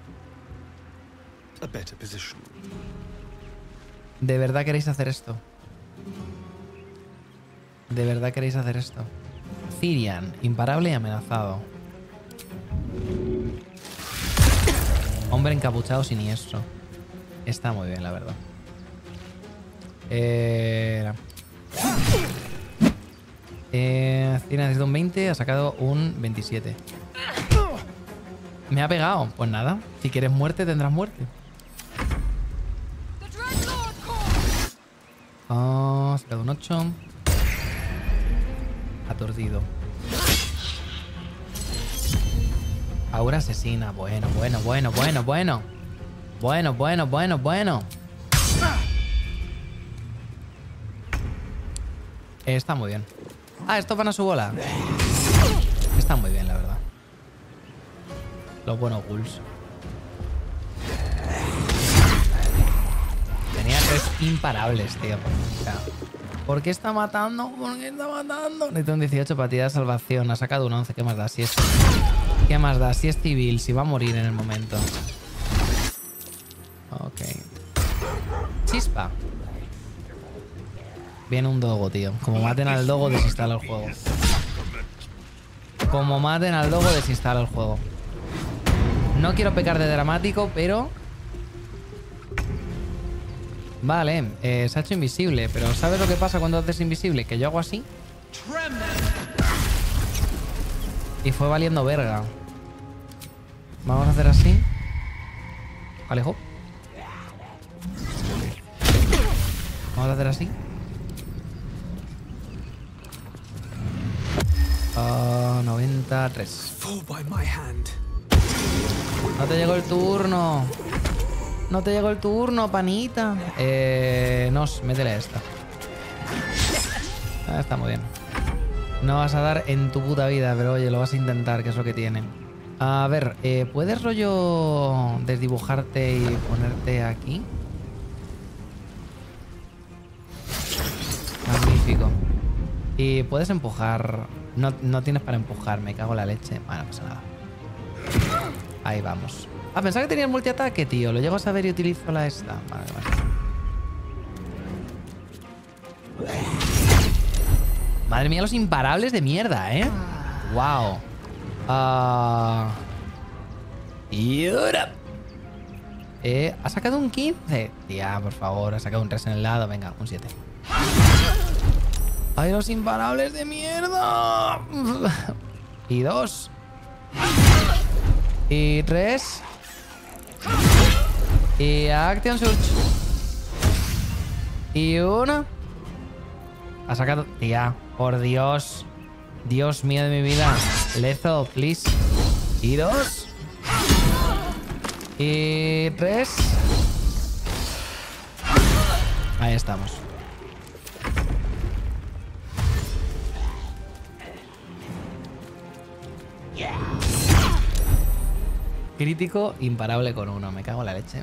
De verdad queréis hacer esto. De verdad queréis hacer esto. Cirian, imparable y amenazado. Hombre encapuchado siniestro. Está muy bien, la verdad. Eh... Eh... Cirian necesita un veinte, ha sacado un veintisiete. Me ha pegado. Pues nada, si quieres muerte, tendrás muerte. Oh, ha sacado un ocho. Aturdido. Aura asesina. Bueno, bueno, bueno, bueno, bueno. Bueno, bueno, bueno, bueno. Está muy bien. Ah, estos van a su bola. Está muy bien, la verdad. Los buenos ghouls. Tenía tres imparables, tío. O sea, ¿por qué está matando? ¿Por qué está matando? Necesito un dieciocho para tirar de salvación. Ha sacado un once. ¿Qué más da? Si es... ¿Qué más da? Si es civil, si va a morir en el momento. Ok. Chispa. Viene un dogo, tío. Como maten al dogo, desinstala el juego. Como maten al dogo, desinstala el juego. No quiero pecar de dramático, pero... Vale, eh, se ha hecho invisible. Pero ¿sabes lo que pasa cuando haces invisible? Que yo hago así y fue valiendo verga. Vamos a hacer así. Alejo. Vamos a hacer así. Uh, noventa y tres. No te llegó el turno. No te llegó el turno, panita. Eh, nos, métele a esta. Ah, está muy bien. No vas a dar en tu puta vida, pero oye, lo vas a intentar, que es lo que tiene. A ver, eh, ¿puedes rollo desdibujarte y ponerte aquí? Magnífico. Y puedes empujar. No, no tienes para empujar, me cago en la leche. Bueno, no pasa nada. Ahí vamos. Ah, pensaba que tenía el multiataque, tío. Lo llego a saber y utilizo la esta. Vale, vale. Madre mía, los imparables de mierda, ¿eh? Wow. Uh... Y ahora. Eh, ha sacado un quince. Tía, por favor, ha sacado un tres en el lado. Venga, un siete. ¡Ay, los imparables de mierda! Y dos. Y tres. Y Action Surge. Y uno. Ha sacado... Tía, por Dios. Dios mío de mi vida. Lethal, please. Y dos. Y tres. Ahí estamos. Crítico imparable con uno. Me cago en la leche.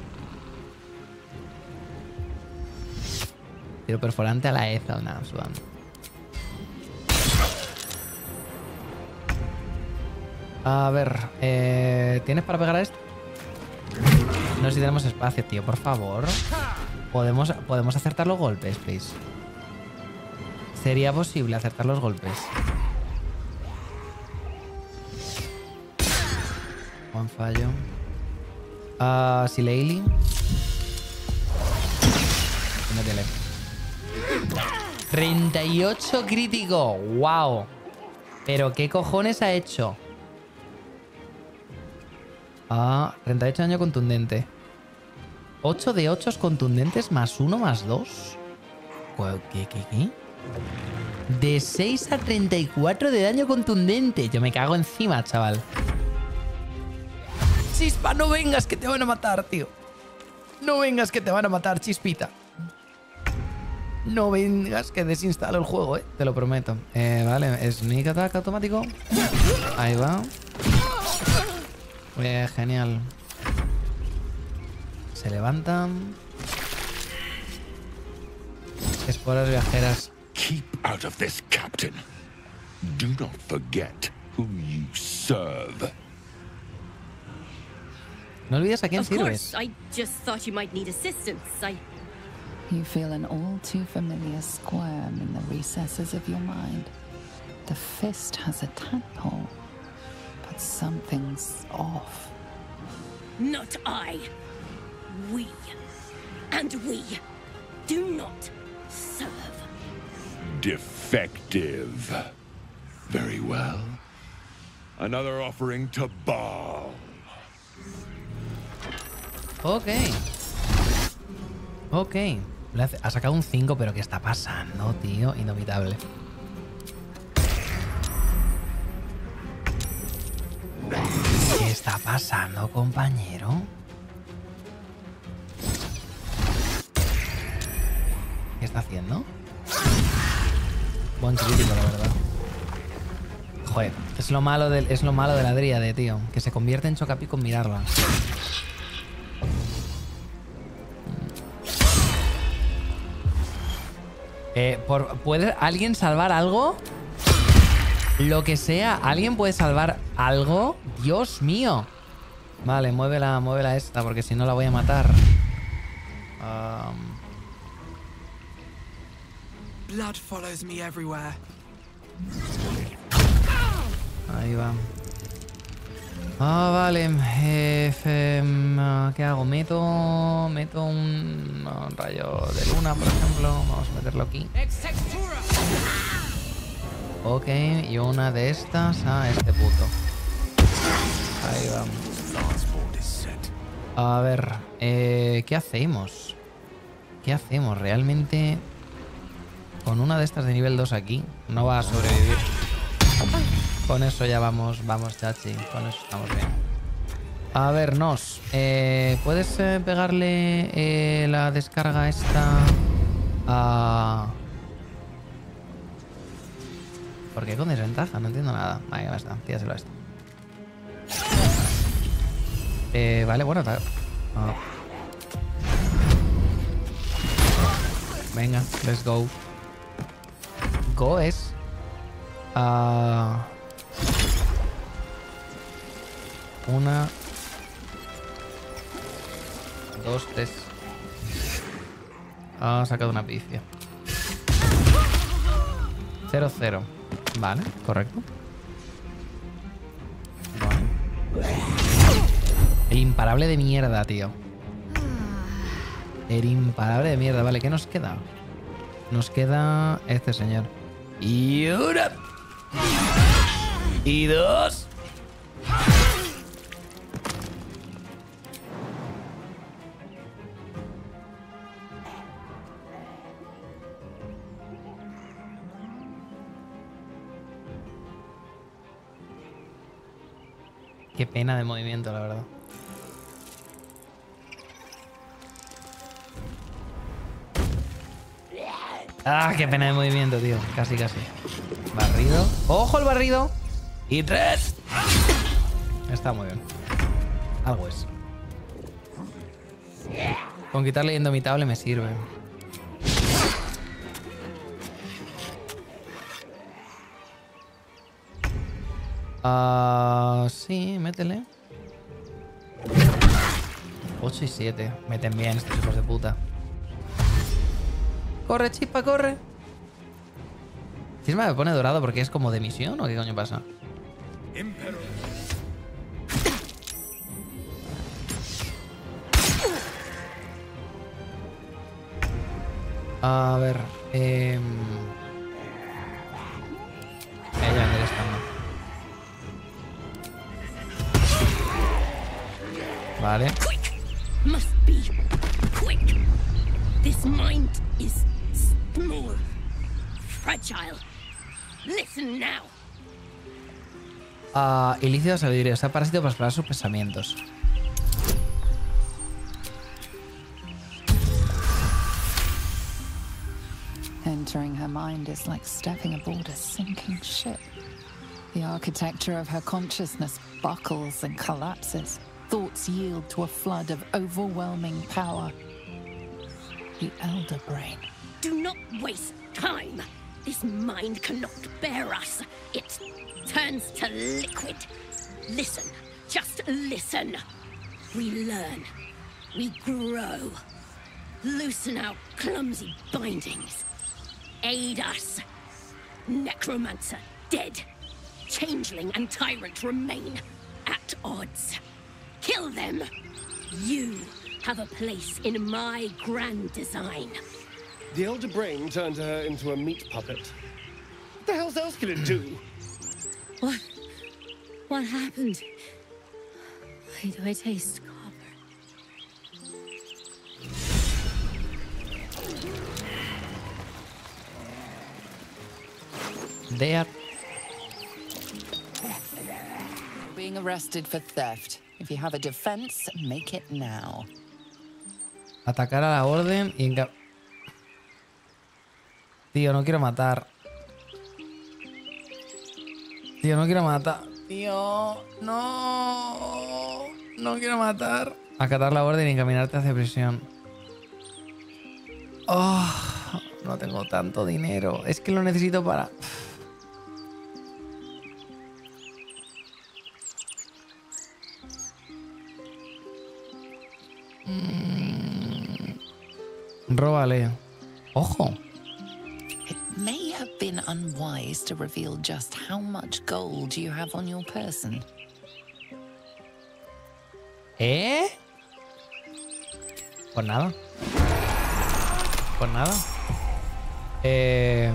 Tiro perforante a la Ethel. Nada, sudando. A ver. Eh, ¿Tienes para pegar a esto? No sé si tenemos espacio, tío. Por favor. ¿Podemos, podemos acertar los golpes, please? ¿Sería posible acertar los golpes? Buen fallo. Uh, Sileili. Métele. treinta y ocho crítico. Wow. Pero ¿qué cojones ha hecho? Ah, treinta y ocho daño contundente. ocho de ocho contundentes más uno más dos. ¿Qué, qué, qué? De seis a treinta y cuatro de daño contundente. Yo me cago encima, chaval. Chispa, no vengas que te van a matar, tío. No vengas que te van a matar, Chispita. No vengas que desinstalo el juego, eh. Te lo prometo. Eh, vale, sneak attack automático. Ahí va. Eh, genial. Se levantan. Esporas viajeras. Keep out of this, Captain. Do not forget who you serve. No olvides a quién Of sirves. course, I just thought you might need assistance. I... You feel an all too familiar squirm in the recesses of your mind. The fist has a tadpole, but something's off. Not I. We. And we do not serve. Defective. Very well. Another offering to Baal. Ok. Ok. Ha sacado un cinco, pero ¿qué está pasando, tío? Inevitable. ¿Qué está pasando, compañero? ¿Qué está haciendo? Buen crítico, la verdad. Joder, es lo malo del, es lo malo de la dríade, tío. Que se convierte en chocapi con mirarla. Eh, por, ¿puede alguien salvar algo? Lo que sea, ¿alguien puede salvar algo? Dios mío. Vale, muévela, muévela esta, porque si no la voy a matar. Um... Blood follows me everywhere. Ahí va. Ah, vale. Eh, eh, ¿Qué hago? Meto, meto un, un rayo de luna, por ejemplo. Vamos a meterlo aquí. Ok, y una de estas a este puto. Ahí vamos. A ver, eh, ¿qué hacemos? ¿Qué hacemos? Realmente con una de estas de nivel dos aquí no va a sobrevivir. Con eso ya vamos, vamos, chachi. Con eso estamos bien. A ver, Nos, eh, ¿puedes eh, pegarle eh, la descarga esta a... ¿Por qué con desventaja? No entiendo nada. Vale, ya está, tíraselo a esto. Eh, vale, bueno, está... Oh. Venga, let's go. Go es... Uh, una... Dos, tres. Ha sacado una pifia. Cero, cero. Vale, correcto. Vale. El imparable de mierda, tío. El imparable de mierda. Vale, ¿qué nos queda? Nos queda este señor. Y una. Y dos. Qué pena de movimiento, la verdad. Ah, qué pena de movimiento, tío. Casi, casi. Barrido. ¡Ojo el barrido! Y tres. Está muy bien. Algo es. Con quitarle indomitable me sirve. Ah, uh, sí, métele. ocho y siete. Meten bien estos hijos de puta. Corre, chispa, corre. Chispa me pone dorado porque es como de misión o qué coño pasa. A ver. Eh... Ella me está. Vale. Quick! Must be quick. This mind is small, fragile. Listen now. Uh, ilícito de sabiduría. Está parásito para explorar sus pensamientos. Entering her mind is like stepping aboard a sinking ship. The architecture of her consciousness buckles and collapses. Thoughts yield to a flood of overwhelming power. The Elder Brain. Do not waste time. This mind cannot bear us. It turns to liquid. Listen, just listen. We learn. We grow. Loosen our clumsy bindings. Aid us. Necromancer dead. Changeling and tyrant remain at odds. Kill them. You have a place in my grand design. The Elder Brain turned her into a meat puppet. What the hell else can it do? What? What happened? Why do I taste copper? They are being arrested for theft. If you have a defense, make it now. Atacar a la orden y enca... Tío, no quiero matar. Tío, no quiero matar. Tío, no. No quiero matar. Acatar la orden y encaminarte hacia prisión. Oh, no tengo tanto dinero. Es que lo necesito para... Mm. Róbale. Ojo. It may have been unwise to reveal just how much gold you have on your person. ¿Eh? Pues nada. Pues nada. Eh...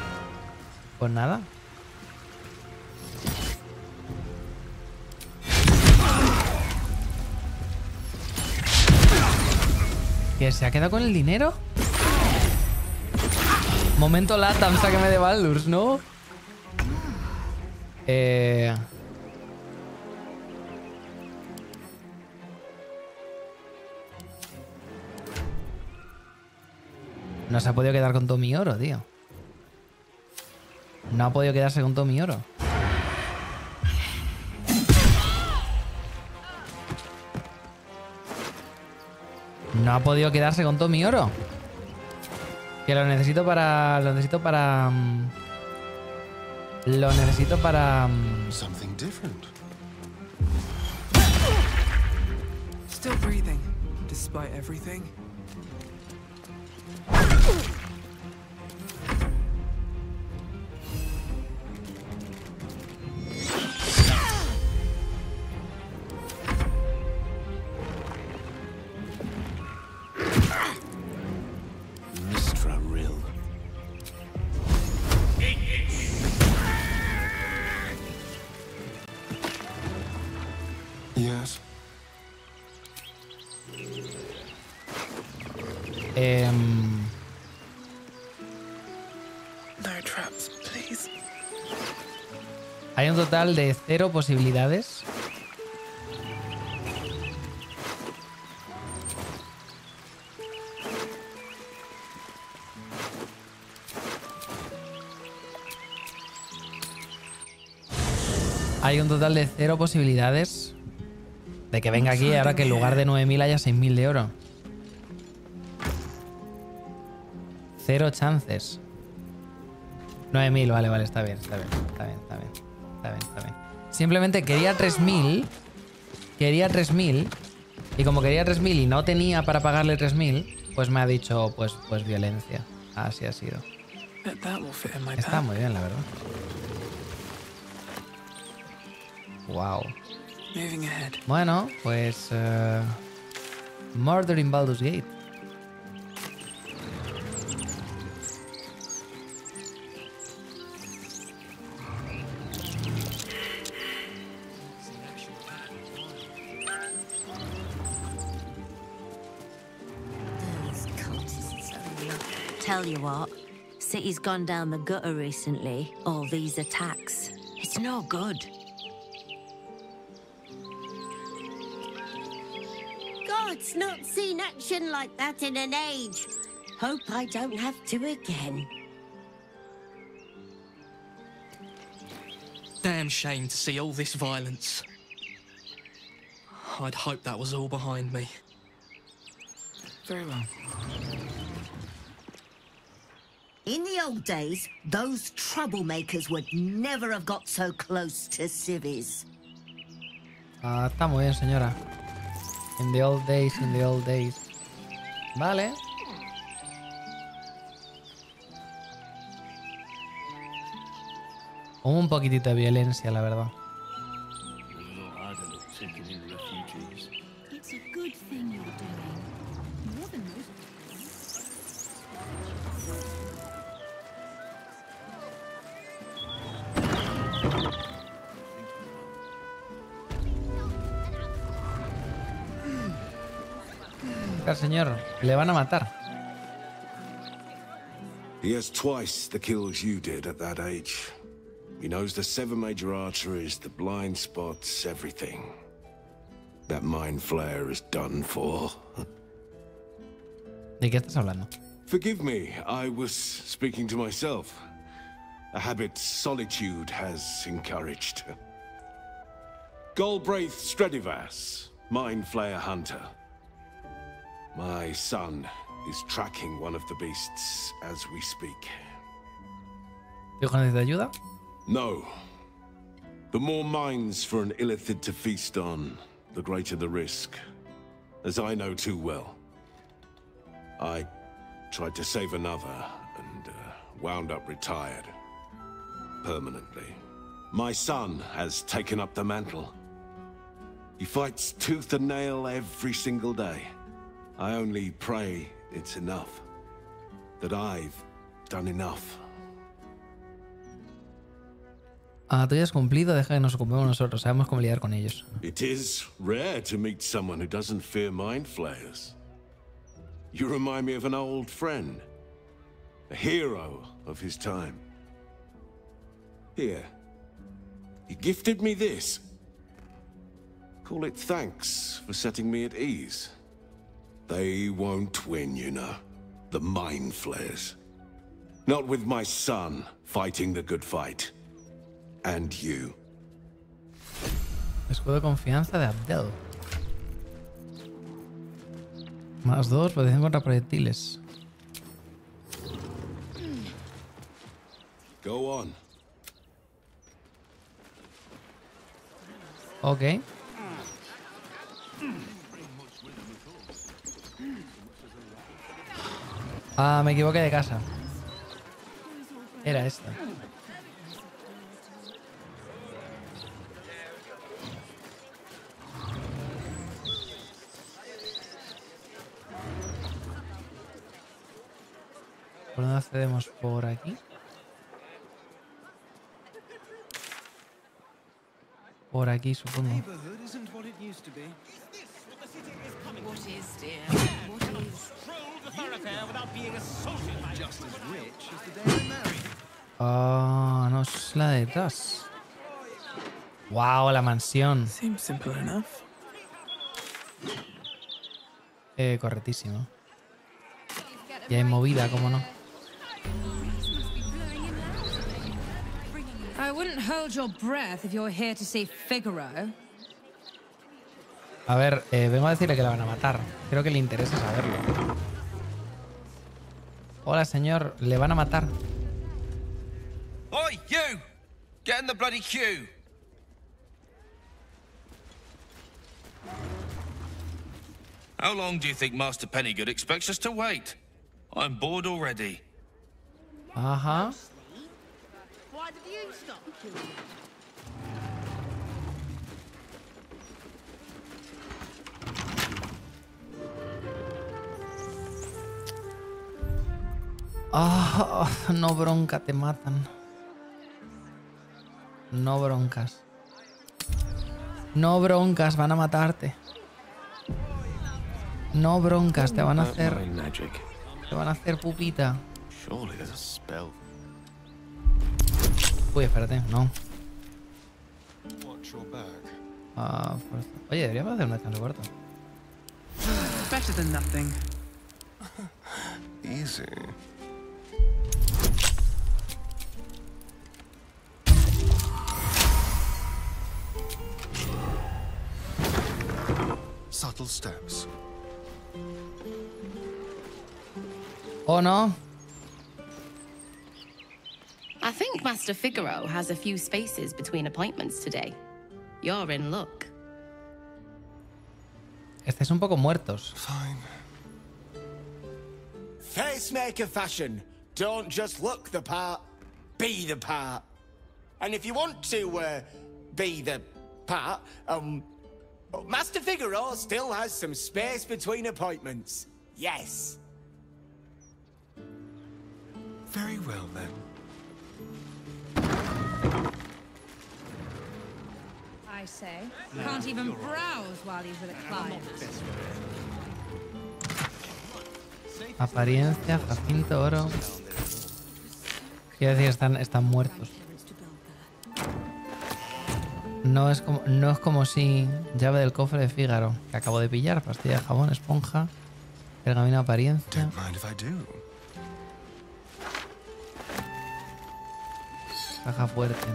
Pues nada. ¿Que se ha quedado con el dinero? Momento Latam, sáqueme de Baldur's, ¿no? Eh... No se ha podido quedar con todo mi oro, tío. No ha podido quedarse con todo mi oro. No ha podido quedarse con todo mi oro. Que lo necesito para... Lo necesito para... Um, lo necesito para... Um, Something different. Still breathing, despite everything. Yes. Um... No traps, please. Hay un total de cero posibilidades. Hay un total de cero posibilidades de que venga aquí ahora que en lugar de nueve mil haya seis mil de oro. Cero chances. nueve mil, vale, vale, está bien, está bien, está bien, está bien, está bien, está bien. Simplemente quería tres mil, quería tres mil, y como quería tres mil y no tenía para pagarle tres mil, pues me ha dicho, pues, pues violencia. Así ha sido. Está muy bien, la verdad. Wow. Bueno, pues... Uh, Murder in Baldur's Gate. Tell you what, city's gone down the gutter recently. All these attacks. It's no good. God's not seen action like that in an age. Hope I don't have to again. Damn shame to see all this violence. I'd hoped that was all behind me. Very well. In the old days, those troublemakers would never have got so close to civvies. Ah, está muy bien, señora. In the old days, in the old days. Vale. Un poquitito de violencia, la verdad. It's a good thing you're doing. More than most. Señor, le van a matar. He has twice the kills you did at that age. He knows the seven major arteries, the blind spots, everything. That mind flayer is done for. ¿De qué estás hablando? Forgive me, I was speaking to myself. A habit solitude has encouraged. Galbraith Stredivas, mind flayer hunter. My son is tracking one of the beasts as we speak. ¿Tú necesitas ayuda? No. The more minds for an illithid to feast on, the greater the risk. As I know too well. I tried to save another and uh, wound up retired. Permanently. My son has taken up the mantle. He fights tooth and nail every single day. I only pray it's enough. That I've done enough. Ah, tú ya has cumplido, deja que nos ocupemos nosotros. Sabemos cómo lidiar con ellos. It is rare to meet someone who doesn't fear mind flayers. You remind me of an old friend. A hero of his time. Here. He gifted me this. Call it thanks for setting me at ease. They won't win, you know. The Mind Flayers. Not with my son fighting the good fight. And you. Escudo de confianza de Abdel. Más dos, protección contra proyectiles. Go on. Ok. Ah, me equivoqué de casa. Era esta. ¿Por dónde accedemos? Por aquí. Por aquí, supongo. Ah, no es la de detrás. Wow, la mansión. Eh, correctísimo. Y hay movida, ¿cómo no? I wouldn't hold your breath if you're here to see Figaro. A ver, eh, vengo a decirle que la van a matar. Creo que le interesa saberlo. Hola, señor. Le van a matar. Oi, you! Get in the bloody queue! How long do you think Master Pennygood expects us to wait? I'm bored already. Ajá. Why did you stop killing? Ah, no bronca, te matan. No broncas. No broncas, van a matarte. No broncas, te van a hacer. Te van a hacer pupita. Uy, espérate, no. Ah, fuerza. Oye, deberíamos hacer un descanso corto. Better than nothing. Easy. Subtle steps. Oh no. I think Master Figaro has a few spaces between appointments today. You're in luck. Estáis un poco muertos. Fine. Facemaker fashion. Don't just look the part, be the part. And if you want to uh, be the part, um, Master Figaro still has some space between appointments. Yes. Very well then. I say. Can't even browse while he's with a client. Apariencia, Jacinto, oro. Quiero decir, están, están muertos. No es como, no es como si llave del cofre de Fígaro que acabo de pillar, pastilla de jabón, esponja, pergamino de apariencia. Caja fuerte.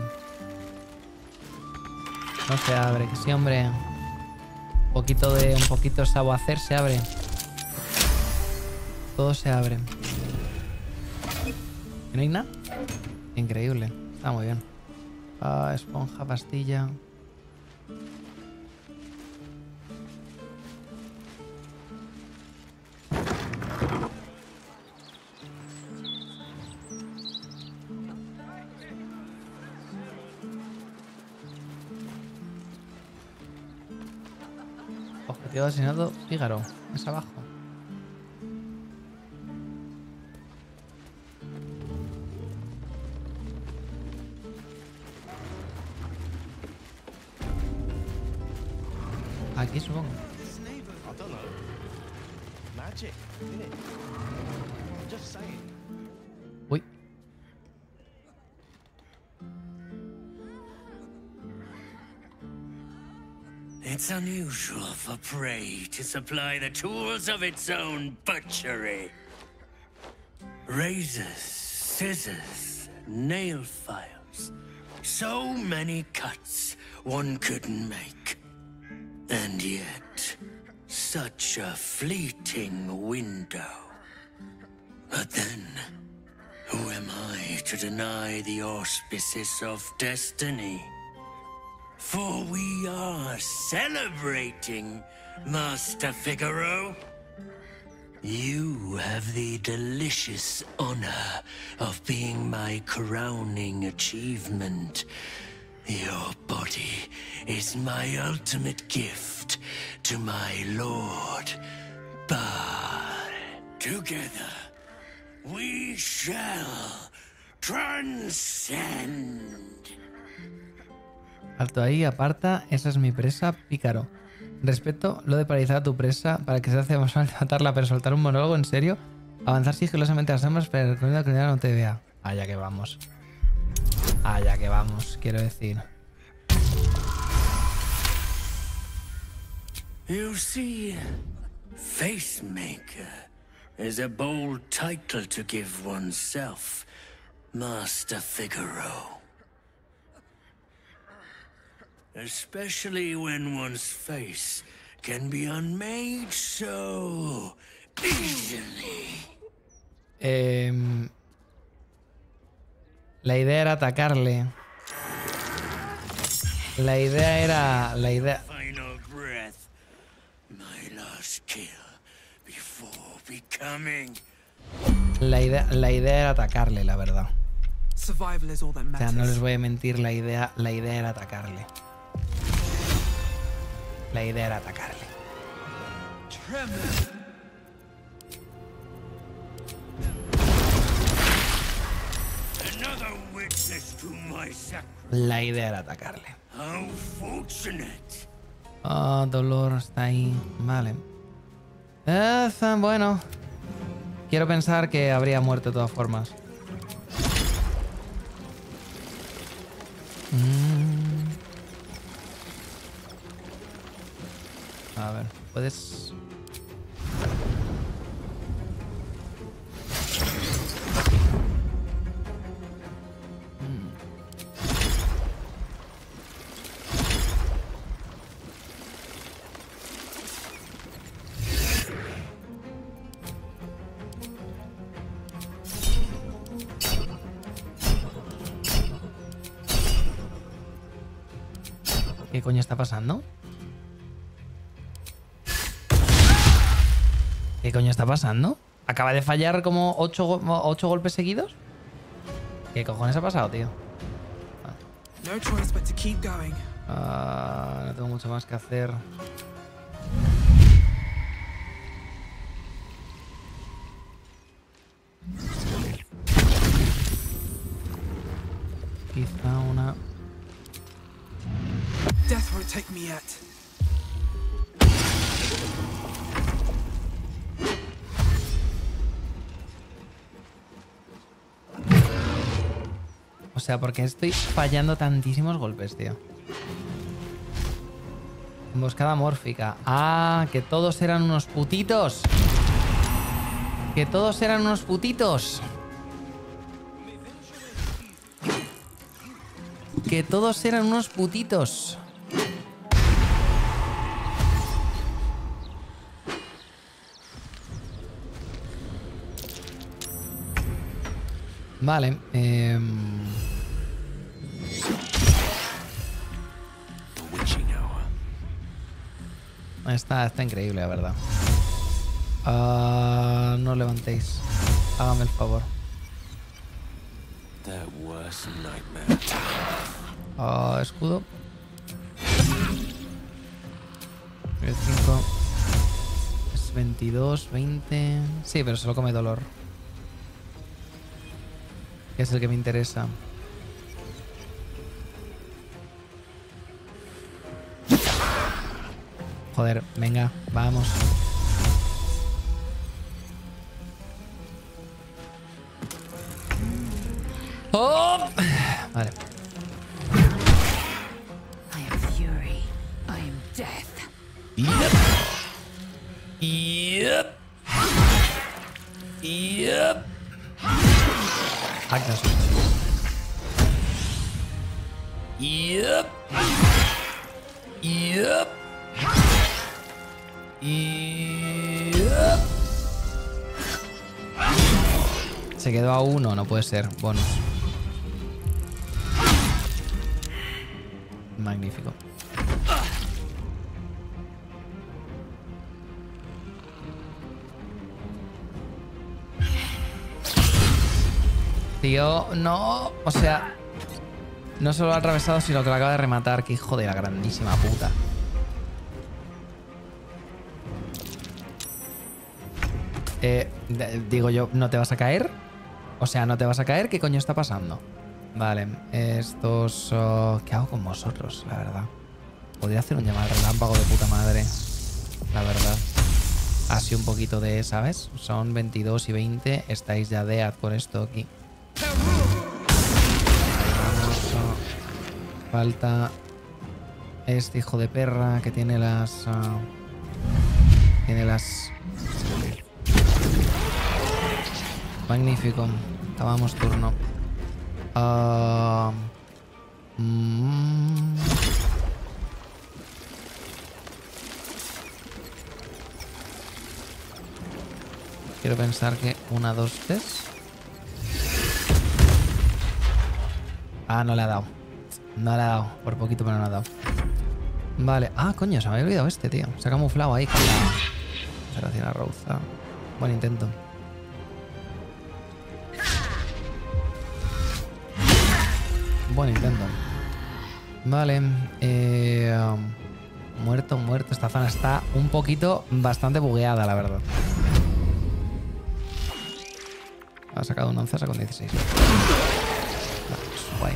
No se abre, que sí, hombre. Un poquito de un poquito de sabohacer se abre. Todo se abre. ¿No hay nada? Increíble. Está muy bien. Ah, esponja, pastilla. Objetivo de asesinato, Fígaro. Es abajo. Aquí supongo. I don't know. Magic. Uy. It's unusual for prey to supply the tools of its own butchery. Razors, scissors, nail files. So many cuts one couldn't make. And yet, such a fleeting window. But then, who am I to deny the auspices of destiny? For we are celebrating, Master Figaro. You have the delicious honor of being my crowning achievement. Your body is my ultimate gift to my lord, Baal. Together, we shall transcend. Alto ahí, aparta. Esa es mi presa, pícaro. Respeto lo de paralizar a tu presa para que se hace más fácil matarla, pero soltar un monólogo, ¿en serio? Avanzar sigilosamente a las sombras, pero que la comunidad no te vea. Allá que vamos. Allá que vamos, quiero decir. You see, Facemaker is a bold title to give oneself, Master Figaro. Especially when one's face can be unmade so easily. Eh, la idea era atacarle. La idea era... La idea... Final breath. My last kill before becoming. La idea, la idea era atacarle, la verdad. Survival is all that O sea, matters. no les voy a mentir, la idea, la idea era atacarle. La idea era atacarle. Another witness to my sacrifice. La idea era atacarle. How fortunate. Oh, dolor, está ahí. Vale. Eh, bueno. Quiero pensar que habría muerto de todas formas. Mm. A ver, puedes... Mm. ¿Qué coño está pasando? ¿Qué coño está pasando? ¿Acaba de fallar como ocho, go ocho golpes seguidos? ¿Qué cojones ha pasado, tío? No choice but to keep going. Ah, no tengo mucho más que hacer. Quizá una... Death won't take me yet. O sea, porque estoy fallando tantísimos golpes, tío. Emboscada mórfica. Ah, que todos eran unos putitos. Que todos eran unos putitos. Que todos eran unos putitos. Vale. Eh... Está, está increíble, la verdad. Uh, no levantéis. Hágame el favor. Their worst nightmare. Uh, escudo. El cinco. Es veintidós, veinte. Sí, pero solo come dolor. Que es el que me interesa. Joder, venga, vamos. death. Yep. Yep. Yep. Acta switch. Yep. Yep. Yep. Se quedó a uno, no puede ser. Bonus. Magnífico. Tío, no. O sea, no solo lo ha atravesado, sino que lo acaba de rematar. Que hijo de la grandísima puta. Eh, digo yo, ¿no te vas a caer? O sea, ¿no te vas a caer? ¿Qué coño está pasando? Vale, estos... Uh, ¿qué hago con vosotros? La verdad. Podría hacer un llamado relámpago de puta madre. La verdad. Así un poquito de, ¿sabes? Son veintidós y veinte. Estáis ya dead por esto aquí. Falta este hijo de perra que tiene las... Uh, tiene las... Magnífico. Acabamos turno. Uh, mm, quiero pensar que una, dos, tres. Ah, no le ha dado. No le ha dado. Por poquito, pero no le ha dado. Vale. Ah, coño, se me había olvidado este, tío. Se ha camuflado ahí con la... Operación Arrauza. Buen intento. Buen intento. Vale. Eh, um, muerto, muerto. Esta zona está un poquito bastante bugueada, la verdad. Ha sacado un once, ha sacado un dieciséis. Vamos,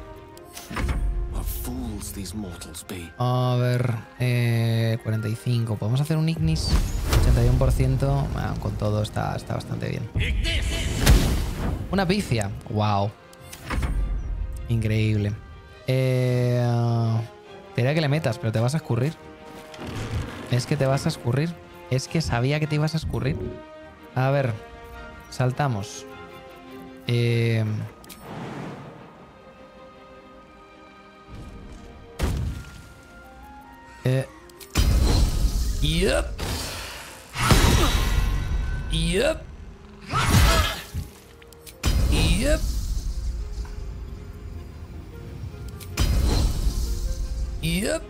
a ver, eh, cuarenta y cinco. ¿Podemos hacer un Ignis? ochenta y uno por ciento. Bueno, con todo está, está bastante bien. Una pifia. Wow. Increíble. Eh, te diría que le metas, pero te vas a escurrir. Es que te vas a escurrir. Es que sabía que te ibas a escurrir. A ver. Saltamos. Eh... Eh... Yep. Yep. Yep. Yep.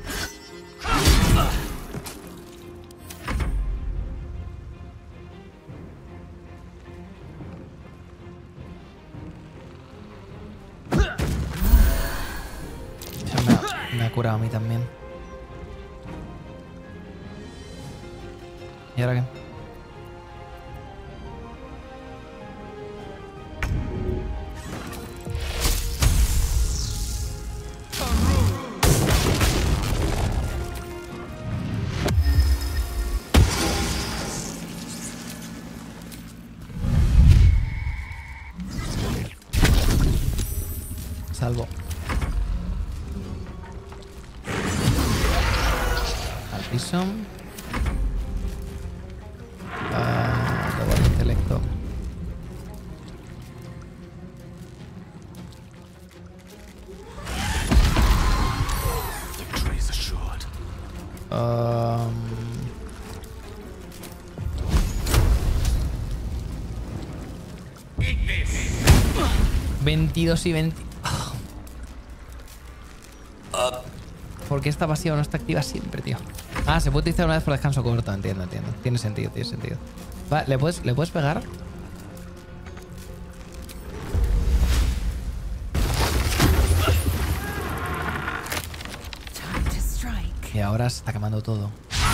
Se me ha, me ha curado a mí también. ¿Y ahora qué? Salvo. Al piso. Ah, luego el intelecto. Um, veintidós y veinte. ¿Por qué esta pasiva no está activa siempre, tío? Ah, se puede utilizar una vez por descanso corto. Entiendo, entiendo. Tiene sentido, tiene sentido. Vale, ¿le puedes, ¿le puedes pegar? Y ahora se está quemando todo.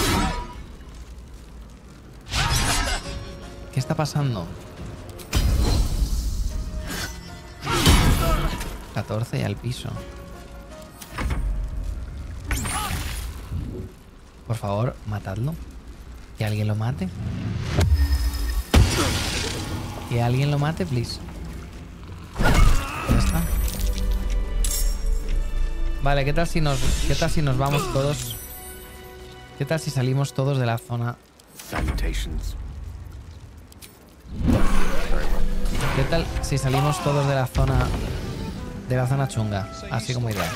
¿Qué está pasando? catorce y al piso. Por favor, matadlo. Que alguien lo mate. Que alguien lo mate, please. Ya está. Vale, ¿qué tal si nos, qué tal si nos vamos todos ¿Qué tal si salimos todos de la zona? Salutations. ¿Qué tal si salimos todos de la zona de la zona chunga? Así como idea.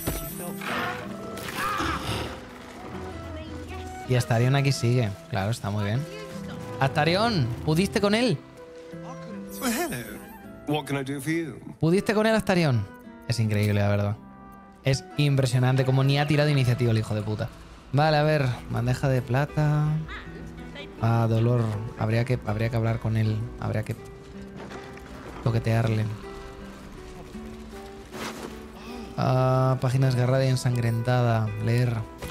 Y Astarion aquí sigue. Claro, está muy bien. Astarion, ¿pudiste con él? What can I do for you? ¿Pudiste con él, Astarion? Es increíble, la verdad. Es impresionante como ni ha tirado iniciativa el hijo de puta. Vale, a ver. Bandeja de plata. Ah, dolor. Habría que, habría que hablar con él. Habría que toquetearle. Ah, página desgarrada y ensangrentada. Leer.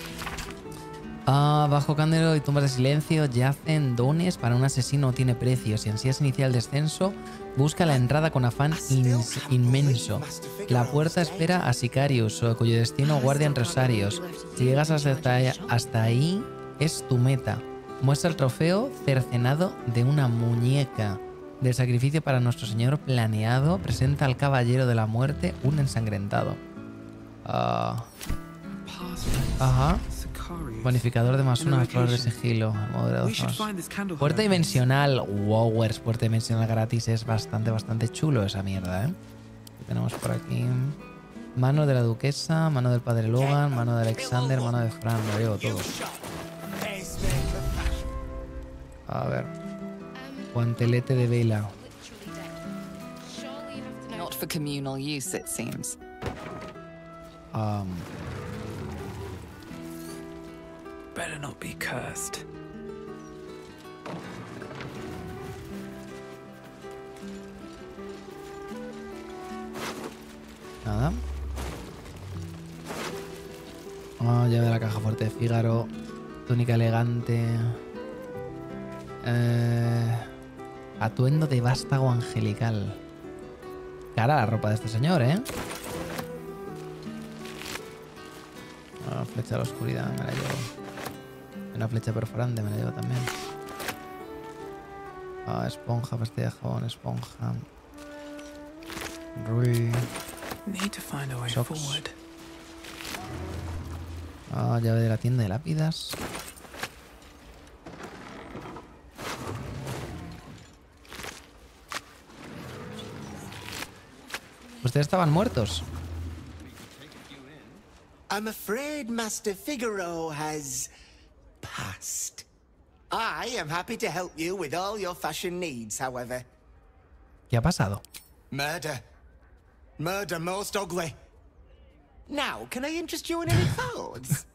Ah, bajo cándelo y tumbas de silencio yacen dones para un asesino no tiene precio. Si ansías iniciar el descenso, busca la entrada con afán ins- inmenso. La puerta espera a sicarios, cuyo destino guardian rosarios. Si llegas hasta ahí, hasta ahí, es tu meta. Muestra el trofeo cercenado de una muñeca. Del sacrificio para nuestro señor planeado, presenta al caballero de la muerte un ensangrentado. Ah... Ajá. Bonificador de más una flor de sigilo. Puerta dimensional. Wowers, puerta dimensional gratis. Es bastante, bastante chulo esa mierda, ¿eh? ¿Qué tenemos por aquí? Mano de la duquesa, mano del padre Logan, mano de Alexander, mano de Fran. Lo llevo todo. A ver. Guantelete de vela. Not for communal use, it seems. Um... Better not be cursed. Nada. Oh, llave de la caja fuerte de Fígaro. Túnica elegante. Eh, atuendo de vástago angelical. Cara la ropa de este señor, ¿eh? Oh, flecha de la oscuridad, me la llevo. Una flecha perforante me la llevo también. Ah, esponja, pastilla de jabón, esponja. Rui. Socks. Ah, llave de la tienda de lápidas. Ustedes estaban muertos. I'm afraid Master Figaro has passed. I am happy to help you with all your fashion needs, however. ¿Qué ha pasado? Murder. Murder most ugly. Now, can I interest you in any clothes?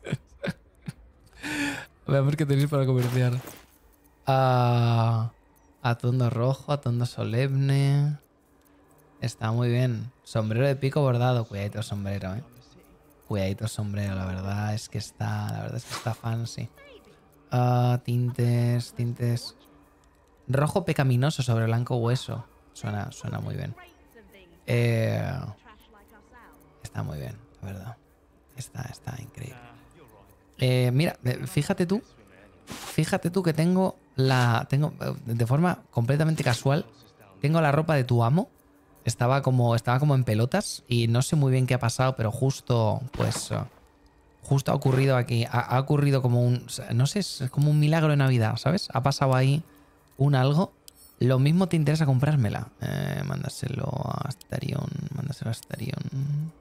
Veamos qué tenéis para comerciar. Ah, atuendo rojo, atuendo solemne. Está muy bien. Sombrero de pico bordado. Cuidadito sombrero, eh. Cuidadito sombrero, la verdad es que está. La verdad es que está fancy. Uh, tintes, tintes. Rojo pecaminoso sobre blanco hueso. Suena, suena muy bien. Eh, está muy bien, la verdad. Está, está increíble. Eh, mira, fíjate tú. Fíjate tú que tengo la. Tengo. De forma completamente casual. Tengo la ropa de tu amo. Estaba como. Estaba como en pelotas. Y no sé muy bien qué ha pasado, pero justo. Pues. Uh, Justo ha ocurrido aquí, ha, ha ocurrido como un, no sé, es como un milagro de Navidad, ¿sabes? Ha pasado ahí un algo. Lo mismo te interesa comprármela. Eh, mándaselo a Astarion, mándaselo a Astarion.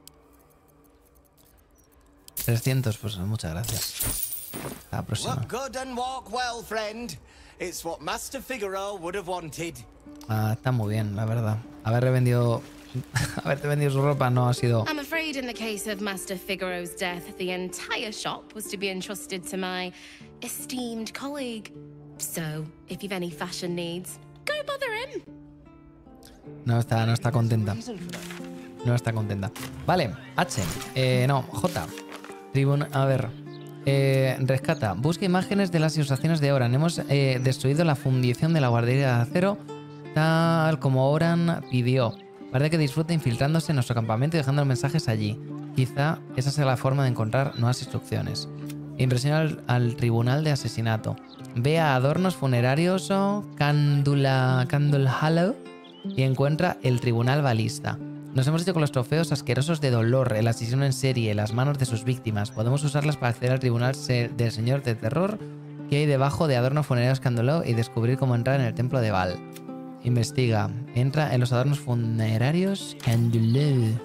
trescientos, pues muchas gracias. Hasta la próxima. Look good and walk well, friend. It's what Master Figaro would have wanted. Ah, está muy bien, la verdad. Haber revendido... Haberte vendido su ropa no ha sido... I'm afraid in the case of Master Figaro's death, the entire shop was to be entrusted to my esteemed colleague. So, if you've any fashion needs, go bother him. No está, no está contenta. No está contenta. Vale, H. Eh, no, J. Tribun... A ver. Eh, rescata. Busca imágenes de las ilustraciones de Oran. Hemos eh, destruido la fundición de la guardería de acero tal como Oran pidió. Parece que disfruta infiltrándose en nuestro campamento y dejando mensajes allí. Quizá esa sea la forma de encontrar nuevas instrucciones. Impresiona al, al tribunal de asesinato. Ve a adornos funerarios o Candula, Candle Hollow y encuentra el tribunal balista. Nos hemos hecho con los trofeos asquerosos de dolor, el asesino en serie, las manos de sus víctimas. Podemos usarlas para acceder al tribunal del señor de terror que hay debajo de adornos funerarios Candelo y descubrir cómo entrar en el templo de Baal. Investiga. Entra en los adornos funerarios Candelo.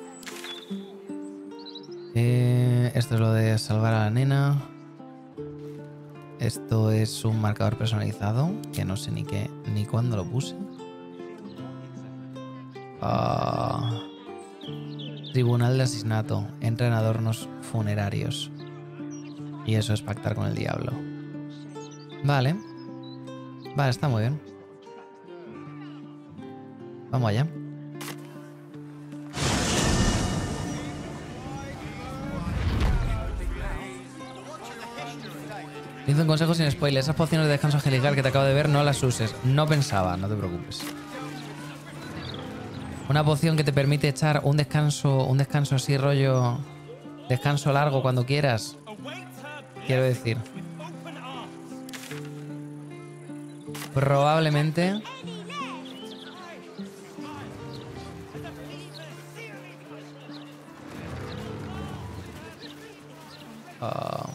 Eh, esto es lo de salvar a la nena. Esto es un marcador personalizado que no sé ni qué ni cuándo lo puse. Ah, tribunal de asesinato. Entra en adornos funerarios. Y eso es pactar con el diablo. Vale. Vale, está muy bien. Vamos allá. Dice un consejo sin spoiler. Esas pociones de descanso angelical que te acabo de ver, no las uses. No pensaba, no te preocupes. Una poción que te permite echar un descanso, un descanso así rollo... Descanso largo cuando quieras. Quiero decir. Probablemente... Uh...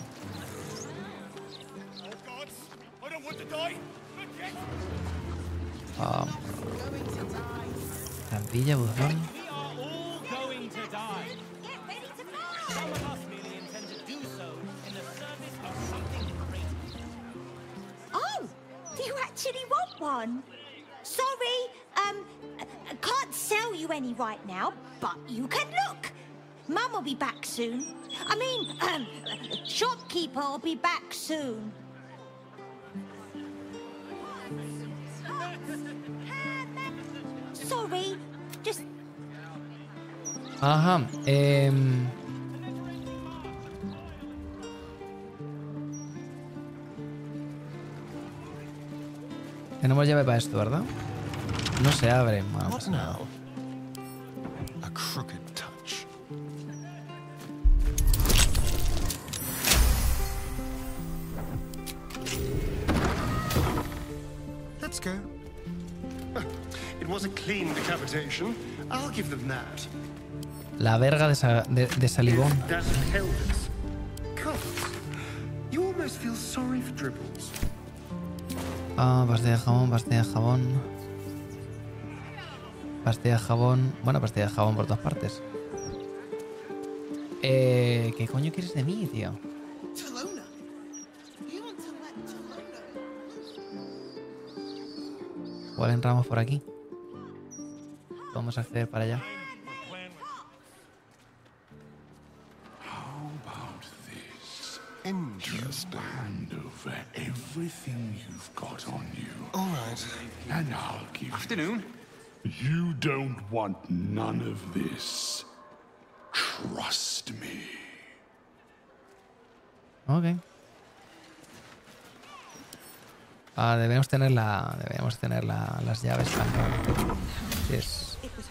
Uh... Trampilla, buzón. Oh, you actually want one? Sorry, um, I can't sell you any right now, but you can look. Mum will be back soon. I mean, um, shopkeeper will be back soon. Sorry, just... Ajá, eh... Tenemos llave para esto, ¿verdad? No se abre. Bueno, pues nada. A crooked touch. Let's go. It was a clean decapitation. I'll give them that. La verga de, sa de, de salivón. That pelvis. God, you almost feel sorry for Dribbles. Ah, pastilla de jabón, pastilla de jabón. Pastilla de jabón. Bueno, pastilla de jabón por todas partes. Eh, ¿Qué coño quieres de mí, tío? ¿Cuál entramos por aquí? Vamos a acceder para allá. Interesting. Hand over everything you've got on you. All right. And I'll give Afternoon. You don't want none of this. Trust me. Ok. Ah, debemos tener la. Debemos tener la, las llaves también. Yes.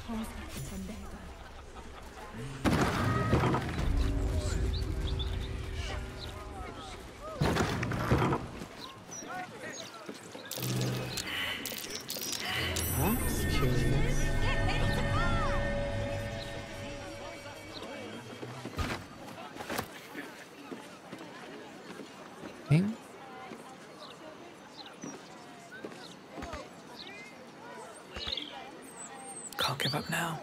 Okay. Can't give up now.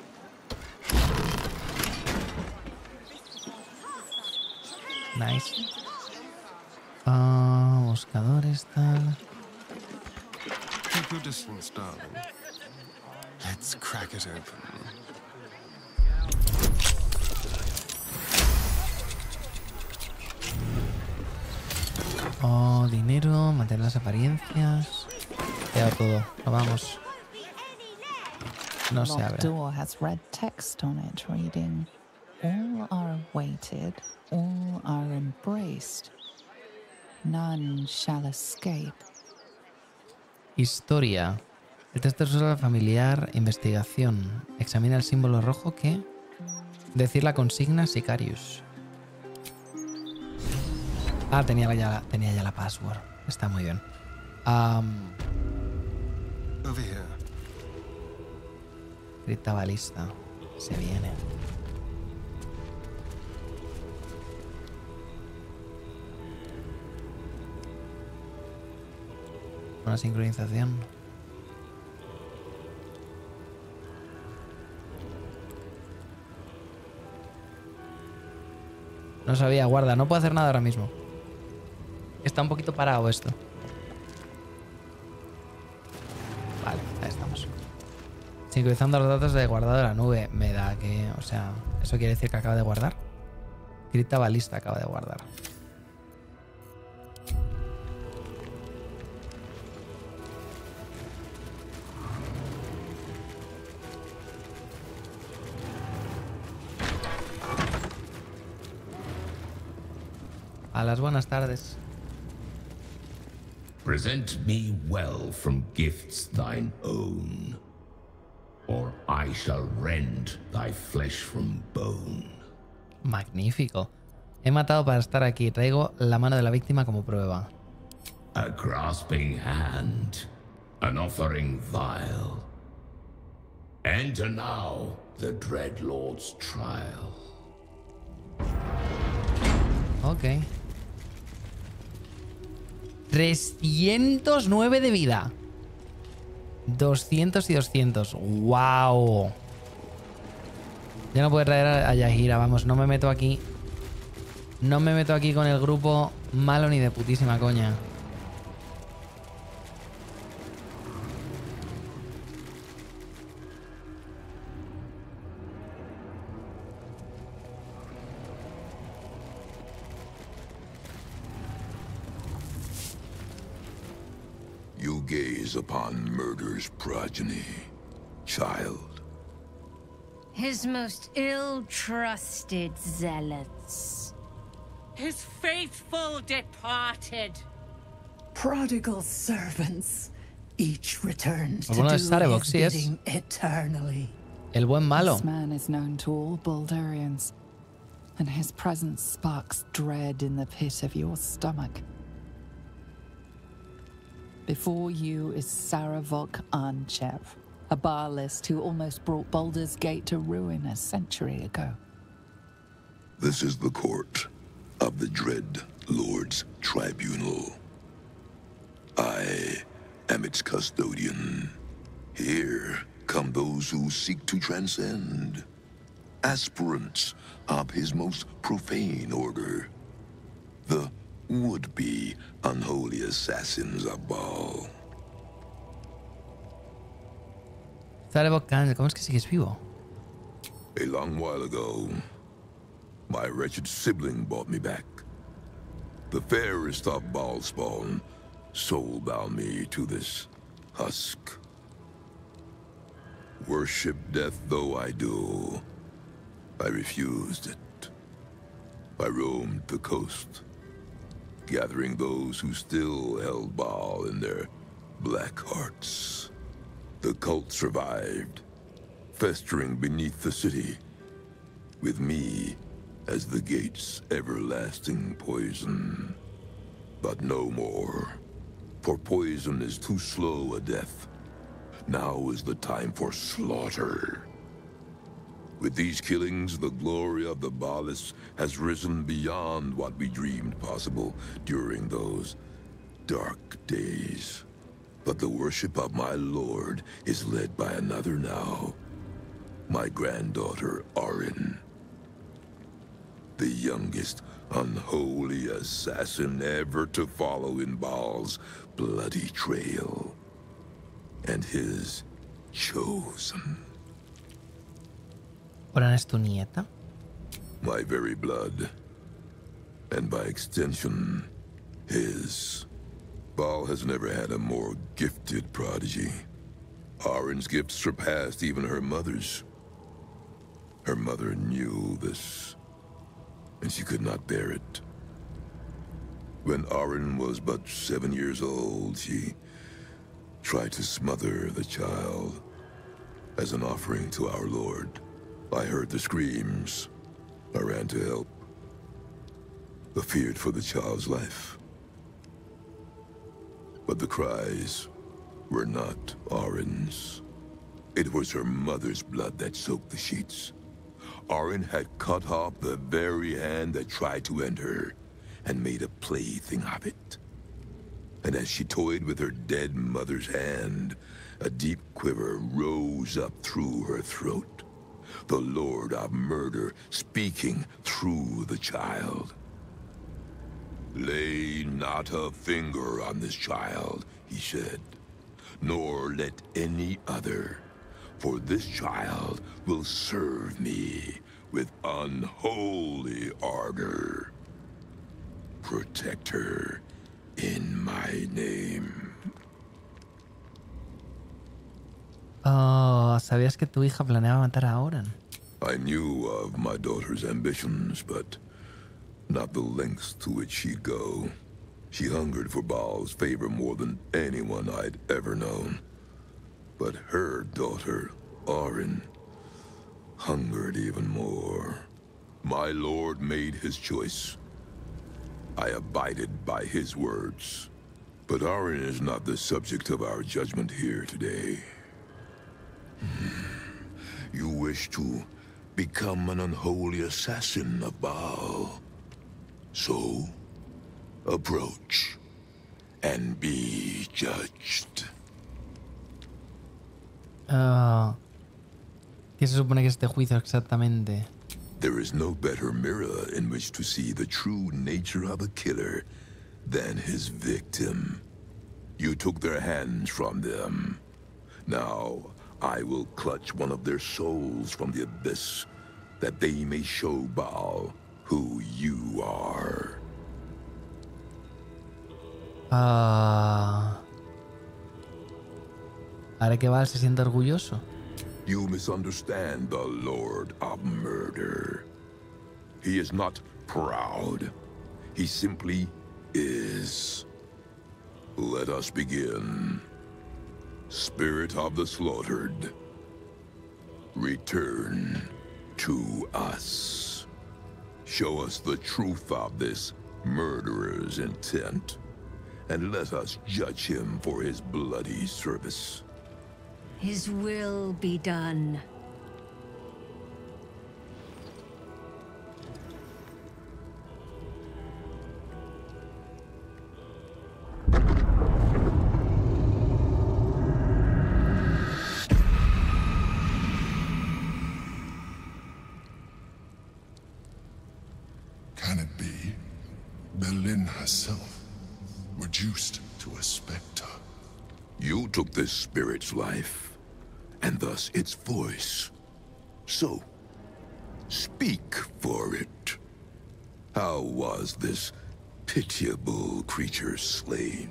Nice. Ah, buscadores, tal. Keep your distance, darling. Let's crack it open. Oh, dinero, mantener las apariencias. Ya todo, lo vamos. No se Locked abre. door has red text on it reading, "All are awaited, all are embraced. None shall escape." Historia. El texto es familiar, investigación. Examina el símbolo rojo que... Decir la consigna Sicarius. Ah, tenía ya, tenía ya la password. Está muy bien. Um, Over here. Cripta balista. Se viene. Una sincronización. No sabía, guarda, no puedo hacer nada ahora mismo. Está un poquito parado esto. Vale, ahí estamos. Sincronizando los datos de guardado de la nube. Me da que, o sea, ¿eso quiere decir que acaba de guardar? Cripta balista acaba de guardar. A las buenas tardes. Present me well from gifts thine own, or I shall rend thy flesh from bone. Magnífico. He matado para estar aquí. Traigo la mano de la víctima como prueba. A grasping hand, an offering vile. Enter now the dread Lord's trial. Ok. trescientos nueve de vida. doscientos y doscientos. ¡Wow! Ya no puedo traer a Yahira, vamos, no me meto aquí. No me meto aquí con el grupo malo ni de putísima coña. You gaze upon murder's progeny, child. His most ill-trusted zealots. His faithful departed. Prodigal servants, each returned to Bueno, do es Sarevok, his sí es. bidding eternally. El buen malo. This man is known to all Baldurians, and his presence sparks dread in the pit of your stomach. Before you is Sarevok Arnchev, a Baalist who almost brought Baldur's Gate to ruin a century ago. This is the court of the Dread Lord's Tribunal. I am its custodian. Here come those who seek to transcend, aspirants of his most profane order, the would-be unholy assassins of Baal. Sarevok Khan, ¿cómo es que sigues vivo? A long while ago, my wretched sibling brought me back. The fairest of Baal spawn soul-bound me to this husk. Worship death though I do, I refused it. I roamed the coast, gathering those who still held Baal in their black hearts. The cult survived, festering beneath the city, with me as the gate's everlasting poison. But no more, for poison is too slow a death. Now is the time for slaughter. With these killings, the glory of the Baalists has risen beyond what we dreamed possible during those dark days. But the worship of my lord is led by another now. My granddaughter, Arin. The youngest unholy assassin ever to follow in Baal's bloody trail. And his chosen. ¿Oran es tu nieta? My very blood. And by extension, his. Baal has never had a more gifted prodigy. Arin's gifts surpassed even her mother's. Her mother knew this, and she could not bear it. When Arin was but seven years old, she tried to smother the child as an offering to our Lord. I heard the screams. I ran to help. I feared for the child's life. But the cries were not Arin's. It was her mother's blood that soaked the sheets. Orin had cut off the very hand that tried to end her, and made a plaything of it. And as she toyed with her dead mother's hand, a deep quiver rose up through her throat. The Lord of Murder speaking through the child. Lay not a finger on this child, he said, nor let any other, for this child will serve me with unholy ardor. Protect her in my name. Oh, sabías que tu hija planeaba matar a Orin. I knew of my daughter's ambitions, but not the lengths to which she'd go. She hungered for Baal's favor more than anyone I'd ever known. But her daughter, Orin, hungered even more. My lord made his choice. I abided by his words. But Orin is not the subject of our judgment here today. You wish to become an unholy assassin of Baal. So, approach and be judged. Uh, ¿Qué se supone que es este juicio exactamente? There is no better mirror in which to see the true nature of a killer than his victim. You took their hands from them. Now, I will clutch one of their souls from the abyss, that they may show Baal who you are. Ah. Haré que Baal se sienta orgulloso. You misunderstand the Lord of Murder. He is not proud. He simply is. Let us begin. Spirit of the slaughtered, return to us. Show us the truth of this murderer's intent, and let us judge him for his bloody service. His will be done. Can it be Berlin herself, reduced to a specter? You took this spirit's life, and thus its voice. So, speak for it. How was this pitiable creature slain?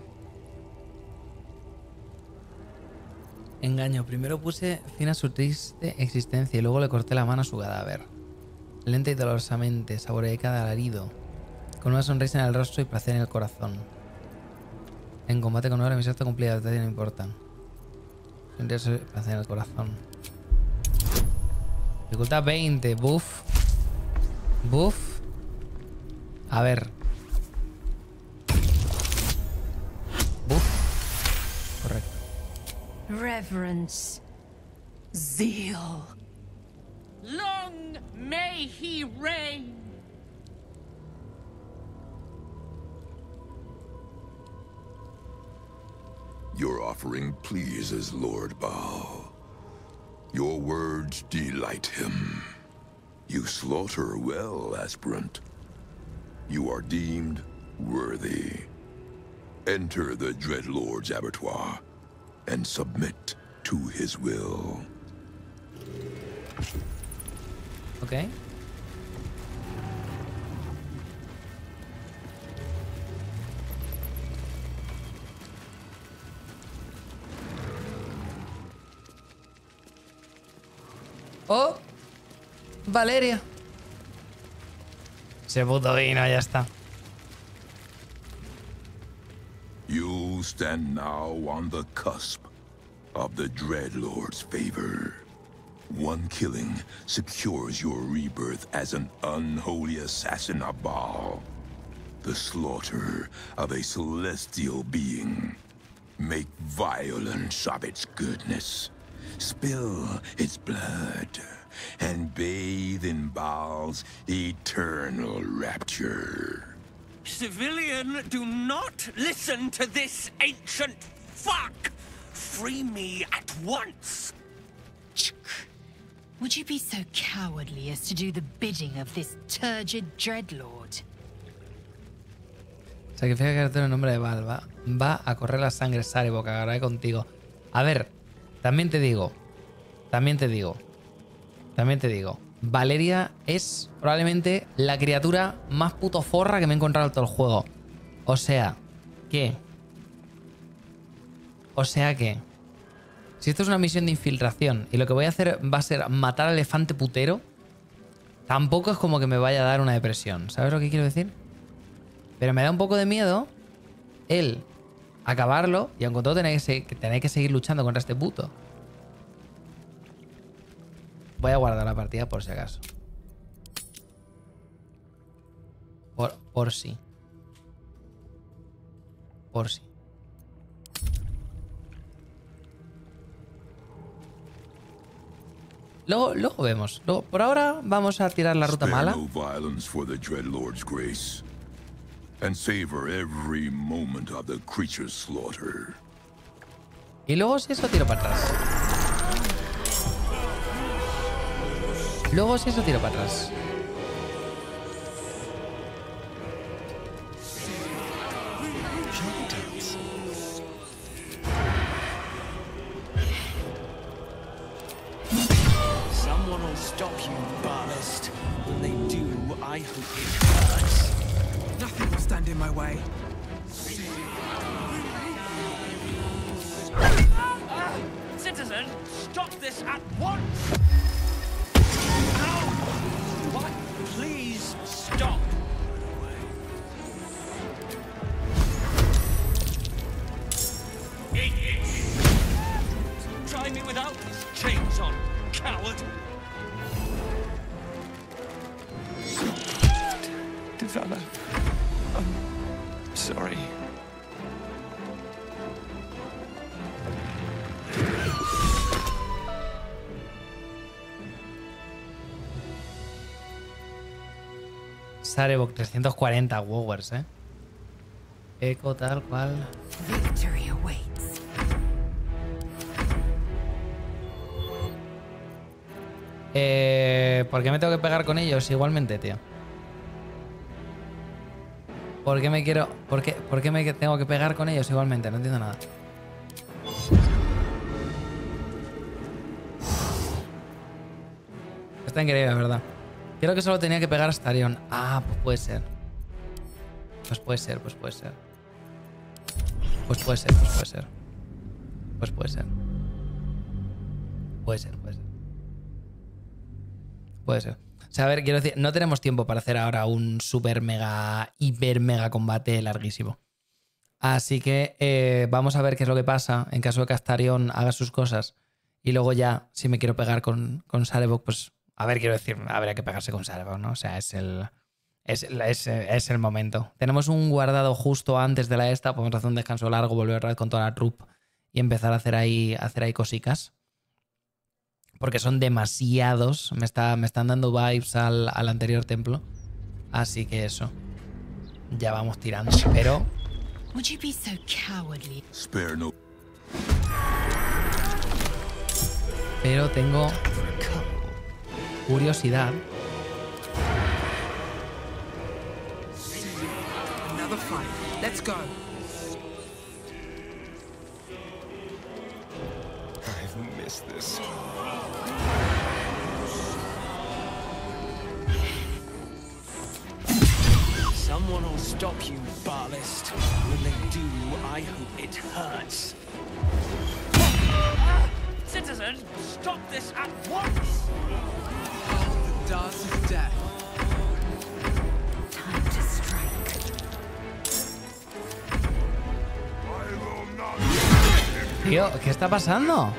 Engaño. Primero puse fin a su triste existencia y luego le corté la mano a su cadáver. Lenta y dolorosamente saboreé cada alarido, con una sonrisa en el rostro y placer en el corazón. En combate con Orin, mis actos cumplidos no importan. Sonrisa y placer en el corazón. Dificultad veinte. Buff. Buff. A ver. Buff. Correcto. Reverence. Zeal. Long may he reign. Your offering pleases Lord Baal. Your words delight him. You slaughter well, aspirant. You are deemed worthy. Enter the Dreadlord's abattoir and submit to his will. Okay. Oh, Valeria. Ese puto vino, ya está. You stand now on the cusp of the Dreadlord's favor. One killing secures your rebirth as an unholy assassin of Baal. The slaughter of a celestial being. Make violence of its goodness, spill its blood, and bathe in Baal's eternal rapture. Civilian, do not listen to this ancient fuck! Free me at once! Would you be so cowardly as to do the bidding of this turgid dreadlord? Sacrifica cartero en nombre de Baal. Va, va a correr la sangre, Sarevok, que agarraré contigo. A ver, también te digo. También te digo. También te digo. Valeria es probablemente la criatura más puto forra que me he encontrado en todo el juego. O sea, que... O sea que... Si esto es una misión de infiltración y lo que voy a hacer va a ser matar al elefante putero, tampoco es como que me vaya a dar una depresión. ¿Sabes lo que quiero decir? Pero me da un poco de miedo el acabarlo y aunque todo tenéis que, tenéis que seguir luchando contra este puto. Voy a guardar la partida por si acaso. Por, por si. Por si. Luego, luego vemos. Luego, por ahora vamos a tirar la ruta mala. No violence for the Dreadlord's grace, and savor every moment of the creature's slaughter. Y luego si eso tiro para atrás. Luego si eso tiro para atrás. Someone will stop you, Ballast. When they do, I hope it hurts. Nothing will stand in my way. Ah! Citizen, stop this at once! Ow! What? Please stop! Try me without these chains on, coward! Develop. I'm sorry. Sarevok trescientos cuarenta Wowers, eh. Eco tal cual. Victory awaits. Eh, ¿Por qué me tengo que pegar con ellos igualmente, tío? ¿Por qué me quiero... ¿Por qué, por qué me tengo que pegar con ellos igualmente? No entiendo nada. Está increíble, ¿verdad? Creo que solo tenía que pegar a Starion. Ah, pues puede ser. Pues puede ser, pues puede ser. Pues puede ser, pues puede ser. Pues puede ser. Puede ser, puede ser. Puede ser. O sea, a ver, quiero decir, no tenemos tiempo para hacer ahora un super mega, hiper mega combate larguísimo. Así que eh, vamos a ver qué es lo que pasa en caso de que Astarion haga sus cosas. Y luego ya, si me quiero pegar con, con Sarevok, pues... A ver, quiero decir, habría que pegarse con Sarevok, ¿no? O sea, es el... Es, es, es el momento. Tenemos un guardado justo antes de la esta. Podemos hacer un descanso largo, volver otra vez con toda la troupe y empezar a hacer ahí, a hacer ahí cosicas. Porque son demasiados. Me, está, me están dando vibes al, al anterior templo. Así que eso. Ya vamos tirando. Pero... Would you be so cowardly? Spare no. Pero tengo... curiosidad. Another fight. Let's go. I've missed this. Someone will stop you, Ballast. When they do, I hope it hurts. Ah! Citizen, stop this at once! The dance of death. Time to strike. Tío, ¿qué está pasando?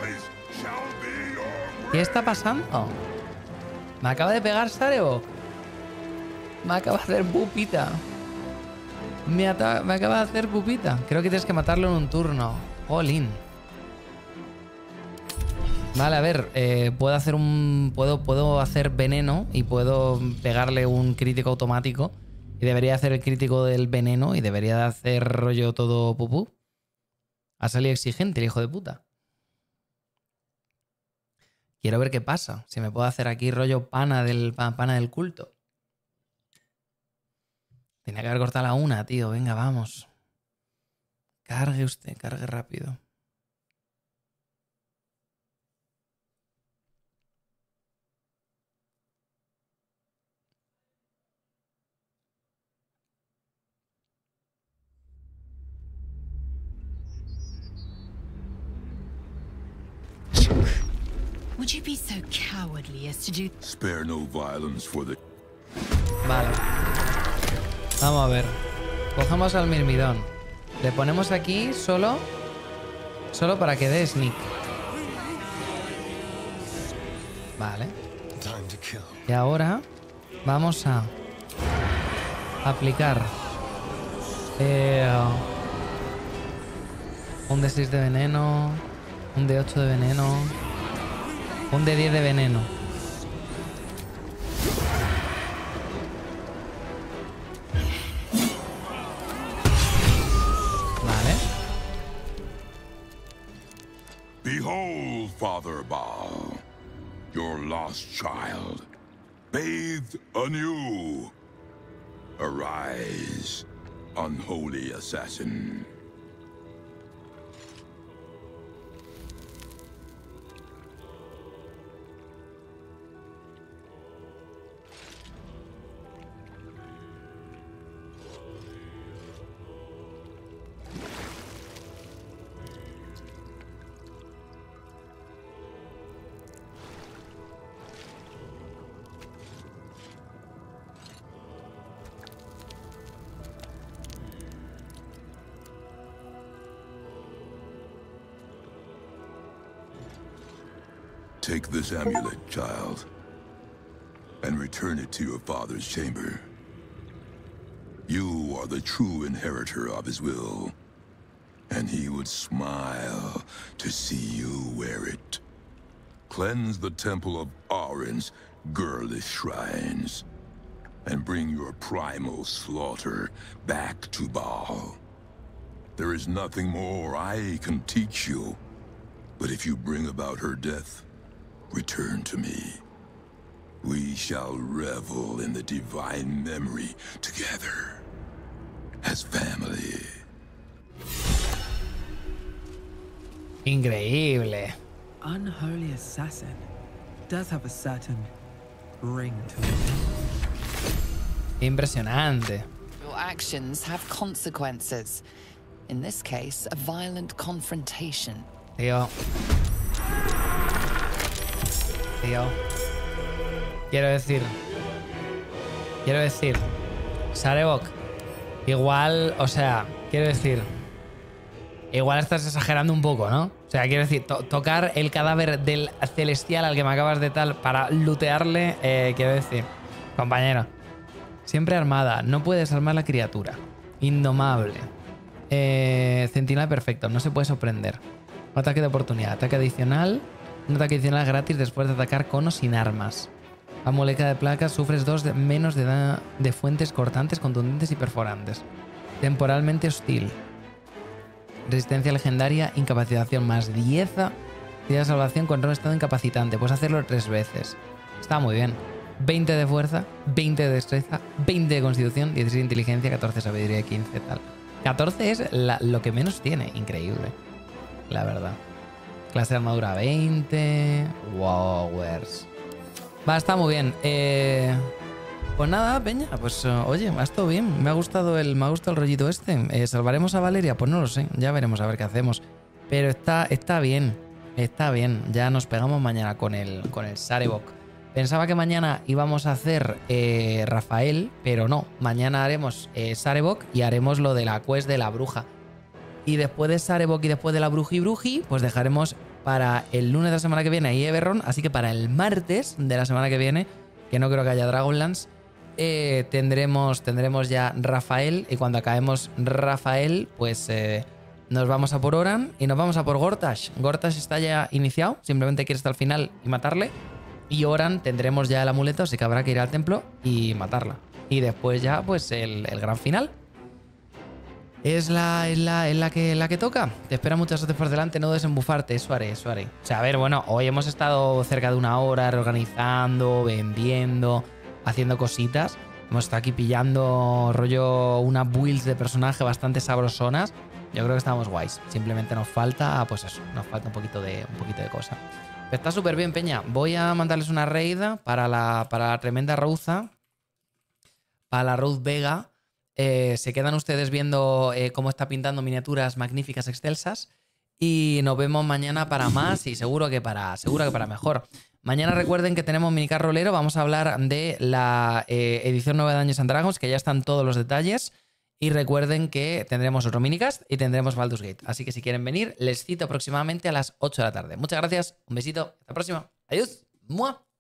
¿Qué está pasando? Me acaba de pegar Sarevok. Me acaba de hacer pupita. Me, ata- me acaba de hacer pupita. Creo que tienes que matarlo en un turno. All in. Vale, a ver, eh, puedo hacer un. Puedo, puedo hacer veneno y puedo pegarle un crítico automático. Y debería hacer el crítico del veneno y debería de hacer rollo todo pupú. Ha salido exigente el hijo de puta. Quiero ver qué pasa. Si me puedo hacer aquí rollo pana del, pana del culto. Tenía que haber cortado la una, tío. Venga, vamos. Cargue usted, cargue rápido. Would you be so cowardly as to do... Spare no violence for the... Vale. Vamos a ver. Cogemos al mirmidón. Le ponemos aquí solo... Solo para que dé sneak. Vale. Y ahora vamos a aplicar eh, un D seis de veneno, un D ocho de veneno, un D diez de veneno. Vale. Behold, Father Baal, your lost child, bathed anew. Arise, unholy assassin. Take this amulet, child, and return it to your father's chamber. You are the true inheritor of his will, and he would smile to see you wear it. Cleanse the temple of Auron's girlish shrines, and bring your primal slaughter back to Baal. There is nothing more I can teach you, but if you bring about her death, return to me. We shall revel in the divine memory together, as family. Increíble. Unholy assassin does have a certain ring to it. Impresionante. Your actions have consequences. In this case, a violent confrontation. Tío. Tío. Quiero decir. Quiero decir. Sarevok. Igual, o sea, quiero decir. Igual estás exagerando un poco, ¿no? O sea, quiero decir, to tocar el cadáver del celestial al que me acabas de tal para lootearle, eh, quiero decir. Compañero. Siempre armada. No puedes armar la criatura. Indomable. Eh, centinela perfecto. No se puede sorprender. Un ataque de oportunidad. Ataque adicional. Un ataque adicional gratis después de atacar con o sin armas. Amuleca de placas. Sufres dos de menos de, da de fuentes cortantes, contundentes y perforantes. Temporalmente hostil. Resistencia legendaria. Incapacitación más diez. De salvación contra un estado incapacitante. Puedes hacerlo tres veces. Está muy bien. veinte de fuerza. veinte de destreza. veinte de constitución. dieciséis de inteligencia. catorce de sabiduría y quince tal. catorce es la, lo que menos tiene. Increíble. La verdad. Clase de armadura veinte. Wowers. Va, está muy bien. Eh, pues nada, peña. Pues uh, oye, ha estado bien. Me ha gustado el, me ha gustado el rollito este. Eh, ¿Salvaremos a Valeria? Pues no lo sé. Ya veremos a ver qué hacemos. Pero está, está bien. Está bien. Ya nos pegamos mañana con el, con el Sarevok. Pensaba que mañana íbamos a hacer eh, Rafael, pero no. Mañana haremos eh, Sarevok y haremos lo de la quest de la bruja. Y después de Sarevok y después de la bruji bruji, pues dejaremos para el lunes de la semana que viene ahí Eberron. Así que para el martes de la semana que viene, que no creo que haya Dragonlance, eh, tendremos, tendremos ya Rafael. Y cuando acabemos Rafael, pues eh, nos vamos a por Oran y nos vamos a por Gortash. Gortash está ya iniciado, simplemente quiere estar al final y matarle. Y Oran tendremos ya el amuleto, así que habrá que ir al templo y matarla. Y después ya, pues, el, el gran final. Es la, es la, es la, que, la que toca. Te espera muchas veces por delante, no desembufarte. Eso haré, eso haré. O sea, a ver, bueno, hoy hemos estado cerca de una hora reorganizando, vendiendo, haciendo cositas. Hemos estado aquí pillando rollo unas builds de personaje bastante sabrosonas. Yo creo que estamos guays. Simplemente nos falta, pues eso, nos falta un poquito de, un poquito de cosa. Pero está súper bien, peña. Voy a mandarles una raid para la, para la tremenda Rouza. Para la Road Vega. Eh, se quedan ustedes viendo eh, cómo está pintando miniaturas magníficas, excelsas. Y nos vemos mañana para más y seguro que para, seguro que para mejor. Mañana recuerden que tenemos Minicar Rolero. Vamos a hablar de la eh, edición nueva de Dungeons and Dragons, que ya están todos los detalles. Y recuerden que tendremos otro minicast y tendremos Baldur's Gate. Así que si quieren venir, les cito aproximadamente a las ocho de la tarde. Muchas gracias, un besito, hasta la próxima. Adiós. ¡Mua!